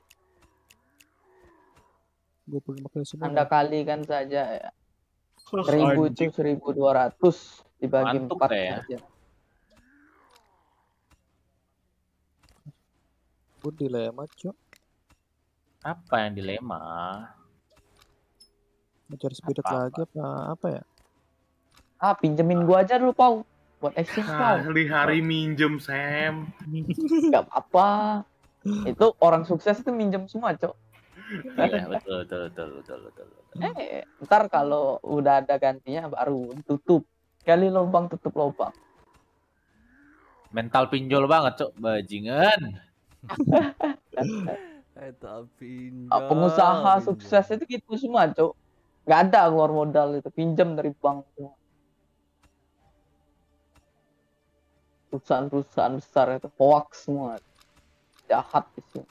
[SPEAKER 5] 25 kali semua.
[SPEAKER 6] Anda kalikan saja ya. 1.000 itu 1.200 dibagi
[SPEAKER 7] Mantuk
[SPEAKER 6] 4
[SPEAKER 7] deh ya.
[SPEAKER 6] saja.
[SPEAKER 5] Gua dilema, Cok.
[SPEAKER 7] Apa yang dilema?
[SPEAKER 5] Mau cari spirit
[SPEAKER 7] Apa-apa.
[SPEAKER 5] lagi apa ya?
[SPEAKER 6] Pinjemin gua aja dulu, Pau. Buat exchange, Pau.
[SPEAKER 4] Hari-hari minjem, Sam.
[SPEAKER 6] Gak apa-apa. Itu orang sukses itu minjem semua, Cok.
[SPEAKER 7] Iya, betul.
[SPEAKER 6] Ntar kalau udah ada gantinya baru tutup. Kali lubang tutup lubang.
[SPEAKER 7] Mental pinjol banget, Cok. Bajingan.
[SPEAKER 6] Pengusaha sukses itu gitu semua, Cok. Gak ada keluar modal itu, pinjam dari bank semua. Perusahaan-perusahaan besar itu hoax semua. Jahat di sini.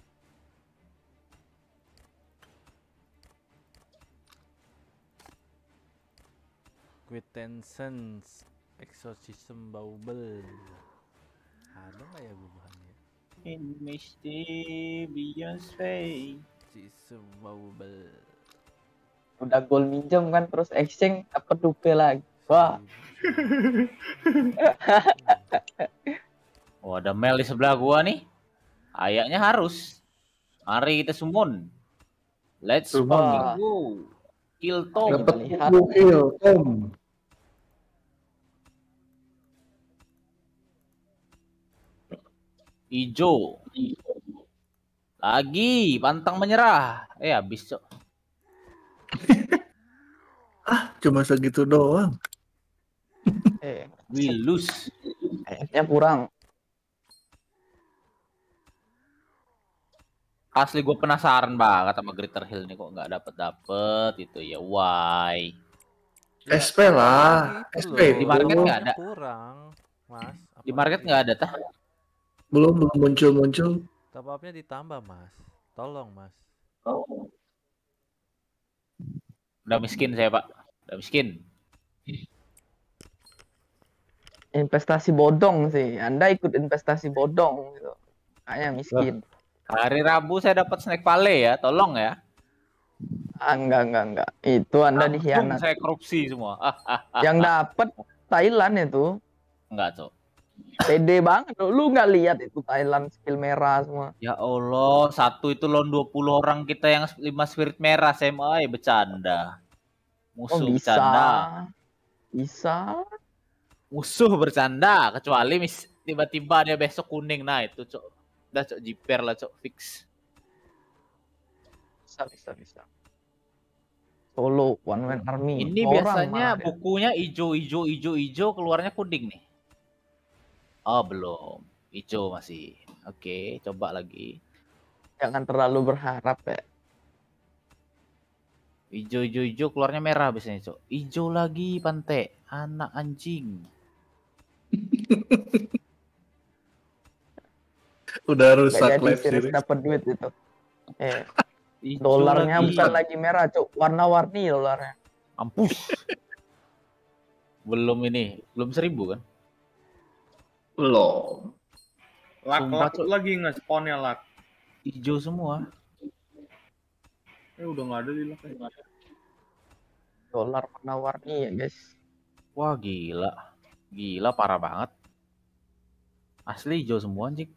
[SPEAKER 3] Quintessence Exorcism Bauble. Ada nggak ya gue bahannya?
[SPEAKER 7] In mysterious way.
[SPEAKER 3] Exorcism Bauble.
[SPEAKER 6] Udah gol minjem kan, terus exchange dapat dupe lagi. Wah,
[SPEAKER 7] Oh, ada Mel di sebelah gua nih. Ayaknya harus. Mari kita summon. Let's
[SPEAKER 2] Wah.
[SPEAKER 7] go. Kill Tom.
[SPEAKER 2] Dapat
[SPEAKER 6] lihat.
[SPEAKER 2] kill, Tom.
[SPEAKER 7] Ijo. Lagi pantang menyerah. Habis, Cok.
[SPEAKER 2] Cuma segitu doang.
[SPEAKER 7] We lose.
[SPEAKER 6] kayaknya kurang.
[SPEAKER 7] Asli gue penasaran banget sama Greater Hill nih, kok nggak dapet itu ya. Why?
[SPEAKER 2] SP lah,
[SPEAKER 3] Itu
[SPEAKER 2] SP
[SPEAKER 3] loh,
[SPEAKER 2] itu.
[SPEAKER 7] Di market nggak ada.
[SPEAKER 3] Kurang, Mas.
[SPEAKER 7] Di market nggak ada tah?
[SPEAKER 2] Belum muncul.
[SPEAKER 3] Top up-nya ditambah, Mas. Tolong, Mas.
[SPEAKER 7] Udah miskin saya, Pak. Udah miskin.
[SPEAKER 6] investasi bodong sih. Anda ikut investasi bodong gitu. Kayaknya miskin.
[SPEAKER 7] Hari Rabu saya dapat snack pale ya, tolong ya.
[SPEAKER 6] Enggak. Itu Anda
[SPEAKER 7] Langsung
[SPEAKER 6] dikhianat.
[SPEAKER 7] saya korupsi semua.
[SPEAKER 6] Yang dapat Thailand itu.
[SPEAKER 7] Enggak, Cok.
[SPEAKER 6] Pede banget lu nggak lihat itu Thailand skill merah semua.
[SPEAKER 7] Ya Allah, satu itu lawan 20 orang kita yang 5 spirit merah, SMA bercanda. Musuh
[SPEAKER 6] bisa.
[SPEAKER 7] bercanda.
[SPEAKER 6] Bisa.
[SPEAKER 7] Musuh bercanda, kecuali tiba-tiba dia besok kuning. Nah, itu, Cok. Udah, Cok, jiper lah, Cok, fix.
[SPEAKER 6] Bisa. Solo one man army.
[SPEAKER 7] Ini biasanya bukunya hijau, keluarnya kuning nih. Oh, belum. Hijau masih. Oke, coba lagi.
[SPEAKER 6] Jangan terlalu berharap ya.
[SPEAKER 7] Hijau, keluarnya merah biasanya, Cok. Hijau lagi, Pante. Anak anjing.
[SPEAKER 2] Udah rusak
[SPEAKER 6] Jadi
[SPEAKER 2] live
[SPEAKER 6] series
[SPEAKER 2] series.
[SPEAKER 6] dapat duit itu. Dolarnya bukan lagi merah, Cok. Warna-warni dolarnya.
[SPEAKER 7] Ampus. Belum 1000 kan?
[SPEAKER 2] Belum.
[SPEAKER 4] Lak lagi nge-spawnnya lak.
[SPEAKER 7] Hijau semua.
[SPEAKER 4] Udah nggak ada di lak.
[SPEAKER 6] Dolar warna-warni ya guys.
[SPEAKER 7] Wah gila parah banget. Asli hijau semua anjing.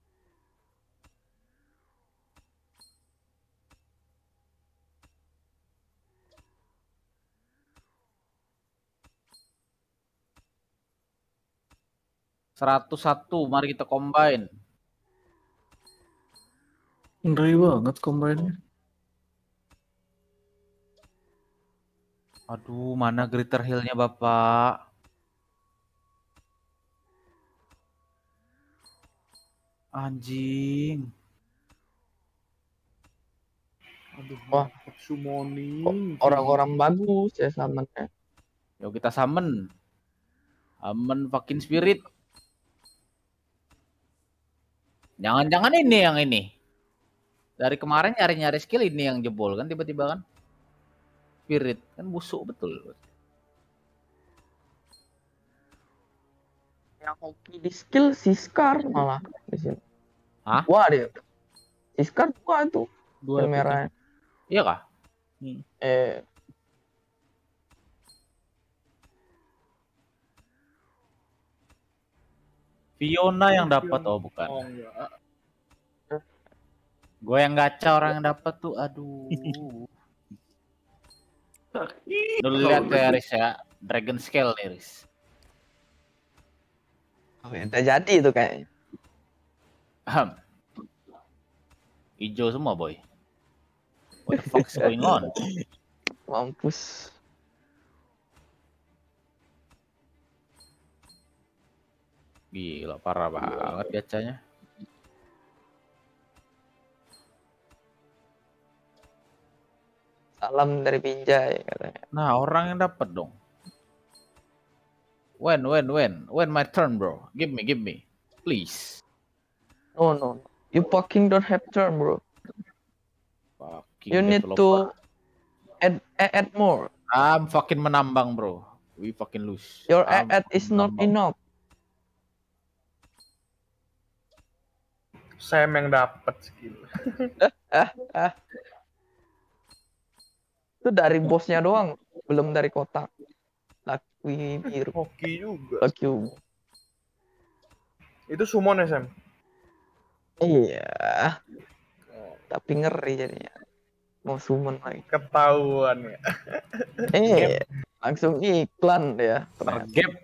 [SPEAKER 7] "101, mari kita combine."
[SPEAKER 2] Ngeri banget combine-nya.
[SPEAKER 7] Aduh, mana Greater Hill-nya, Bapak? Anjing.
[SPEAKER 4] Aduh,
[SPEAKER 6] wah,
[SPEAKER 4] summoning.
[SPEAKER 6] Orang-orang bagus ya summonnya.
[SPEAKER 7] Yuk kita summon. Summon fucking spirit. Jangan-jangan ini yang ini. Dari kemarin nyari-nyari skill ini yang jebol kan tiba-tiba kan. Spirit kan busuk betul.
[SPEAKER 6] Yang hoki di skill Siskar malah di sini.
[SPEAKER 7] Hah?
[SPEAKER 6] Wah dia. Siskar dua itu.
[SPEAKER 7] Dua
[SPEAKER 6] merah.
[SPEAKER 7] Iya kah? Fiona yang dapat, oh bukan.
[SPEAKER 4] Oh enggak.
[SPEAKER 7] Gue yang gacha orang yang dapat tuh, aduh. Dulu lihat ya Riz ya, Dragon Scale nih Riz.
[SPEAKER 6] Oh, udah jadi itu kayaknya.
[SPEAKER 7] Hijau semua boy. What the fuck is going on?
[SPEAKER 6] Mampus.
[SPEAKER 7] Gila parah banget gacanya.
[SPEAKER 6] Salam dari Pinjai katanya.
[SPEAKER 7] Nah orang yang dapat dong. When my turn bro. Give me, please.
[SPEAKER 6] No. You fucking don't have turn bro.
[SPEAKER 7] Fucking
[SPEAKER 6] you need to add more.
[SPEAKER 7] I'm fucking menambang bro. We fucking lose.
[SPEAKER 6] Your add is not enough.
[SPEAKER 4] Sam yang dapat skill.
[SPEAKER 6] Itu dari bosnya doang, belum dari kotak. Laki biru.
[SPEAKER 4] Hoki juga.
[SPEAKER 6] Laki.
[SPEAKER 4] Itu summon ya Sam?
[SPEAKER 6] Iya. Tapi ngeri jadinya. Mau summon lagi.
[SPEAKER 4] Ketahuan ya.
[SPEAKER 6] Langsung iklan ya.
[SPEAKER 7] Tergap.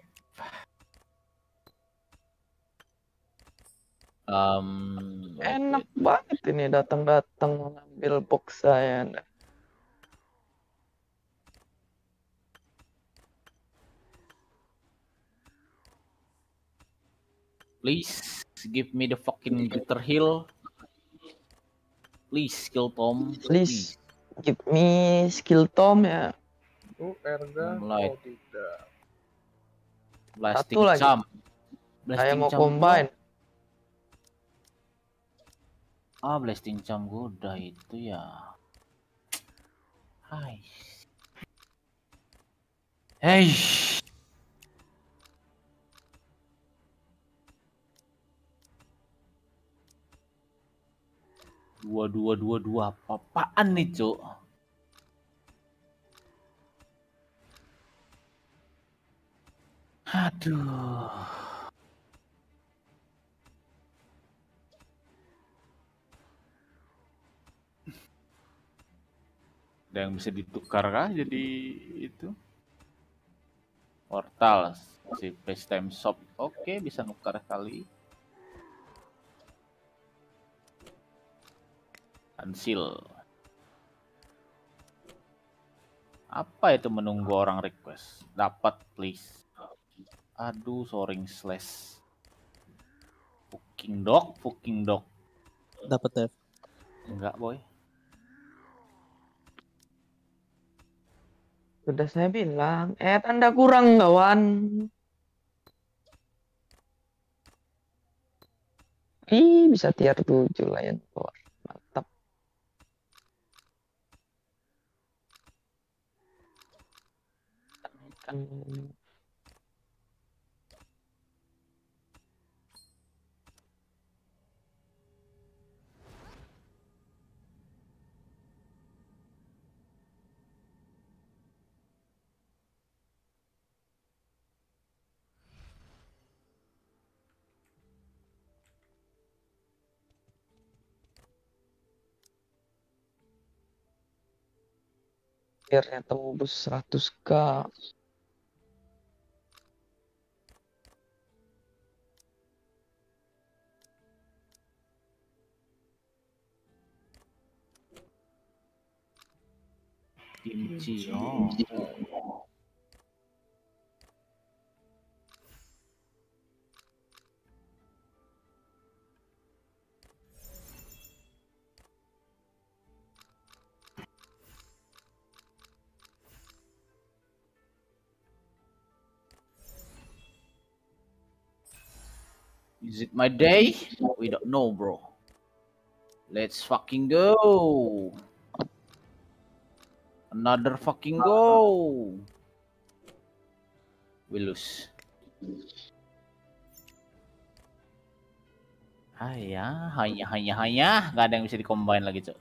[SPEAKER 6] Enak banget ini datang ngambil box saya.
[SPEAKER 7] Please give me the fucking Glitter Hill. Please skill Tom.
[SPEAKER 6] Please give me skill Tom ya.
[SPEAKER 4] Erga.
[SPEAKER 7] Moonlight.
[SPEAKER 4] Oh tidak.
[SPEAKER 7] Blasting
[SPEAKER 6] Satu lagi.
[SPEAKER 7] Charm.
[SPEAKER 6] Saya mau
[SPEAKER 7] Charm
[SPEAKER 6] combine.
[SPEAKER 7] Blasting Charm gue udah itu ya. Hai. Hey. Dua. Apaan nih, Cuk? Aduh. Ada yang bisa ditukar kah jadi itu? Portal si FaceTime Shop. Oke, bisa nukar kali. Cancel. Apa itu menunggu orang request? Dapat please. Aduh, soaring slash. Fucking dog.
[SPEAKER 5] Dapat Dev.
[SPEAKER 7] Enggak, boy.
[SPEAKER 6] Sudah saya bilang, Anda kurang kawan. Bisa tier 7 Lion Power. Mantap. Kan akhirnya tembus 100k.
[SPEAKER 7] Kimchi. Oh. Is it my day? We don't know, bro. Let's fucking go. Another fucking go. We lose. Hanya. Gak ada yang bisa di-combine lagi, Cok.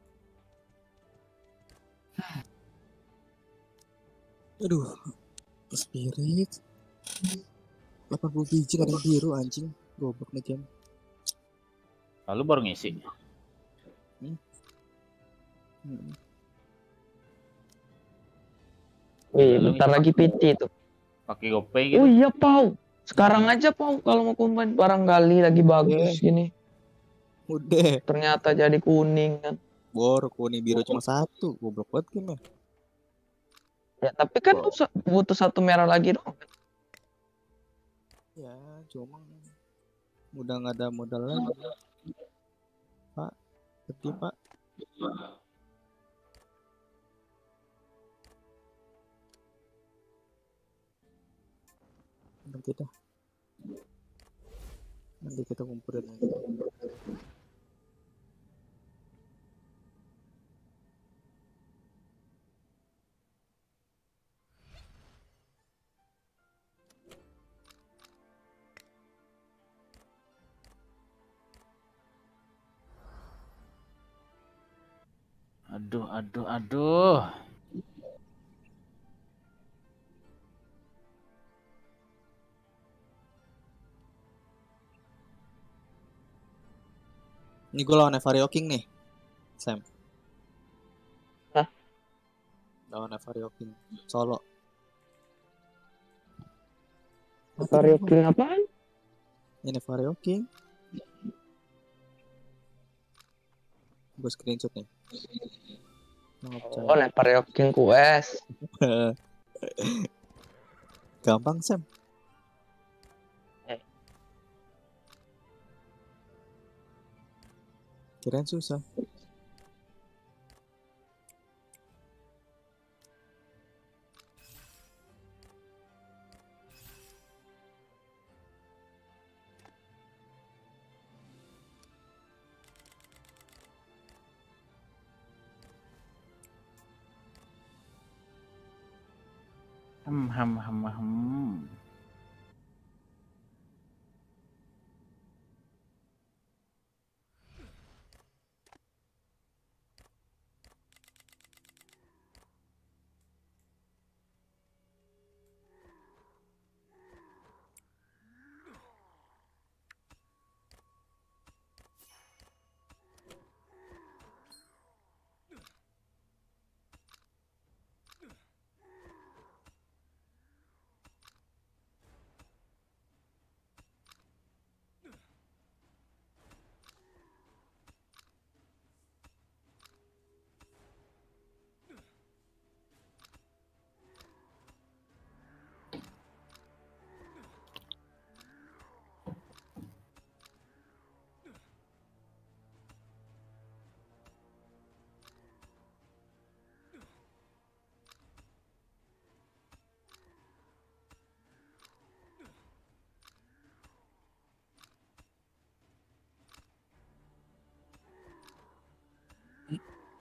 [SPEAKER 5] Aduh. Spirit. 80 biji kadang biru anjing. Goblok nih game.
[SPEAKER 7] Lalu baru ngisi.
[SPEAKER 6] Wih, bentar lagi PT itu.
[SPEAKER 7] Pakai GoPay gitu.
[SPEAKER 6] Oh iya, Pau. Sekarang aja, Pau, kalau mau combine barangkali lagi bagus gini.
[SPEAKER 5] Udah.
[SPEAKER 6] Ternyata jadi kuning kan.
[SPEAKER 5] Bor, kuning biru cuma satu. Goblok banget game.
[SPEAKER 6] Ya, tapi kan lu butuh satu merah lagi dong.
[SPEAKER 5] Ya, cuma udah nggak ada modal lagi. Pak, sedih Pak. Nanti kita kumpulin lagi.
[SPEAKER 7] Aduh.
[SPEAKER 5] Ini gue lawan Evario King nih, Sam.
[SPEAKER 6] Hah?
[SPEAKER 5] Lawan Evario King solo.
[SPEAKER 6] Evario King apaan?
[SPEAKER 5] Ini Evario King. Gue screenshot nih.
[SPEAKER 6] Oh, Evario King QS.
[SPEAKER 5] Gampang, Sam. Kirain susah.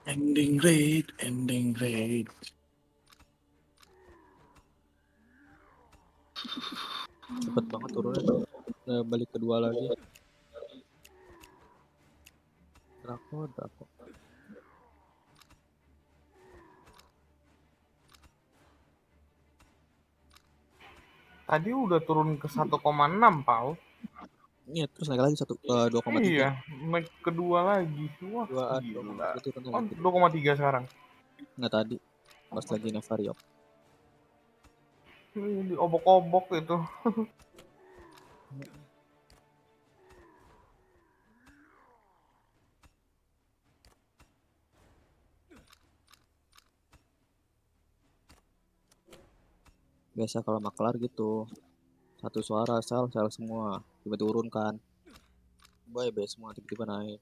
[SPEAKER 2] Ending raid, ending raid.
[SPEAKER 5] Cepet banget turunnya tuh. Balik kedua lagi. Draco.
[SPEAKER 4] Tadi udah turun ke 1,6 Pau.
[SPEAKER 5] Iya, terus naik lagi 2,3.
[SPEAKER 4] Iya, naik kedua lagi. Wah,
[SPEAKER 5] 2,3 turunnya
[SPEAKER 4] oh,
[SPEAKER 5] lagi.
[SPEAKER 4] 2,3 sekarang.
[SPEAKER 5] Nggak tadi. Pas lagi Nefariok.
[SPEAKER 4] Ini diobok-obok itu.
[SPEAKER 5] Biasa kalau maklar gitu. Satu suara sel semua. Tiba-tiba turun kan. Bye semua tiba-tiba naik.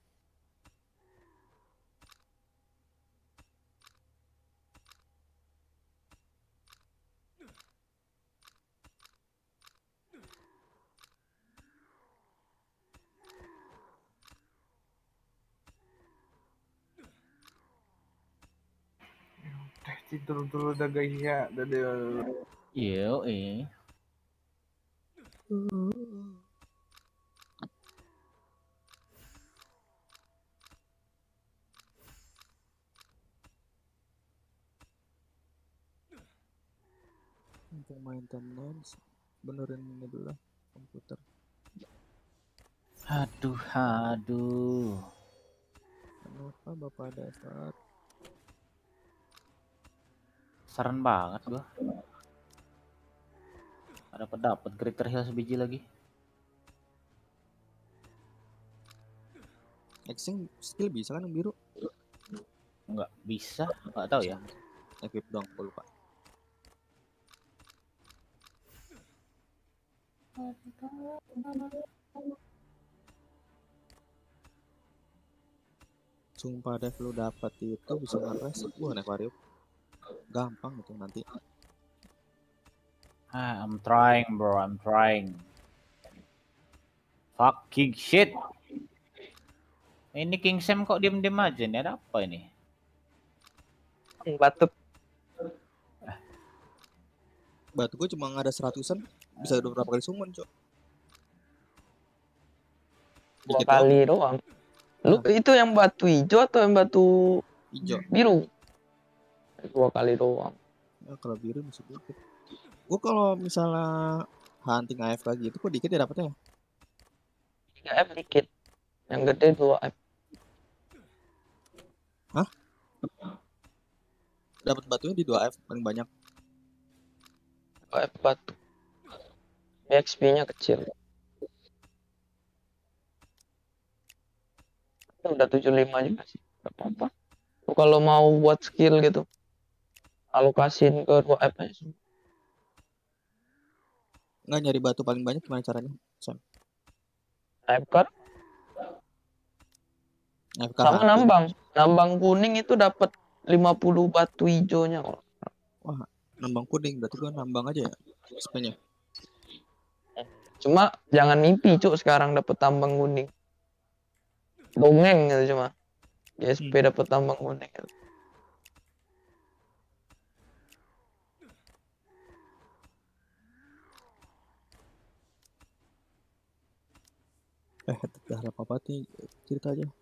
[SPEAKER 4] Tidur dulu dah guys ya. Dadah.
[SPEAKER 7] Iya, eh.
[SPEAKER 5] Untuk main timeline benerin ini dulu lah komputer.
[SPEAKER 7] Aduh.
[SPEAKER 5] Kenapa Bapak Dasar?
[SPEAKER 7] Saran banget gua. Dapat Greater Heal sebiji lagi.
[SPEAKER 5] Xing skill bisa kan yang biru?
[SPEAKER 7] Enggak bisa, enggak tahu ya.
[SPEAKER 5] Equip dong, aku lupa. Sumpah Dev, lu dapat itu bisa ngeres. Wah, Nefariok gampang itu nanti.
[SPEAKER 7] I'm trying bro, I'm trying. Fucking shit. Ini King Sam kok diem-diem aja nih, ada apa ini?
[SPEAKER 6] Batuk.
[SPEAKER 5] Batu gue cuma ada 100-an, bisa udah berapa kali summon, Cok.
[SPEAKER 6] 2 kali doang. Lu itu yang batu hijau atau yang batu
[SPEAKER 5] hijau?
[SPEAKER 6] Biru. 2 kali doang.
[SPEAKER 5] Ya, kalau biru masih dikit. Gue kalau misalnya hunting AFK gitu, kok dikit ya dapetnya?
[SPEAKER 6] 3F dikit. Yang gede 2F.
[SPEAKER 5] Hah? Dapat batunya di 2F paling banyak.
[SPEAKER 6] 2F batu. XP-nya kecil. Udah 75 juga sih. Gak apa-apa. Kalau mau buat skill gitu, alokasiin ke 2F aja semua.
[SPEAKER 5] Nggak, nyari batu paling banyak gimana caranya, Sam?
[SPEAKER 6] AFK
[SPEAKER 5] sama
[SPEAKER 6] hunting. Nambang kuning itu dapat 50 batu hijaunya.
[SPEAKER 5] Wah, nambang kuning berarti gua nambang aja ya XP-nya.
[SPEAKER 6] Cuma jangan mimpi cuk sekarang dapat tambang kuning. Dongeng gitu cuma. SP dapat tambang kuning gitu.
[SPEAKER 5] Udah apa nih cerita aja.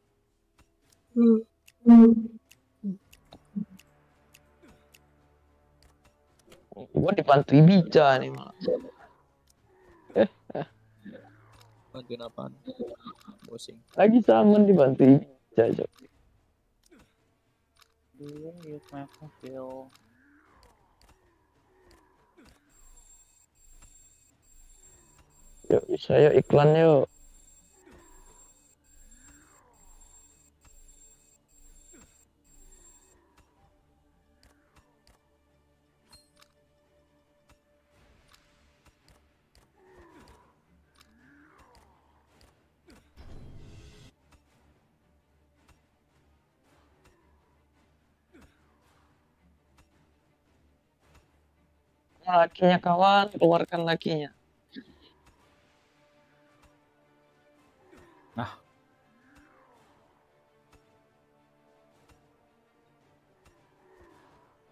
[SPEAKER 6] Gua dibantu Ibiza nih malah.
[SPEAKER 5] Bantuin apaan? Pusing.
[SPEAKER 6] Lagi summon dibantu Ibiza cok. Yuk bisa yuk iklan yuk. Lakinya kawan, keluarkan lakinya.
[SPEAKER 7] Nah.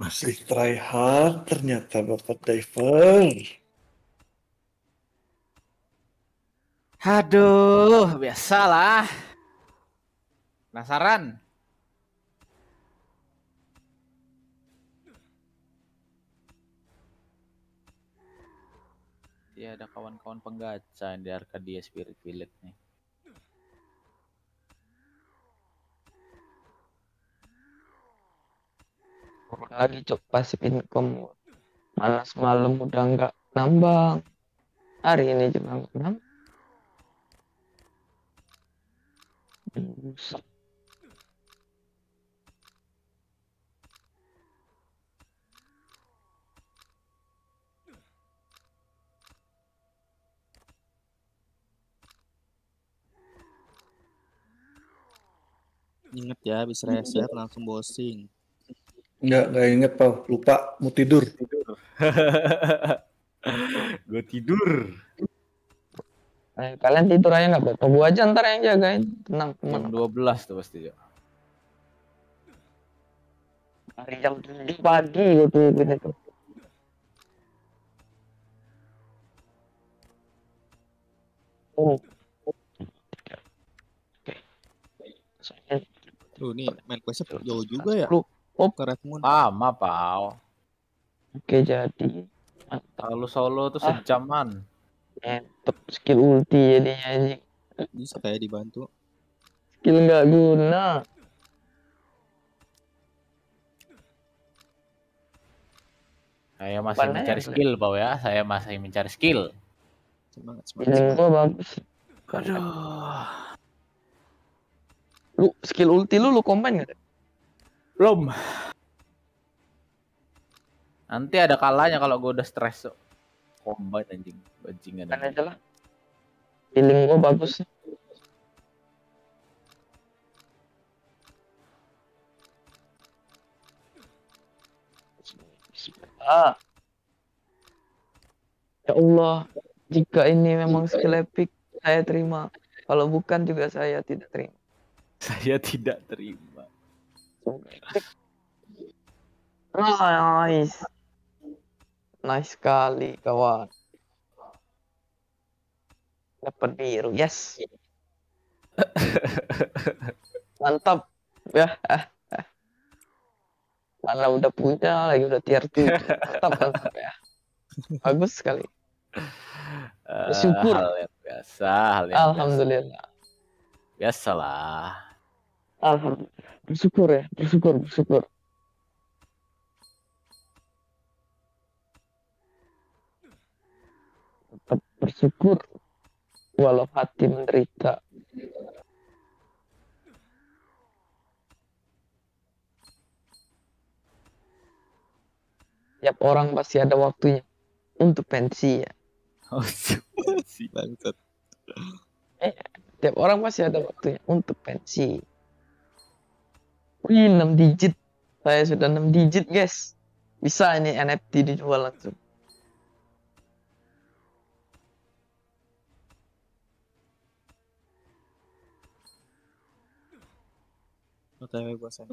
[SPEAKER 2] Masih try hard ternyata Bapak Diver.
[SPEAKER 7] Aduh, biasalah. Penasaran? Ya ada kawan-kawan penggacha di Arcadia Spirit Village nih.
[SPEAKER 6] Lagi cok pasif income. Malas malam udah nggak nambang. Hari ini juga nggak nambang. Buset.
[SPEAKER 5] Ingat ya, habis reset langsung bossing.
[SPEAKER 2] Nggak inget, Pal. Lupa, mau tidur.
[SPEAKER 7] Gue tidur.
[SPEAKER 6] Kalian tidur aja nggak apa-apa. Gua aja ntar yang jagain. Tenang,
[SPEAKER 7] Jam
[SPEAKER 6] teman.
[SPEAKER 7] 12 tuh pasti ya.
[SPEAKER 6] Hari jam 7 pagi gitu gitu. Oh.
[SPEAKER 5] Tuh nih main questnya jauh juga ya.
[SPEAKER 6] Oh,
[SPEAKER 5] ke Redmond.
[SPEAKER 7] Lama, Pau.
[SPEAKER 6] Oke, jadi
[SPEAKER 7] Kalau solo tuh sejaman.
[SPEAKER 6] Tetep skill ulti jadinya anjing.
[SPEAKER 5] Bisa kayak dibantu.
[SPEAKER 6] Skill nggak guna.
[SPEAKER 7] Saya masih mencari skill, Pau ya. Saya masih mencari skill.
[SPEAKER 5] Semangat.
[SPEAKER 6] Feeling gua bagus.
[SPEAKER 7] Aduh.
[SPEAKER 6] Lu skill ulti lu combine nggak?
[SPEAKER 7] Belum. Nanti ada kalanya kalau gue udah stres. Combine anjing. Bajingan.
[SPEAKER 6] Kan aja lah. Feeling gua bagus. Ya Allah, jika ini memang skill epic, saya terima. Kalau bukan juga saya tidak terima.
[SPEAKER 7] Saya tidak terima.
[SPEAKER 6] Nice. Nice sekali, kawan. Dapat biru, yes. Mantap. Ya. Mana udah punya, lagi udah tier 2. Mantap ya. Bagus sekali. Bersyukur.
[SPEAKER 7] Hal yang biasa,
[SPEAKER 6] Alhamdulillah.
[SPEAKER 7] Biasalah.
[SPEAKER 6] Alhamdulillah. Bersyukur ya, bersyukur. Tetap bersyukur walau hati menderita. Tiap orang pasti ada waktunya untuk pensi ya.
[SPEAKER 5] Oh, si bangsat.
[SPEAKER 6] Tiap orang pasti ada waktunya untuk pensi. Wih, 6 digit. Saya sudah 6 digit, guys. Bisa ini NFT dijual langsung.
[SPEAKER 5] OTW bosan.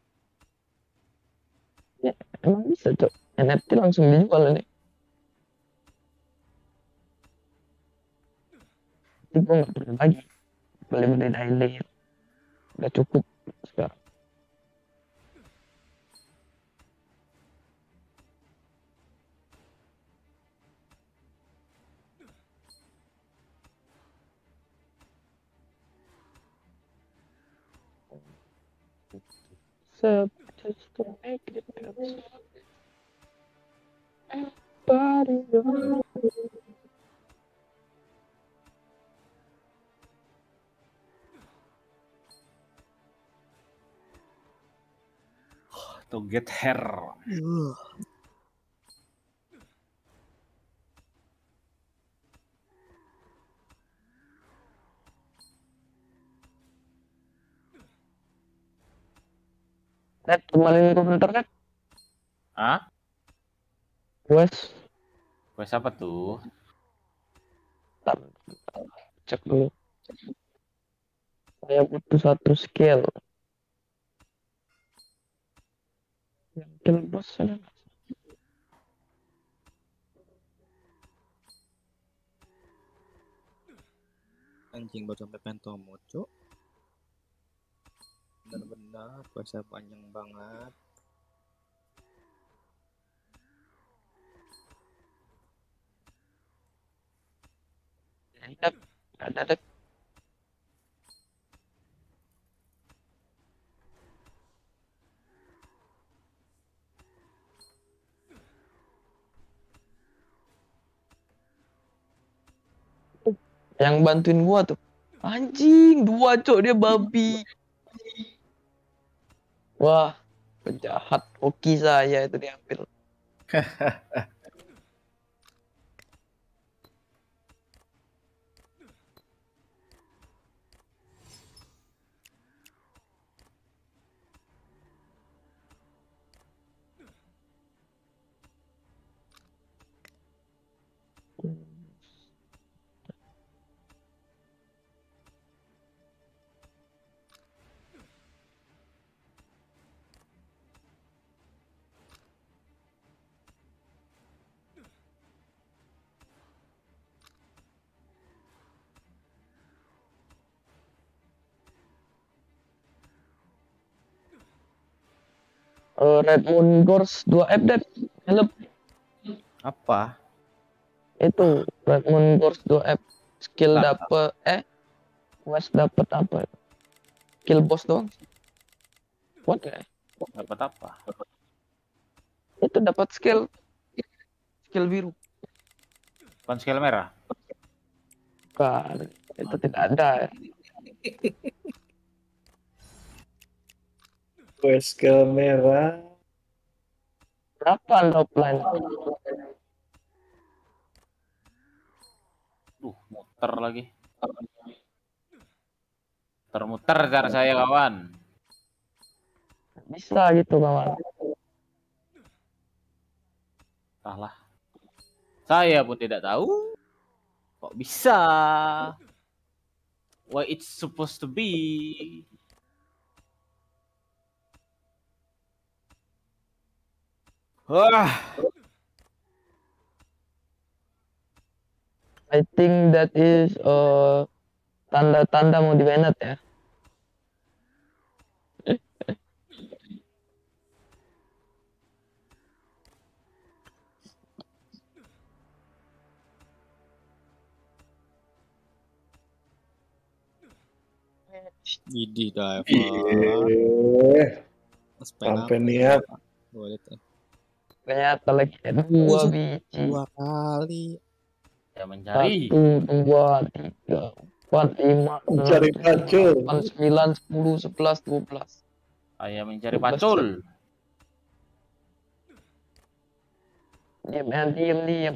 [SPEAKER 6] Ya, emang bisa, Cok. NFT langsung dijual ini. Tapi gue nggak perlu lagi beli daily. Udah cukup sekarang. Just to make it better. Everybody knows.
[SPEAKER 7] To get hair.
[SPEAKER 6] Red, kembaliin gue bentar, Red.
[SPEAKER 7] Hah?
[SPEAKER 6] Wes.
[SPEAKER 7] Quest apa tuh?
[SPEAKER 6] Cek dulu. Saya butuh 1 skill. Yang kill boss ada nggak?
[SPEAKER 5] Anjing baru sampai pentomo, cuk. Bener-bener puasa panjang banget.
[SPEAKER 6] Ada. Yang bantuin gua tuh. Anjing, 2 cok dia babi. Wah, penjahat. Hoki saya itu diambil. Red Moon Ghost 2F Dep. Help.
[SPEAKER 7] Apa?
[SPEAKER 6] Itu Red Moon Ghost 2F. Skill
[SPEAKER 7] Nah.
[SPEAKER 6] dapet West dapet apa? Kill boss doang. What ya?
[SPEAKER 7] Dapat apa?
[SPEAKER 6] Itu dapat skill biru.
[SPEAKER 7] Bukan skill merah.
[SPEAKER 6] Bukan, itu tidak ada.
[SPEAKER 2] Skill merah.
[SPEAKER 6] Berapa offline?
[SPEAKER 7] Muter lagi. Muter cara saya kawan.
[SPEAKER 6] Bisa gitu kawan.
[SPEAKER 7] Entahlah. Saya pun tidak tahu. Kok bisa? Why it's supposed to be? Wah.
[SPEAKER 6] I think that is tanda-tanda mau di-banned ya.
[SPEAKER 5] Idi diver.
[SPEAKER 2] Sampai niat.
[SPEAKER 5] Gua lihat.
[SPEAKER 6] Ternyata lagi ada 2 biji.
[SPEAKER 5] 2 kali.
[SPEAKER 7] Ya mencari.
[SPEAKER 6] 1, 2, 3, 4, 5, 6,
[SPEAKER 2] Mencari pacul.
[SPEAKER 6] 9, 10, 11, 12.
[SPEAKER 7] Saya mencari pacul.
[SPEAKER 6] Diam.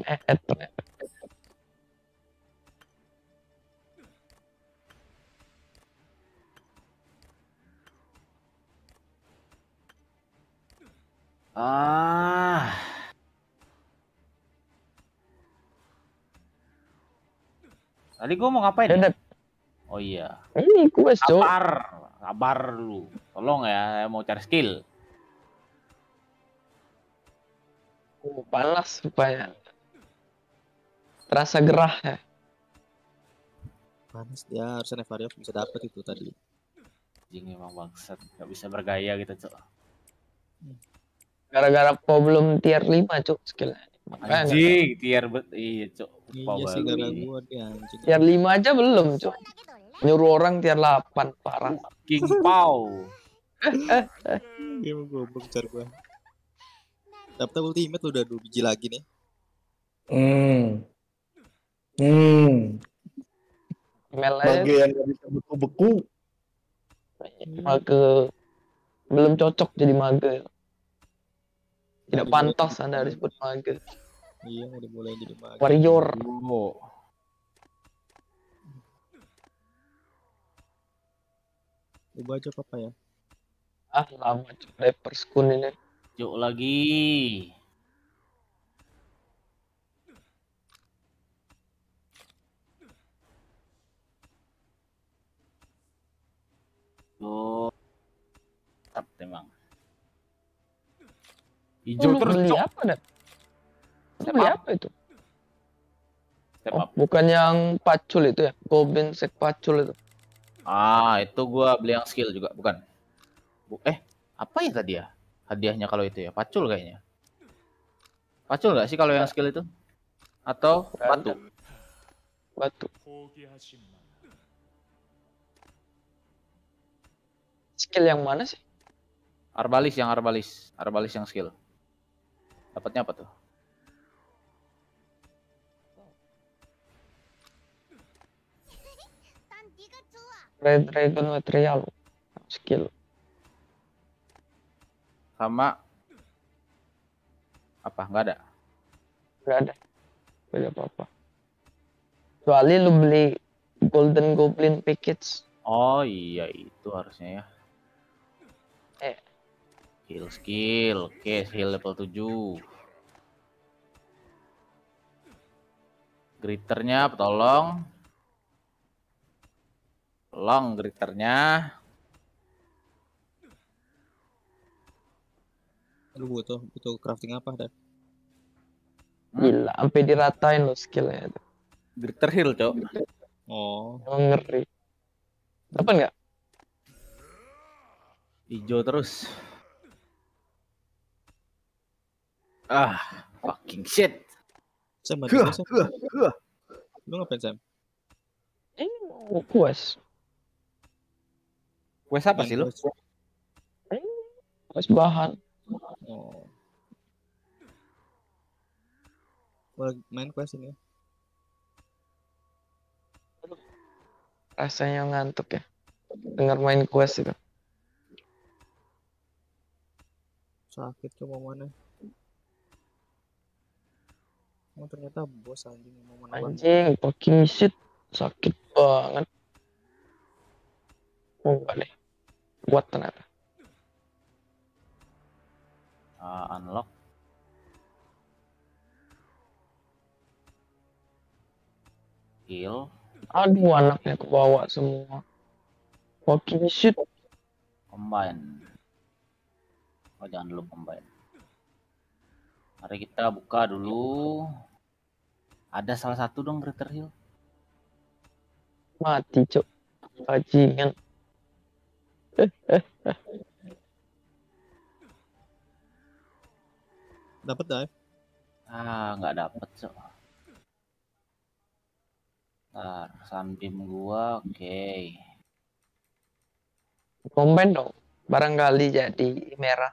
[SPEAKER 7] Tadi gua mau ngapain? Ya? Oh iya.
[SPEAKER 6] Ini quest, Cok.
[SPEAKER 7] Sabar lu. Tolong ya, saya mau cari skill.
[SPEAKER 6] Panas supaya terasa gerah ya.
[SPEAKER 5] Panas dia, harusnya Nevario bisa dapet itu tadi.
[SPEAKER 7] Anjing emang bangsat, nggak bisa bergaya gitu, Cok.
[SPEAKER 6] Gara-gara problem tier 5, Cok, skillnya.
[SPEAKER 7] Anjing, tier iya, Cok.
[SPEAKER 5] Iya sih gara gua dia anjing.
[SPEAKER 6] Tier 5 aja belum, Cok. Nyuruh orang tier 8, parah.
[SPEAKER 7] King Pau.
[SPEAKER 5] Emang goblok car gua. Dapet ultimate udah 2 biji lagi nih.
[SPEAKER 2] Mage yang gak bisa beku-beku.
[SPEAKER 6] Mage belum cocok jadi mage. Tidak pantas Anda disebut mage.
[SPEAKER 5] Iya, udah mulai jadi mage.
[SPEAKER 6] Warrior.
[SPEAKER 5] Ubah aja apa ya?
[SPEAKER 6] Lama Cok, Reapers Kun ini.
[SPEAKER 7] Cok lagi. Oh. Tetap memang. Hijau
[SPEAKER 6] Lu
[SPEAKER 7] terus
[SPEAKER 6] beli
[SPEAKER 7] cok.
[SPEAKER 6] apa dah? Lu
[SPEAKER 7] Step
[SPEAKER 6] beli
[SPEAKER 7] up.
[SPEAKER 6] apa itu?
[SPEAKER 7] Step
[SPEAKER 6] Oh,
[SPEAKER 7] up.
[SPEAKER 6] bukan yang pacul itu ya? Goblin set pacul itu.
[SPEAKER 7] Ah, itu gua beli yang skill juga, bukan? Apa ya tadi ya? Hadiahnya kalau itu ya, pacul kayaknya. Pacul nggak sih kalau yang skill itu? Atau
[SPEAKER 6] Nggak
[SPEAKER 7] batu?
[SPEAKER 6] ada. Batu. Skill yang mana sih?
[SPEAKER 7] Arbalis yang skill. Dapatnya apa tuh?
[SPEAKER 6] Red Dragon material. Skill.
[SPEAKER 7] Sama apa? Nggak ada.
[SPEAKER 6] Nggak ada. Nggak ada apa-apa. Kecuali lu beli Golden Goblin Package.
[SPEAKER 7] Oh iya itu harusnya ya.
[SPEAKER 6] Eh.
[SPEAKER 7] Skill. Oke, skill level 7. Gritternya tolong. Tolong gritternya.
[SPEAKER 5] Lu butuh crafting apa dan?
[SPEAKER 6] Gila, sampai diratain lo skillnya itu.
[SPEAKER 7] Gritter heal, Cok.
[SPEAKER 5] Oh,
[SPEAKER 6] Ngeri. Dapat nggak?
[SPEAKER 7] Hijau terus. Ah, fucking shit.
[SPEAKER 5] Sam, ada Sam. Lu ngapain Sam?
[SPEAKER 6] Ini mau quest.
[SPEAKER 7] Quest apa sih lu?
[SPEAKER 6] Quest bahan.
[SPEAKER 5] Oh. Gua main quest ini.
[SPEAKER 6] Rasanya ngantuk ya. Dengar main quest itu.
[SPEAKER 5] Sakit coba mana? Oh ternyata bos anjing mau menang.
[SPEAKER 6] Anjing, fucking shit. Sakit banget. Oh, enggak deh. Kuat ternyata.
[SPEAKER 7] Unlock. Heal.
[SPEAKER 6] Aduh, anaknya ke bawah semua. Fucking shit.
[SPEAKER 7] Combine. Oh jangan dulu combine. Mari kita buka dulu. Ada salah satu dong Greater Heal.
[SPEAKER 6] Mati, cok. Bajingan.
[SPEAKER 5] Dapat dah.
[SPEAKER 7] Nggak dapet so. Ntar sunbeam gua oke.
[SPEAKER 6] Combine dong. Barangkali jadi merah.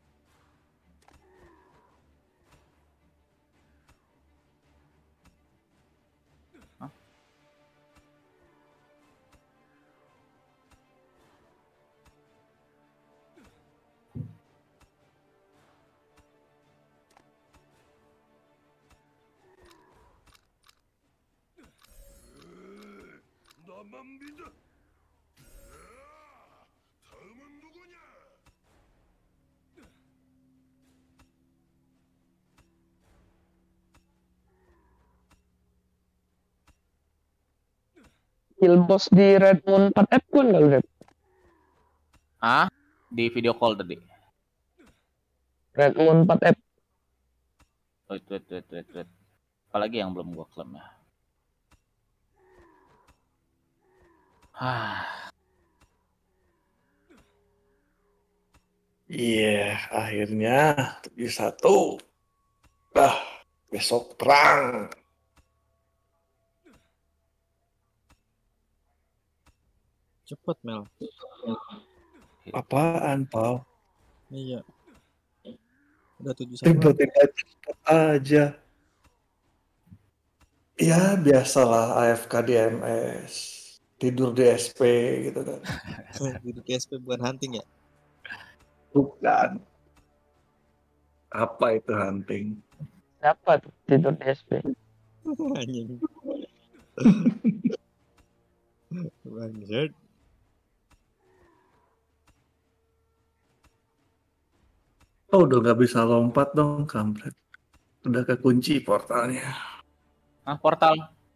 [SPEAKER 6] Kill boss di Red Moon 4F pun nggak udah.
[SPEAKER 7] Di video call tadi.
[SPEAKER 6] Red Moon 4F.
[SPEAKER 7] Wait. Apalagi yang belum gua klaim ya.
[SPEAKER 2] Iya, akhirnya 7-1. Besok perang.
[SPEAKER 5] Cepet Mel.
[SPEAKER 2] Apaan, Pau?
[SPEAKER 5] Iya. Udah 7-1.
[SPEAKER 2] Tiba-tiba cepet aja. Ya, biasalah AFK di MS. Tidur di SP gitu kan.
[SPEAKER 5] Tidur di SP bukan hunting ya?
[SPEAKER 2] Bukan. Apa itu hunting?
[SPEAKER 6] Siapa tuh tidur di SP?
[SPEAKER 5] Anjing. Bangsat.
[SPEAKER 2] Oh, udah nggak bisa lompat dong, kampret. Udah kekunci portalnya.
[SPEAKER 7] Portal.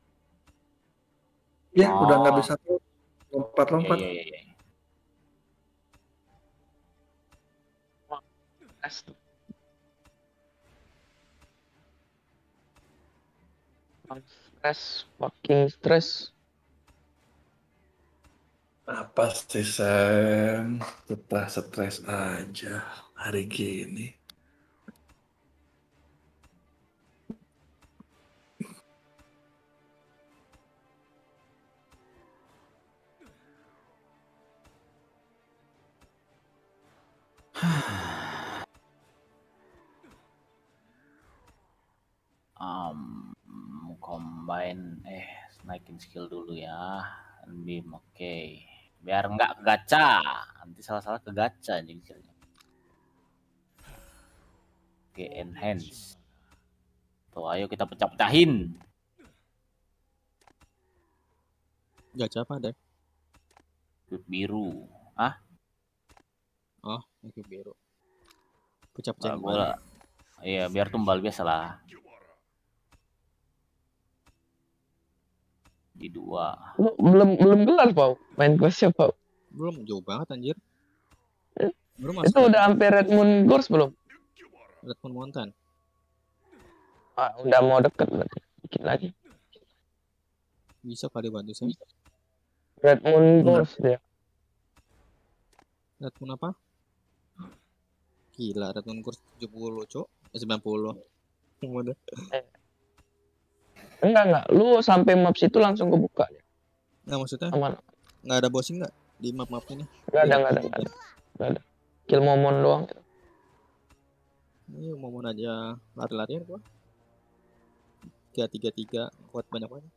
[SPEAKER 2] Ya, udah nggak bisa lompat-lompat.
[SPEAKER 7] Iya.
[SPEAKER 6] Stress, fucking stress.
[SPEAKER 2] Apa sih Sam? Tetap stres aja hari gini.
[SPEAKER 7] Combine naikin skill dulu ya. Beam oke. Biar nggak kegacha. Nanti salah-salah kegacha anjing skillnya. Oke, enhance. Tuh, ayo kita pecah-pecahin.
[SPEAKER 5] Gacha apa deh?
[SPEAKER 7] Biru.
[SPEAKER 5] Oh, oke biru. Pecah-pecahin
[SPEAKER 7] Bola. Iya, biar tumbal biasa lah. Di 2.
[SPEAKER 6] Lu belum gelar, Pau. Main questnya, Pau.
[SPEAKER 5] Belum, jauh banget anjir.
[SPEAKER 6] Eh,
[SPEAKER 5] Belum
[SPEAKER 6] Itu udah hampir Red Moon Ghost belum?
[SPEAKER 5] Red Moon Mountain.
[SPEAKER 6] Udah mau deket berarti. Dikit lagi.
[SPEAKER 5] Bisa kali bantu saya.
[SPEAKER 6] Red Moon Ghost dia.
[SPEAKER 5] Red Moon apa? Gila, Red Moon kurs 70, Cok. 90. Udah.
[SPEAKER 6] Enggak. Lu sampai map situ langsung kebuka.
[SPEAKER 5] Nah, maksudnya
[SPEAKER 6] Aman.
[SPEAKER 5] nggak ada bossing nggak di map-map ini?
[SPEAKER 6] Enggak ada. Kill momon doang.
[SPEAKER 5] Ini mau aja lari-larian gua. 3-3-3 kuat banyak.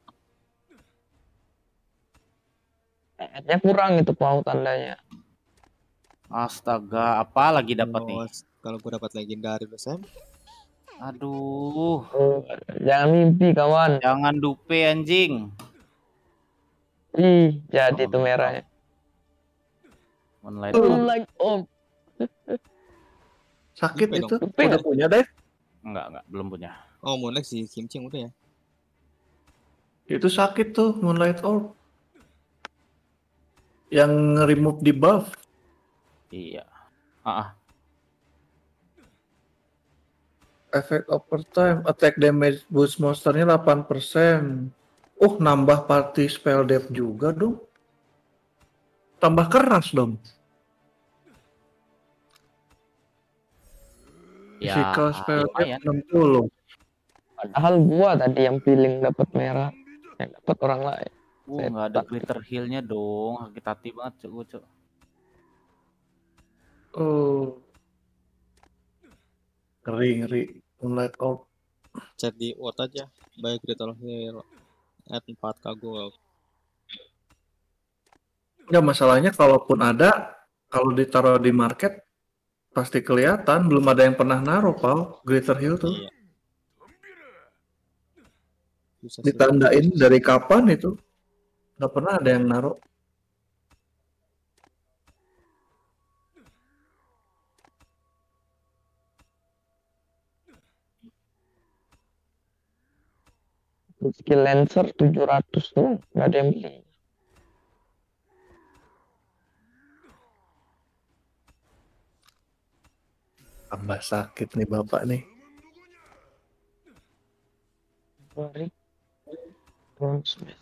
[SPEAKER 6] Nya kurang itu Pau tandanya.
[SPEAKER 7] Astaga, apa lagi dapat nih?
[SPEAKER 5] Kalau gua dapat legendary udah Sam.
[SPEAKER 7] Aduh.
[SPEAKER 6] Jangan mimpi kawan.
[SPEAKER 7] Jangan dupe anjing.
[SPEAKER 6] Ih, jadi tuh merahnya.
[SPEAKER 7] Moonlight
[SPEAKER 6] Orb.
[SPEAKER 2] Sakit
[SPEAKER 5] Dupe
[SPEAKER 2] itu.
[SPEAKER 5] dong.
[SPEAKER 2] Udah punya deh.
[SPEAKER 7] Enggak, belum punya.
[SPEAKER 5] Oh, Moonlight si Kim Ching udah ya.
[SPEAKER 2] Itu sakit tuh Moonlight Orb. Yang remove di buff.
[SPEAKER 7] Iya.
[SPEAKER 2] Effect overtime, attack damage boost monsternya 8%. Nambah party spell depth juga dong. Tambah keras dong.
[SPEAKER 7] Ya,
[SPEAKER 2] Physical spell
[SPEAKER 7] lumayan.
[SPEAKER 2] depth 60.
[SPEAKER 6] Padahal gua tadi yang feeling dapat merah, yang dapat orang lain.
[SPEAKER 7] Nggak ada greater heal-nya dong. Sakit hati banget, Cok.
[SPEAKER 2] Ngeri. Moonlight Orb.
[SPEAKER 5] Chat di Word aja. Baik Greater Heal. Add 4k gold.
[SPEAKER 2] Ya masalahnya kalaupun ada, kalau ditaruh di market pasti kelihatan. Belum ada yang pernah naruh, Pau. Greater Heal tuh.
[SPEAKER 5] Iya. Bisa
[SPEAKER 2] Ditandain dari kapan itu. Nggak pernah ada yang naruh.
[SPEAKER 6] Skill Lancer 700 tuh nggak ada yang beli.
[SPEAKER 2] Tambah sakit nih bapak nih.
[SPEAKER 6] Balik. Bronze Smash.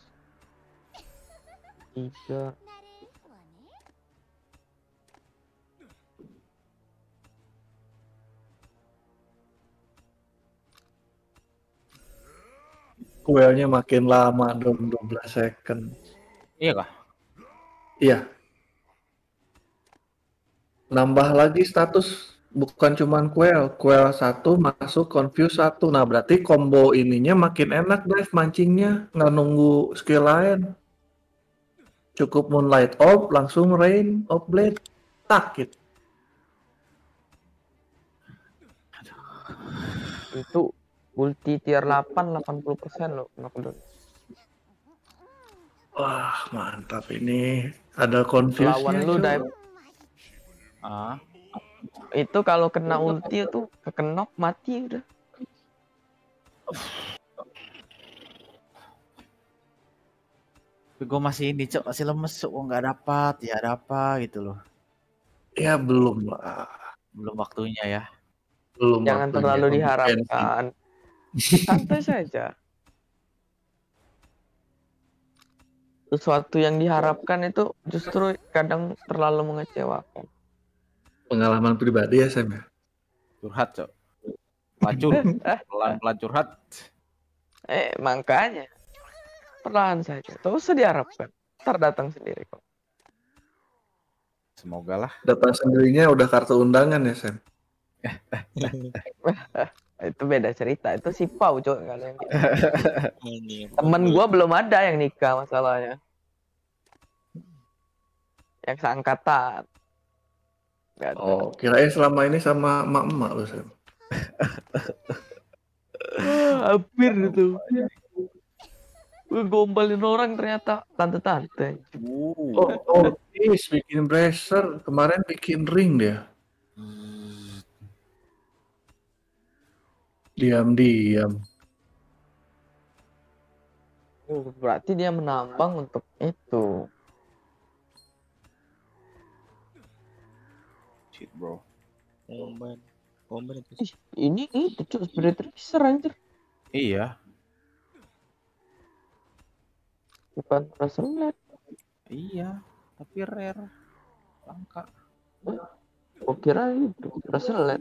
[SPEAKER 6] 3.
[SPEAKER 2] Kuelnya makin lama dong, 12 second.
[SPEAKER 7] Iya kah?
[SPEAKER 2] Iya. Nambah lagi status, bukan cuman kuel 1 masuk confuse 1. Nah berarti combo ininya makin enak guys mancingnya, nggak nunggu skill lain. Cukup Moonlight Orb, langsung Rain of Blade, sakit.
[SPEAKER 6] Itu ulti tier 8 80% loh knockdown.
[SPEAKER 2] Wah mantap ini, ada confuse-nya.
[SPEAKER 6] Lawan lu dive. Itu kalau kena ulti itu kekenok mati udah.
[SPEAKER 7] Tapi gue masih ini, Cok, masih lemes, Cok, nggak dapat, ya ada apa gitu loh.
[SPEAKER 2] Ya belum lah.
[SPEAKER 7] Belum waktunya ya.
[SPEAKER 2] Belum.
[SPEAKER 6] Jangan terlalu diharapkan. Santai saja. sesuatu yang diharapkan itu justru kadang terlalu mengecewakan.
[SPEAKER 2] Pengalaman pribadi ya Sam ya.
[SPEAKER 7] Curhat, Cok. Pelacur. Pelan-pelan curhat.
[SPEAKER 6] Makanya perlahan saja. Tak usah diharapkan. Ntar datang sendiri kok.
[SPEAKER 7] Semoga lah.
[SPEAKER 2] Datang sendirinya udah kartu undangan ya Sam.
[SPEAKER 6] Itu beda cerita. Itu si Pau Cok kalau yang gitu. Temen gua belum ada yang nikah masalahnya. Yang seangkatan. Gak ada.
[SPEAKER 2] Oh, kirain selama ini sama emak-emak lu Sam.
[SPEAKER 6] Hampir itu. Gue gombalin orang ternyata tante-tante.
[SPEAKER 2] Oh, bikin bracer. Kemarin bikin ring dia. Diam-diam.
[SPEAKER 6] Berarti dia menambang untuk itu.
[SPEAKER 7] Shit, bro.
[SPEAKER 5] Combine itu.
[SPEAKER 6] Ini itu Cuk, Spirit Tracer anjir.
[SPEAKER 7] Iya.
[SPEAKER 6] Bukan Bracelet.
[SPEAKER 7] Iya, tapi rare. Langka.
[SPEAKER 6] Gue kira itu Bracelet.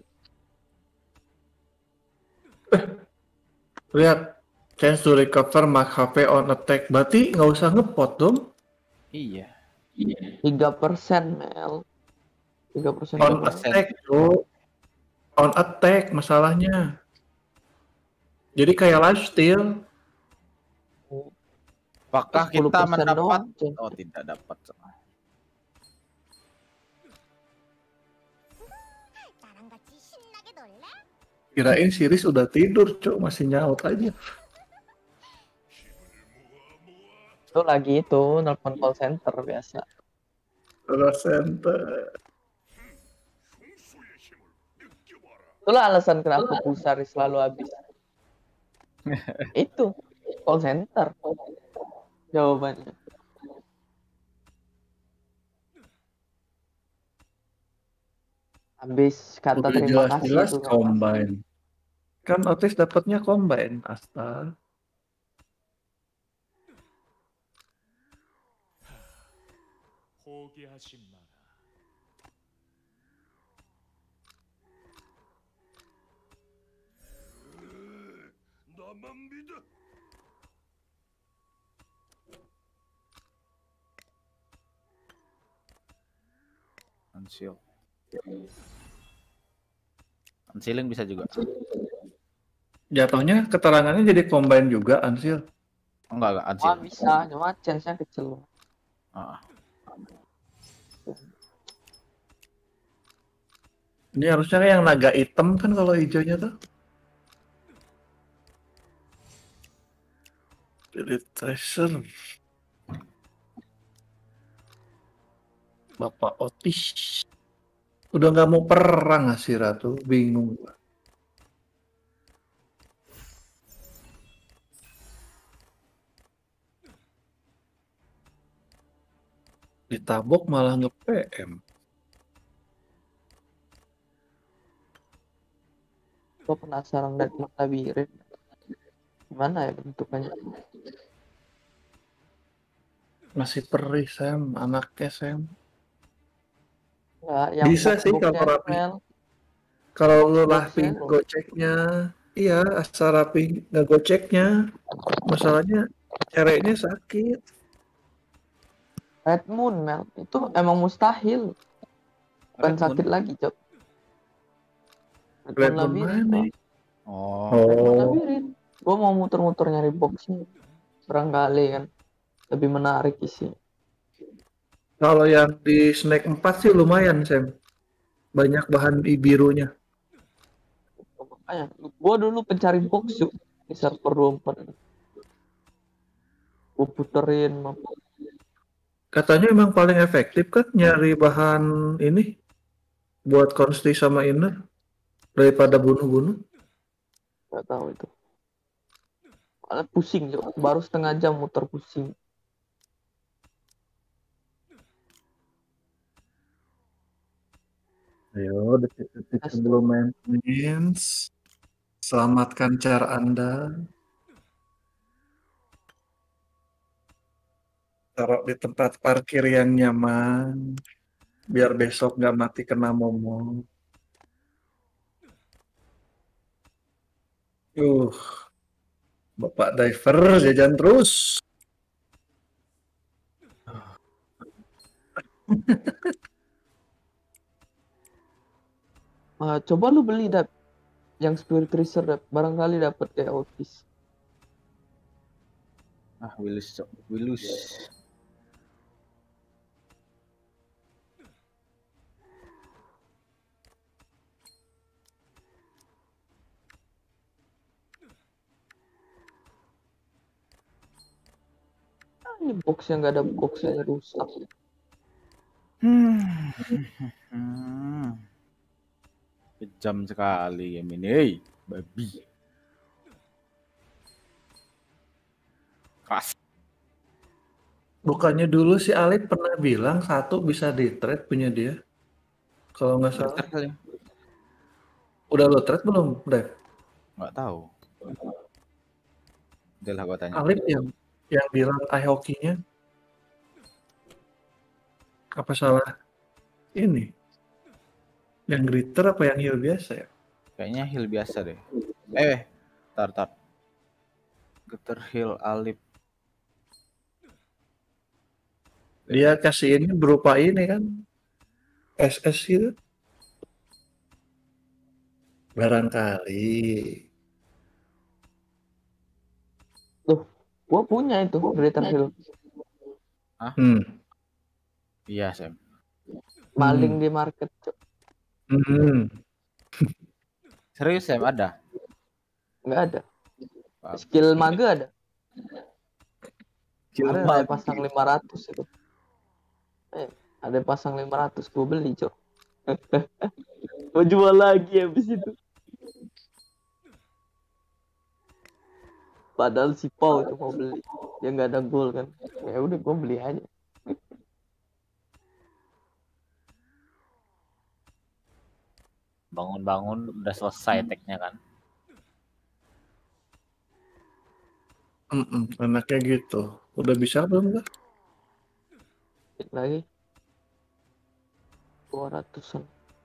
[SPEAKER 2] Lihat. Chance to recover mark HP on attack. Berarti nggak usah ngepot dong.
[SPEAKER 7] Iya.
[SPEAKER 6] 3% Mel. 3%
[SPEAKER 2] On attack tuh. On attack masalahnya. Jadi kayak lifesteal.
[SPEAKER 7] Apakah kita
[SPEAKER 6] 10%
[SPEAKER 7] mendapat?
[SPEAKER 6] doang.
[SPEAKER 7] Oh, tidak dapat.
[SPEAKER 2] Kirain series udah tidur, Cok. Masih nyaut aja.
[SPEAKER 6] Itu lagi itu nelpon call center biasa.
[SPEAKER 2] Call center.
[SPEAKER 6] Itulah alasan kenapa Pusari selalu habis. Itu call center. Jawabannya. Habis kata
[SPEAKER 2] Udah
[SPEAKER 6] terima kasih
[SPEAKER 2] jelas-jelas
[SPEAKER 6] itu.
[SPEAKER 2] combine. Kan Otis dapatnya combine, Asta.
[SPEAKER 7] Unseal. Unsealing bisa juga.
[SPEAKER 2] Jatuhnya keterangannya jadi combine juga, Ansil.
[SPEAKER 7] Enggak,
[SPEAKER 6] Wah
[SPEAKER 7] unseal.
[SPEAKER 6] bisa, cuma chance-nya kecil.
[SPEAKER 7] Ah.
[SPEAKER 2] Ini harusnya yang naga hitam kan kalau hijaunya tuh. Spirit Tracer. Bapak Otis. Udah nggak mau perang sih Ratu, bingung. Ditabok malah nge-PM.
[SPEAKER 6] Gue penasaran dari labirin. Gimana ya bentukannya?
[SPEAKER 2] Masih perih Sam, anaknya Sam.
[SPEAKER 6] Nah, yang
[SPEAKER 2] Bisa sih
[SPEAKER 6] box-boxnya
[SPEAKER 2] kalau rapi.
[SPEAKER 6] Mel.
[SPEAKER 2] Kalau lu rapi
[SPEAKER 6] Boxnya.
[SPEAKER 2] goceknya, iya asal rapi nggak goceknya. Masalahnya cereknya sakit.
[SPEAKER 6] Red Moon Mel. Itu emang mustahil. Bukan
[SPEAKER 7] Red Moon?
[SPEAKER 6] sakit lagi Cok.
[SPEAKER 2] Red Moon mana?
[SPEAKER 7] Oh.
[SPEAKER 6] Red Moon labirin. Gue mau muter-muter nyari boxnya. Barangkali kan. Lebih menarik isi.
[SPEAKER 2] Kalau yang di Snack 4 sih lumayan Sam. Banyak bahan birunya.
[SPEAKER 6] Makanya. Gue dulu pencari box yuk. Di server 24. Gue puterin.
[SPEAKER 2] Katanya emang paling efektif kan nyari bahan ini buat konsti sama inner daripada bunuh-bunuh.
[SPEAKER 6] Gak tahu itu. Malah pusing Cok. Baru setengah jam muter pusing.
[SPEAKER 2] Ayo detik-detik sebelum maintenance. Selamatkan cara Anda. taruh di tempat parkir yang nyaman, biar besok nggak mati kena momong. Bapak diver jajan terus.
[SPEAKER 6] Coba lu beli Dap yang Spirit Tracer Dap, barangkali dapat kayak Otis.
[SPEAKER 7] Wilus, Cok. Wilus.
[SPEAKER 6] Ini box yang nggak ada boxnya rusak.
[SPEAKER 7] Kejam sekali game ini, hey, babi. Keras.
[SPEAKER 2] Bukannya dulu si Alip pernah bilang satu bisa di trade punya dia. Kalau nggak salah. Udah lo trade belum, Dev?
[SPEAKER 7] Nggak tahu. Udah lah gua tanya.
[SPEAKER 2] Alip yang bilang hokinya apa salah ini? Yang glitter apa yang heal biasa ya?
[SPEAKER 7] Kayaknya heal biasa deh. Tar. Glitter heal Alip.
[SPEAKER 2] Dia kasih ini berupa ini kan SS gitu. Barangkali.
[SPEAKER 6] Tuh, gua punya itu Greater Hill.
[SPEAKER 7] Hah? Iya, Sam.
[SPEAKER 6] Maling di market, Cok.
[SPEAKER 7] Serius, Sam, ada?
[SPEAKER 6] Nggak ada. Skill maga ada. Ada pasang 500 itu. Ada pasang 500, gue beli, Cok. Gue jual lagi habis itu. Padahal si Pau itu mau beli. Dia nggak ada goal kan. Ya udah gue beli aja.
[SPEAKER 7] Bangun-bangun udah selesai tag-nya kan.
[SPEAKER 2] Anaknya gitu. Udah bisa belum kah?
[SPEAKER 6] Lagi 200-an.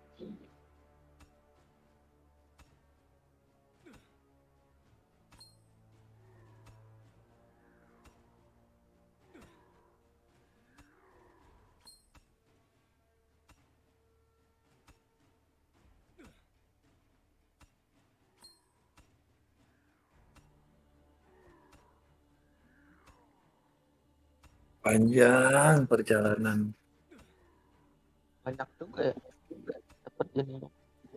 [SPEAKER 2] Panjang perjalanan.
[SPEAKER 6] Banyak juga ya dapat jadinya.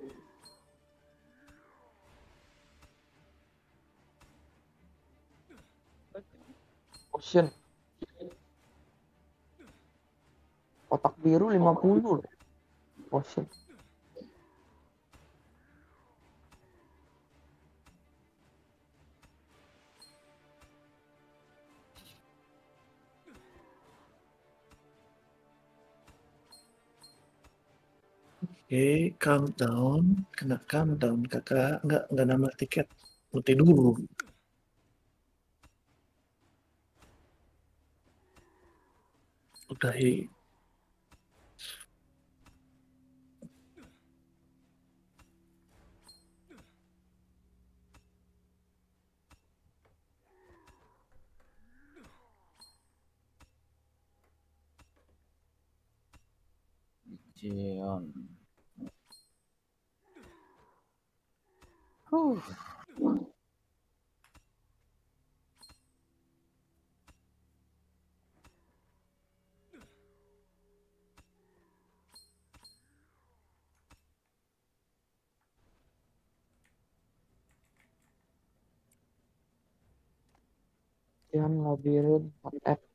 [SPEAKER 6] Ocean. Kotak biru 50 loh. Ocean.
[SPEAKER 2] Oke, countdown. Kena countdown, kakak. Nggak nambah tiket. Mati dulu. Udahi.
[SPEAKER 7] Jeon.
[SPEAKER 6] Yang labirin, app